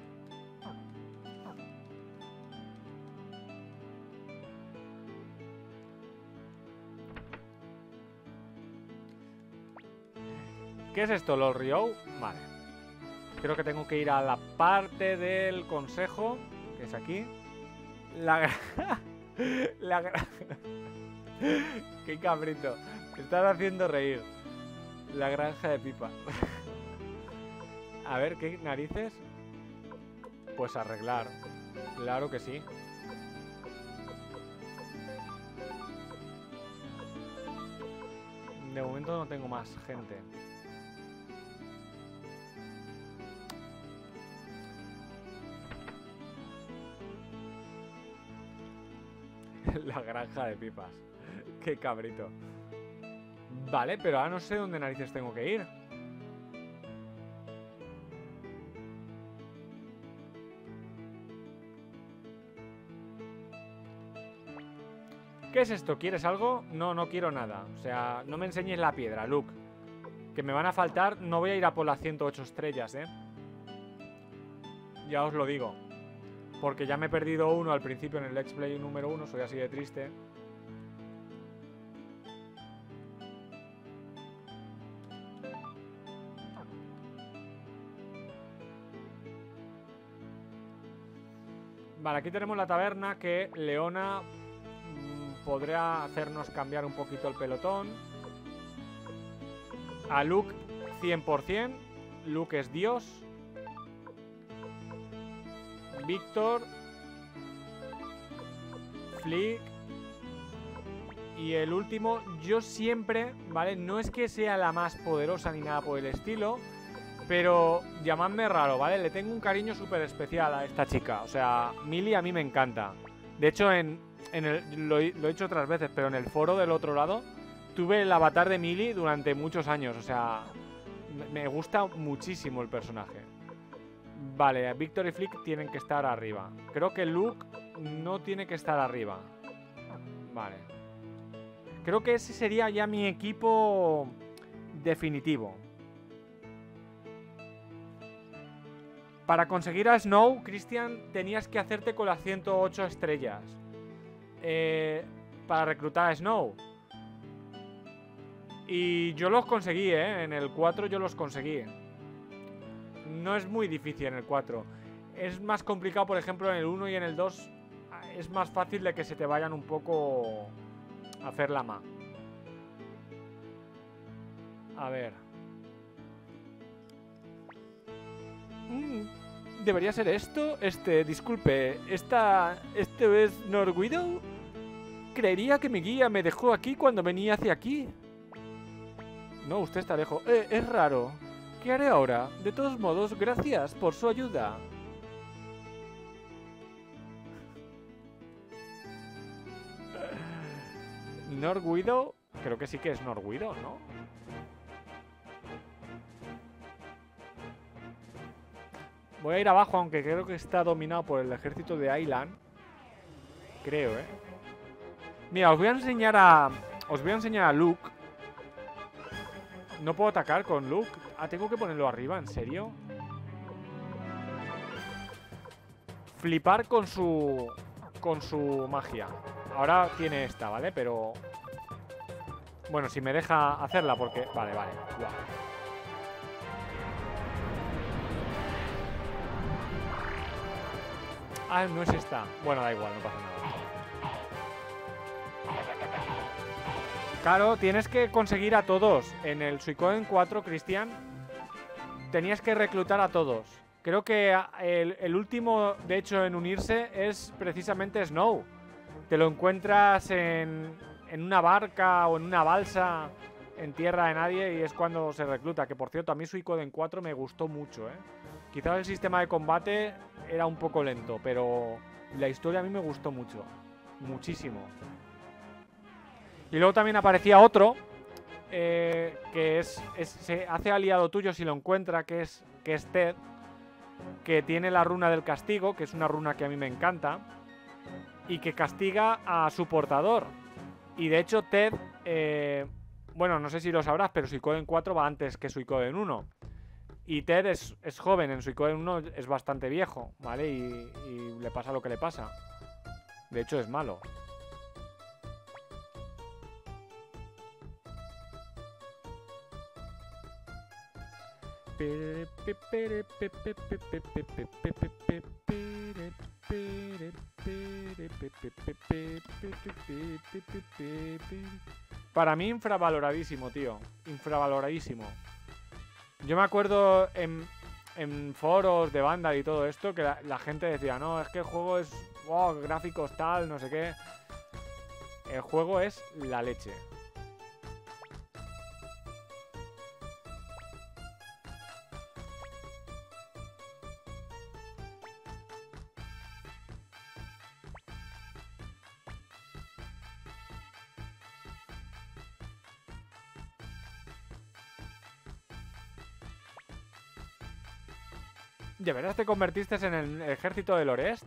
¿Qué es esto, los Ryo? Vale. Creo que tengo que ir a la parte del consejo, que es aquí. La... la... Qué cabrito. Me estás haciendo reír. La granja de pipa. A ver, ¿qué narices? Pues arreglar. Claro que sí. De momento no tengo más gente. La granja de pipas. Qué cabrito. Vale, pero ahora no sé dónde narices tengo que ir. ¿Qué es esto? ¿Quieres algo? No, no quiero nada. O sea, no me enseñes la piedra, Luke. Que me van a faltar. No voy a ir a por las ciento ocho estrellas, ¿eh? Ya os lo digo. Porque ya me he perdido uno al principio en el Let's Play número uno. Soy así de triste. Vale, aquí tenemos la taberna que Leona mmm, podría hacernos cambiar un poquito el pelotón. A Luke cien por cien. Luke es Dios. Víctor, Flick y el último, yo siempre, ¿vale? No es que sea la más poderosa ni nada por el estilo, pero llamadme raro, ¿vale? Le tengo un cariño súper especial a esta chica. O sea, Millie a mí me encanta. De hecho, en, en el, lo, lo he hecho otras veces, pero en el foro del otro lado tuve el avatar de Millie durante muchos años. O sea, me gusta muchísimo el personaje. Vale, Víctor y Flick tienen que estar arriba. Creo que Luke no tiene que estar arriba. Vale. Creo que ese sería ya mi equipo definitivo. Para conseguir a Snow, Christian, tenías que hacerte con las ciento ocho estrellas. Eh, para reclutar a Snow. Y yo los conseguí, ¿eh? En el cuatro yo los conseguí. No es muy difícil en el cuatro. Es más complicado, por ejemplo, en el uno y en el dos. Es más fácil de que se te vayan un poco a hacer la ma. A ver. Mm, ¿debería ser esto? Este, disculpe, ¿esta, ¿este es Norwidow? Creería que mi guía me dejó aquí cuando venía hacia aquí. No, usted está lejos. Eh, es raro. ¿Qué haré ahora? De todos modos, gracias por su ayuda. Norwidow. Creo que sí que es Norwidow, ¿no? Voy a ir abajo, aunque creo que está dominado por el ejército de Island. Creo, ¿eh? Mira, os voy a enseñar a... Os voy a enseñar a Luke. No puedo atacar con Luke. Ah, tengo que ponerlo arriba, ¿en serio? Flipar con su... Con su magia. Ahora tiene esta, ¿vale? Pero... Bueno, si me deja hacerla porque... Vale, vale. Guau. Ah, no es esta. Bueno, da igual, no pasa nada. Claro, tienes que conseguir a todos. En el Suicoden cuatro, Cristian, tenías que reclutar a todos. Creo que el, el último, de hecho, en unirse es precisamente Snow. Te lo encuentras en, en una barca o en una balsa en tierra de nadie y es cuando se recluta. Que, por cierto, a mí Suicoden cuatro me gustó mucho, ¿eh? Quizás el sistema de combate era un poco lento, pero la historia a mí me gustó mucho. Muchísimo. Y luego también aparecía otro, eh, que es, es se hace aliado tuyo si lo encuentra, que es, que es Ted, que tiene la runa del castigo, que es una runa que a mí me encanta, y que castiga a su portador. Y de hecho Ted, eh, bueno, no sé si lo sabrás, pero Suicoden cuatro va antes que Suicoden uno. Y Ted es, es joven, en Suicoden uno es bastante viejo, ¿vale? Y, y le pasa lo que le pasa. De hecho es malo. Para mí infravaloradísimo, tío. Infravaloradísimo. Yo me acuerdo en, en foros de Vandal y todo esto que la, la gente decía, no, es que el juego es... Wow, gráficos tal, no sé qué. El juego es la leche. ¿De verdad te convertiste en el ejército del Orest?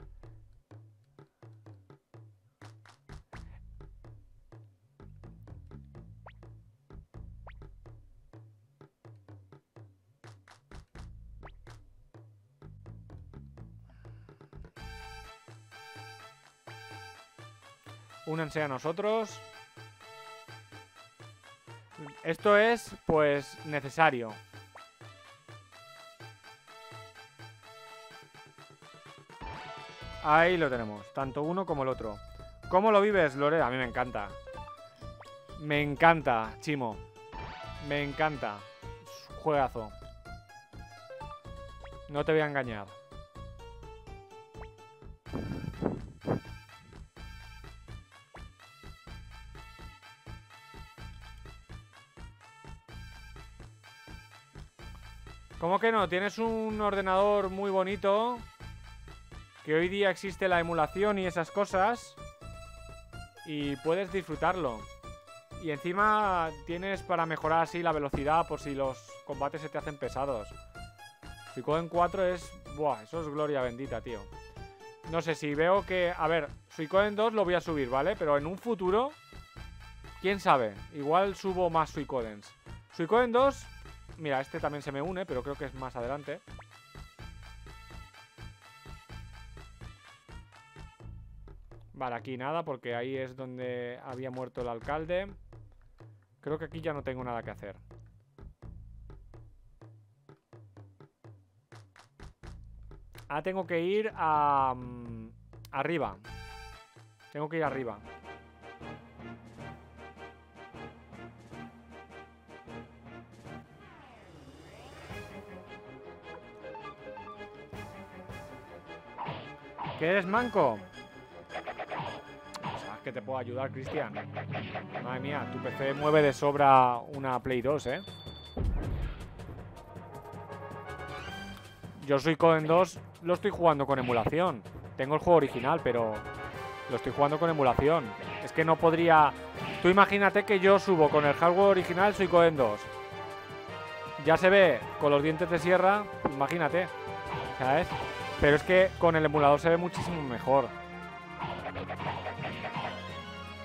Únanse a nosotros. Esto es, pues, necesario. Ahí lo tenemos, tanto uno como el otro. ¿Cómo lo vives, Lore? A mí me encanta. Me encanta, Chimo. Me encanta. Juegazo. No te voy a engañar. ¿Cómo que no? Tienes un ordenador muy bonito... Que hoy día existe la emulación y esas cosas. Y puedes disfrutarlo. Y encima tienes para mejorar así la velocidad por si los combates se te hacen pesados. Suicoden cuatro es... Buah, eso es gloria bendita, tío. No sé si veo que... A ver, Suicoden dos lo voy a subir, ¿vale? Pero en un futuro... ¿Quién sabe? Igual subo más Suicodens. Suicoden dos... Mira, este también se me une, pero creo que es más adelante. Vale, aquí nada, porque ahí es donde había muerto el alcalde. Creo que aquí ya no tengo nada que hacer. Ahora tengo que ir a... Um, arriba. Tengo que ir arriba. ¿Qué eres, manco? ¿Sabes que te puedo ayudar, Cristian? Madre mía, tu P C mueve de sobra una Play dos, ¿eh? Yo Suicoden dos lo estoy jugando con emulación. Tengo el juego original, pero lo estoy jugando con emulación. Es que no podría... Tú imagínate que yo subo con el hardware original Suicoden dos. Ya se ve con los dientes de sierra, imagínate, ¿sabes? Pero es que con el emulador se ve muchísimo mejor.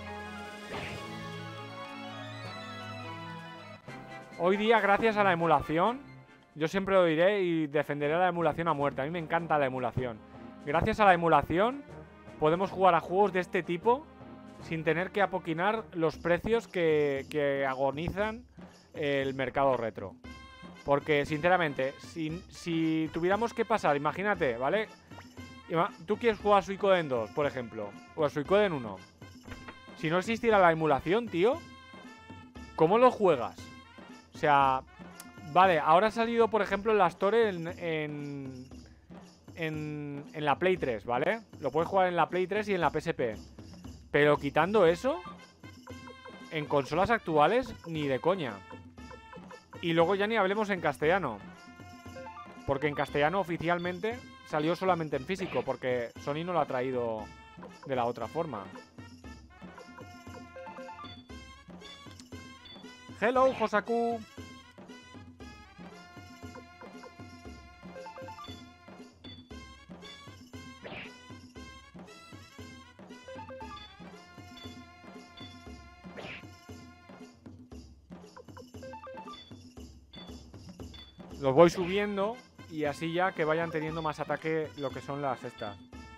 Hoy día, gracias a la emulación, yo siempre lo diré y defenderé la emulación a muerte. A mí me encanta la emulación. Gracias a la emulación podemos jugar a juegos de este tipo sin tener que apoquinar los precios que, que agonizan el mercado retro. Porque, sinceramente, si, si tuviéramos que pasar, imagínate, ¿vale? Tú quieres jugar a Suicoden dos, por ejemplo, o a Suicoden uno. Si no existiera la emulación, tío, ¿cómo lo juegas? O sea, vale, ahora ha salido, por ejemplo, en la Store en, en, en, en la Play tres, ¿vale? Lo puedes jugar en la Play tres y en la P S P. Pero quitando eso, en consolas actuales, ni de coña. Y luego ya ni hablemos en castellano. Porque en castellano oficialmente salió solamente en físico, porque Sony no lo ha traído de la otra forma. Hello, Josaku. Los voy subiendo y así ya que vayan teniendo más ataque lo que son las estas.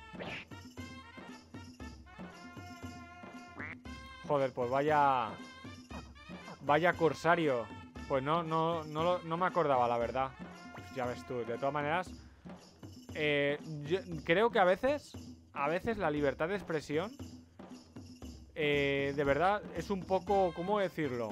Joder, pues vaya... Vaya corsario. Pues no, no, no, no me acordaba, la verdad. Ya ves tú, de todas maneras... Eh, yo creo que a veces... A veces la libertad de expresión... Eh, de verdad es un poco... ¿Cómo decirlo?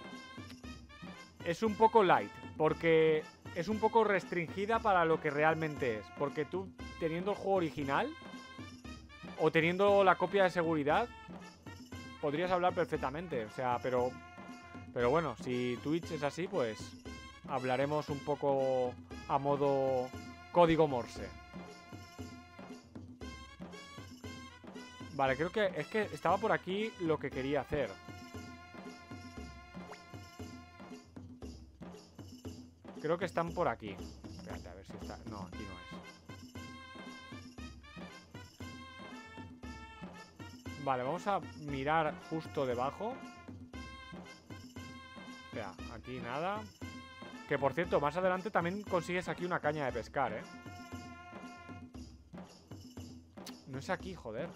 Es un poco light. Porque... es un poco restringida para lo que realmente es. Porque tú, teniendo el juego original o teniendo la copia de seguridad, podrías hablar perfectamente. O sea, pero... Pero bueno, si Twitch es así, pues hablaremos un poco a modo código Morse. Vale, creo que... Es que estaba por aquí lo que quería hacer. Creo que están por aquí. Espérate, a ver si está... No, aquí no es. Vale, vamos a mirar justo debajo. Espera, aquí nada. Que por cierto, más adelante también consigues aquí una caña de pescar, ¿eh? No es aquí, joder.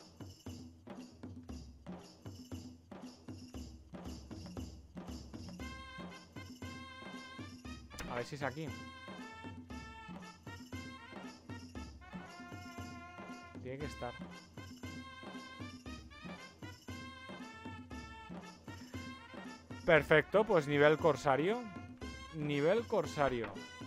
A ver si es aquí. Tiene que estar. Perfecto, pues nivel corsario. Nivel corsario.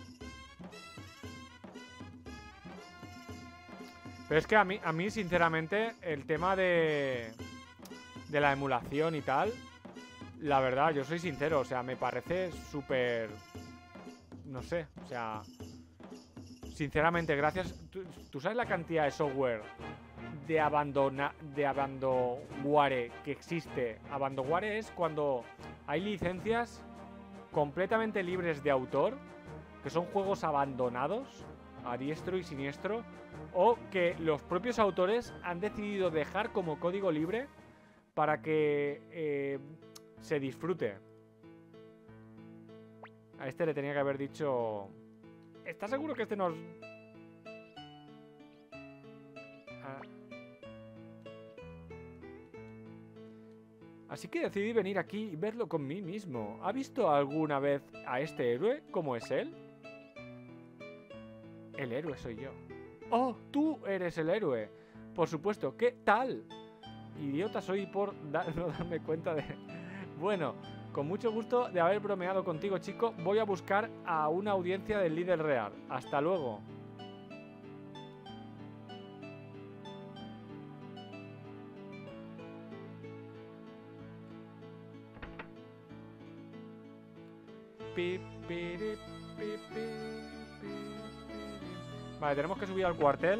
Pero es que a mí, a mí sinceramente, el tema de... de la emulación y tal... La verdad, yo soy sincero, o sea, me parece súper... No sé, o sea... Sinceramente, gracias... ¿Tú, tú sabes la cantidad de software de abandona, de abandonware que existe? Abandonware es cuando hay licencias completamente libres de autor, que son juegos abandonados a diestro y siniestro, o que los propios autores han decidido dejar como código libre para que eh, se disfrute. A este le tenía que haber dicho... ¿Estás seguro que este nos...? Ah. Así que decidí venir aquí y verlo con mí mismo. ¿Ha visto alguna vez a este héroe? ¿Cómo es él? El héroe soy yo. ¡Oh! Tú eres el héroe. Por supuesto. ¿Qué tal? Idiota soy por da no darme cuenta de... Bueno, con mucho gusto de haber bromeado contigo, chico. Voy a buscar a una audiencia del líder real. Hasta luego. Vale, tenemos que subir al cuartel.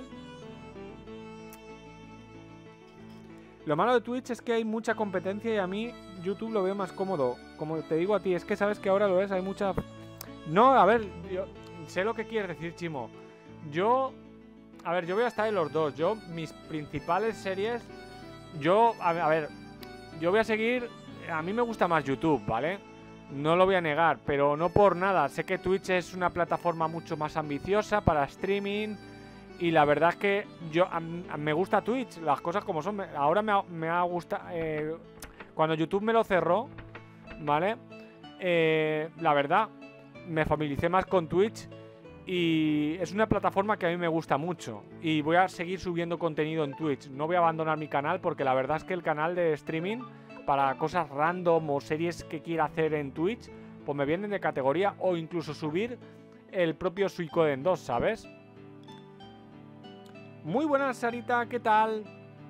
Lo malo de Twitch es que hay mucha competencia y a mí YouTube lo veo más cómodo. Como te digo a ti, es que sabes que ahora lo es, hay mucha... No, a ver, yo sé lo que quieres decir, Chimo. Yo... A ver, yo voy a estar en los dos. Yo, mis principales series... Yo, a ver, a ver yo voy a seguir... A mí me gusta más YouTube, ¿vale? No lo voy a negar, pero no por nada. Sé que Twitch es una plataforma mucho más ambiciosa para streaming. Y la verdad es que yo a, a, me gusta Twitch, las cosas como son. Ahora me ha, me ha gustado... Eh, cuando YouTube me lo cerró, ¿vale? Eh, la verdad, me familiaricé más con Twitch. Y es una plataforma que a mí me gusta mucho. Y voy a seguir subiendo contenido en Twitch. No voy a abandonar mi canal porque la verdad es que el canal de streaming, para cosas random o series que quiera hacer en Twitch, pues me vienen de categoría. O incluso subir el propio Suicoden dos, ¿sabes? Muy buenas, Sarita, ¿qué tal?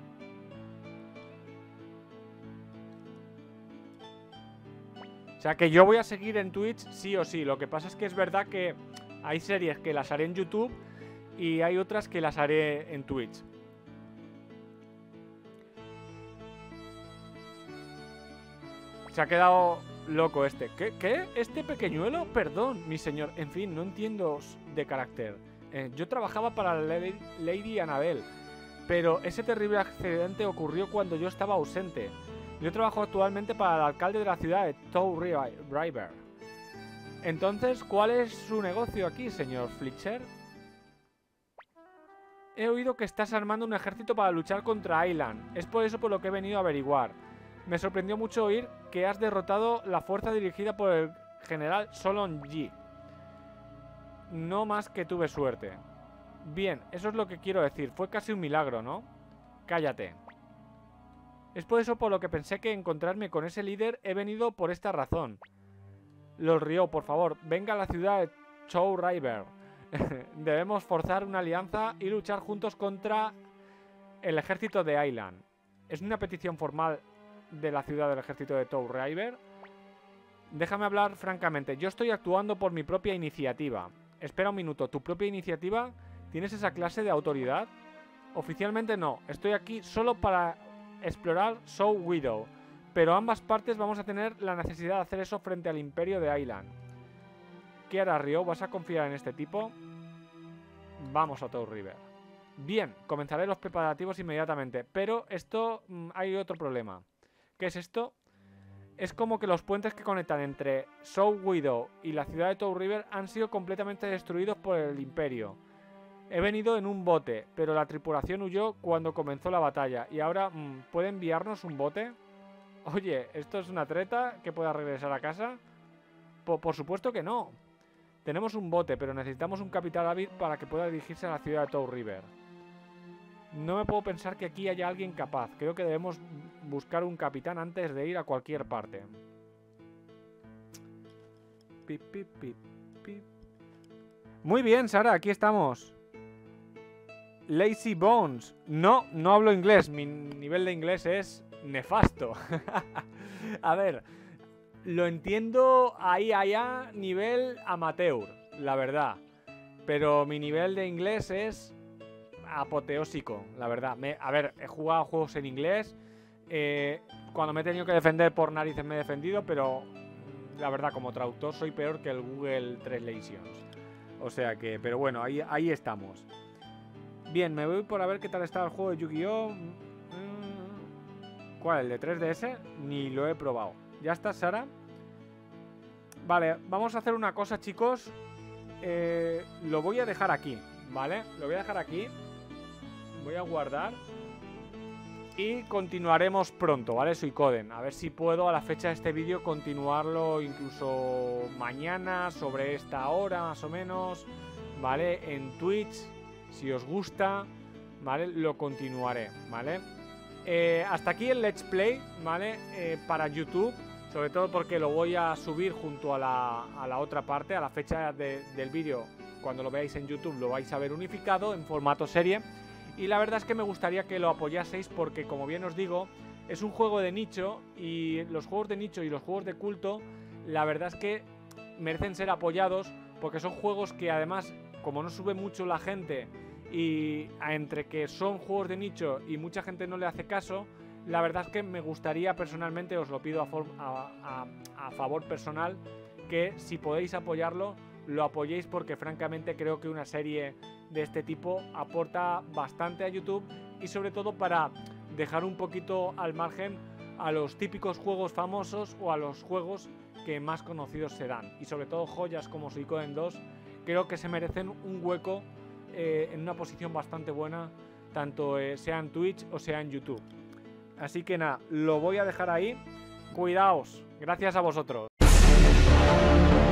O sea que yo voy a seguir en Twitch sí o sí. Lo que pasa es que es verdad que hay series que las haré en YouTube y hay otras que las haré en Twitch. Se ha quedado loco este. ¿Qué? ¿Qué? ¿Este pequeñuelo? Perdón, mi señor. En fin, no entiendo de carácter. Eh, yo trabajaba para la Lady, Lady Annabelle, pero ese terrible accidente ocurrió cuando yo estaba ausente. Yo trabajo actualmente para el alcalde de la ciudad de Tow River. Entonces, ¿cuál es su negocio aquí, señor Fletcher? He oído que estás armando un ejército para luchar contra Island. Es por eso por lo que he venido a averiguar. Me sorprendió mucho oír que has derrotado la fuerza dirigida por el general Solon G. No más que tuve suerte. Bien, eso es lo que quiero decir. Fue casi un milagro, ¿no? Cállate. Es por eso por lo que pensé que encontrarme con ese líder he venido por esta razón. Los Río, por favor, venga a la ciudad de Tow River. Debemos forzar una alianza y luchar juntos contra el ejército de Island. Es una petición formal de la ciudad del ejército de Tow River. Déjame hablar francamente. Yo estoy actuando por mi propia iniciativa. Espera un minuto. ¿Tu propia iniciativa? ¿Tienes esa clase de autoridad? Oficialmente no. Estoy aquí solo para explorar Soul Widow. Pero ambas partes vamos a tener la necesidad de hacer eso frente al imperio de Island. ¿Qué hará Ryo? ¿Vas a confiar en este tipo? Vamos a Tow River. Bien, comenzaré los preparativos inmediatamente. Pero esto... Mmm, hay otro problema. ¿Qué es esto? Es como que los puentes que conectan entre Soul Widow y la ciudad de Tow River han sido completamente destruidos por el imperio. He venido en un bote, pero la tripulación huyó cuando comenzó la batalla. Y ahora, mmm, ¿puede enviarnos un bote? Oye, ¿esto es una treta que pueda regresar a casa? Por, por supuesto que no. Tenemos un bote, pero necesitamos un capitán hábil para que pueda dirigirse a la ciudad de Tow River. No me puedo pensar que aquí haya alguien capaz. Creo que debemos buscar un capitán antes de ir a cualquier parte. Pip, pip, pip, pip. Muy bien, Sara, aquí estamos. Lazy Bones. No, no hablo inglés. Mi nivel de inglés es nefasto. A ver, lo entiendo ahí allá, nivel amateur, la verdad. Pero mi nivel de inglés es apoteósico, la verdad. Me, a ver, he jugado juegos en inglés. Eh, cuando me he tenido que defender por narices me he defendido, pero la verdad, como traductor soy peor que el Google Translations. O sea que, pero bueno, ahí, ahí estamos. Bien, me voy por a ver qué tal está el juego de Yu-Gi-Oh! ¿Cuál? ¿El de tres D S? Ni lo he probado. ¿Ya está, Sara? Vale, vamos a hacer una cosa, chicos. Eh, lo voy a dejar aquí, ¿vale? Lo voy a dejar aquí. Voy a guardar. Y continuaremos pronto, ¿vale? Suicoden. A ver si puedo a la fecha de este vídeo continuarlo incluso mañana, sobre esta hora más o menos, ¿vale? En Twitch, si os gusta, ¿vale? Lo continuaré, ¿vale? Eh, hasta aquí el Let's Play, ¿vale? Eh, para YouTube, sobre todo porque lo voy a subir junto a la, a la otra parte, a la fecha de, del vídeo. Cuando lo veáis en YouTube lo vais a ver unificado en formato serie. Y la verdad es que me gustaría que lo apoyaseis porque, como bien os digo, es un juego de nicho. Y los juegos de nicho y los juegos de culto, la verdad es que merecen ser apoyados porque son juegos que además, como no sube mucho la gente y entre que son juegos de nicho y mucha gente no le hace caso, la verdad es que me gustaría personalmente, os lo pido a, a, a, a favor personal, que si podéis apoyarlo, lo apoyéis porque francamente creo que una serie de este tipo aporta bastante a YouTube y sobre todo para dejar un poquito al margen a los típicos juegos famosos o a los juegos que más conocidos serán. Y sobre todo joyas como Suicoden dos creo que se merecen un hueco eh, en una posición bastante buena, tanto eh, sea en Twitch o sea en YouTube. Así que nada, lo voy a dejar ahí. Cuidaos, gracias a vosotros.